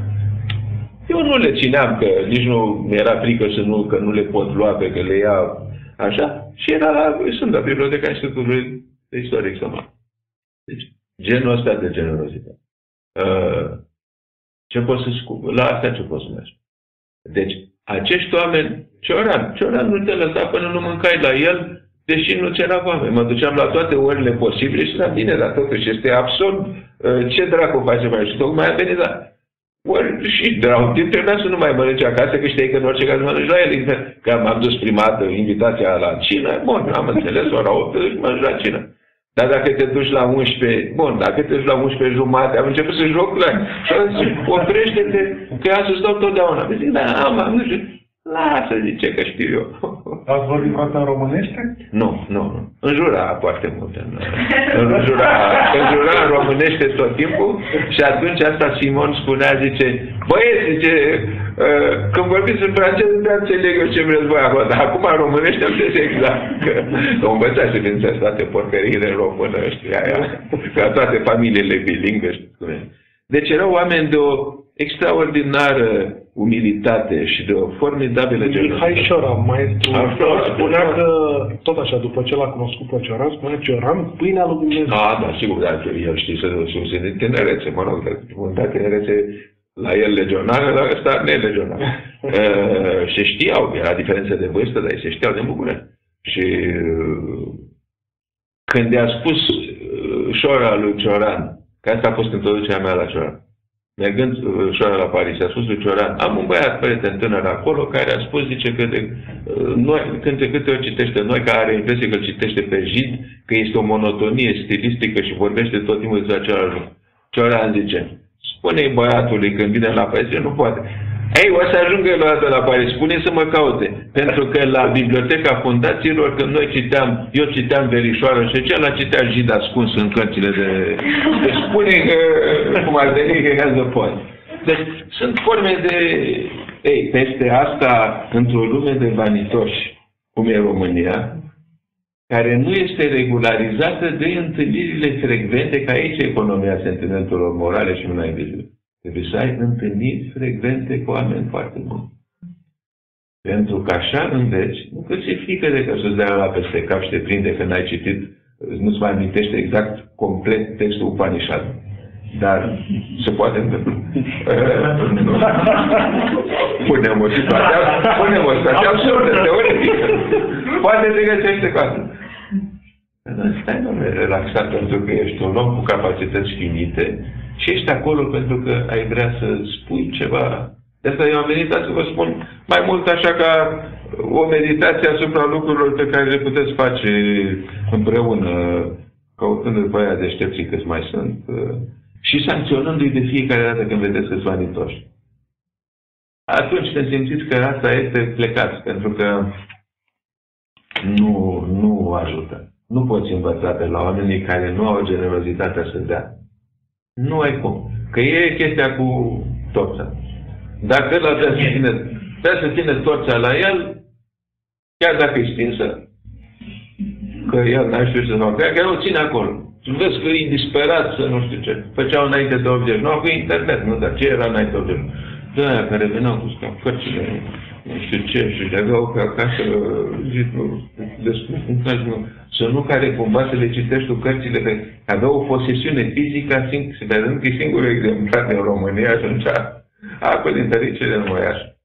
[SPEAKER 2] Eu nu le țineam, că nici nu mi-era frică să nu, că nu le pot lua, pe că le ia așa. Și era, sunt la Biblioteca Institutului de Istorie Xenopol. Deci, genul ăsta de generozitate. Uh, ce pot să scop? La asta ce pot să mergi? Deci, acești oameni, Cioran, Cioran nu te lăsa până nu mâncai la el, deși nu ți era foame. Mă duceam la toate orele posibile și era bine, dar totuși este absurd. Uh, ce dracu face mai? Și tocmai a venit la... Ori și drau, trebuia să nu mai mănânci acasă, că știi că în orice caz mănânci la el. Că m-am dus prima dată invitația la cină, bun, am înțeles, ora opt, și mănânci la cină. Dar dacă te duci la unsprezece, bun, dacă te duci la unsprezece jumate, am început să joc la... Și am zis, oprește-te, că eu să stau totdeauna. Zic, da, am, nu știu, lasă, zice, că știu eu.
[SPEAKER 1] Ați vorbit cu asta în românește?
[SPEAKER 2] Nu, nu, nu. Înjura foarte mult. Înjura, înjura în românește tot timpul și atunci asta Simon spunea, zice, băieți, zice, când vorbiți în franceză, nu înțeleg eu ce vreți voi acolo, dar acum în românește am înțeles exact. Că învățați să bineînțeles toate porcăriile în română, știi, aia, ca toate familiile bilingve, știi cum e. Deci erau oameni de o extraordinară umilitate și de o formidabilă generozitate.
[SPEAKER 1] Mihai Cioran, maestru, spunea că, tot așa, după ce l-a cunoscut pe Cioran, spunea Cioran, pâinea lui Dumnezeu.
[SPEAKER 2] Ah, da, sigur, dar el știi să se de tinerețe, mă rog, de tinerețe, la el legionară, la ăsta nelegionară. uh, și știau, era diferență de vârstă, dar ei se știau de bucurie. Și uh, când i-a spus uh, șora lui Cioran, că asta a fost introducerea mea la Cioran, mergând uh, șora la Paris, a spus lui Cioran, am un băiat prieten tânăr acolo care a spus, zice, că de, uh, noi, când de câte ori citește noi, care are impresie că îl citește pe Jid, că este o monotonie stilistică și vorbește tot timpul despre același lucru. Cioran zice, spune-i băiatului când vine la Paris, nu poate. Ei, o să ajungă el o dată la Paris, spune să mă caute. Pentru că la Biblioteca Fundațiilor, când noi citeam, eu citeam Verișoară și ce la citea Jid ascuns în cărțile de... Deci spune că, cum ar veni, că has the point. Deci sunt forme de... Ei, peste asta, într-o lume de vanitoși, cum e România, care nu este regularizată de întâlnirile frecvente, că aici economia sentimentelor morale și nu invizibile. Trebuie să ai întâlniri frecvente cu oameni foarte buni. Pentru că așa înveți, nu că ți-e frică de că să-ți dea la peste cap și te prinde că n-ai citit, nu-ți mai amintește exact complet textul Upanishad. Dar se poate întâmpla. Punem o situație, punem o situație absurdă, teoretică. Poate te găsește cu asta. Dar stai, domnule, relaxat, pentru că ești un om cu capacități finite și ești acolo pentru că ai vrea să spui ceva. De asta eu am venit să vă spun mai mult așa ca o meditație asupra lucrurilor pe care le puteți face împreună, căutând după aia deștepții câți mai sunt și sancționându-i de fiecare dată când vedeți că sunt vanitoși. Atunci când simțiți că asta este, plecați, pentru că nu, nu ajută. Nu poți învăța de la oamenii care nu au generozitatea să dea. Nu ai cum. Că e chestia cu torța. Dacă ăla vrea să ține, vrea să ține torța la el, chiar dacă e stinsă, că el n-a știut să facă, că el o ține acolo. Vezi că e disperat să nu știu ce. Făceau înainte de optzeci. Nu, cu internet, nu, dar ce era înainte de optzeci? De aia care veneau cu scapcărțile, nu știu ce, și le-aveau pe acasă, zic, să nu care cumva să le citești tu cărțile pe aveau o posesiune fizică, vedând că e singurul exemplar din România, atunci, acolo din tăricele nu mai așa.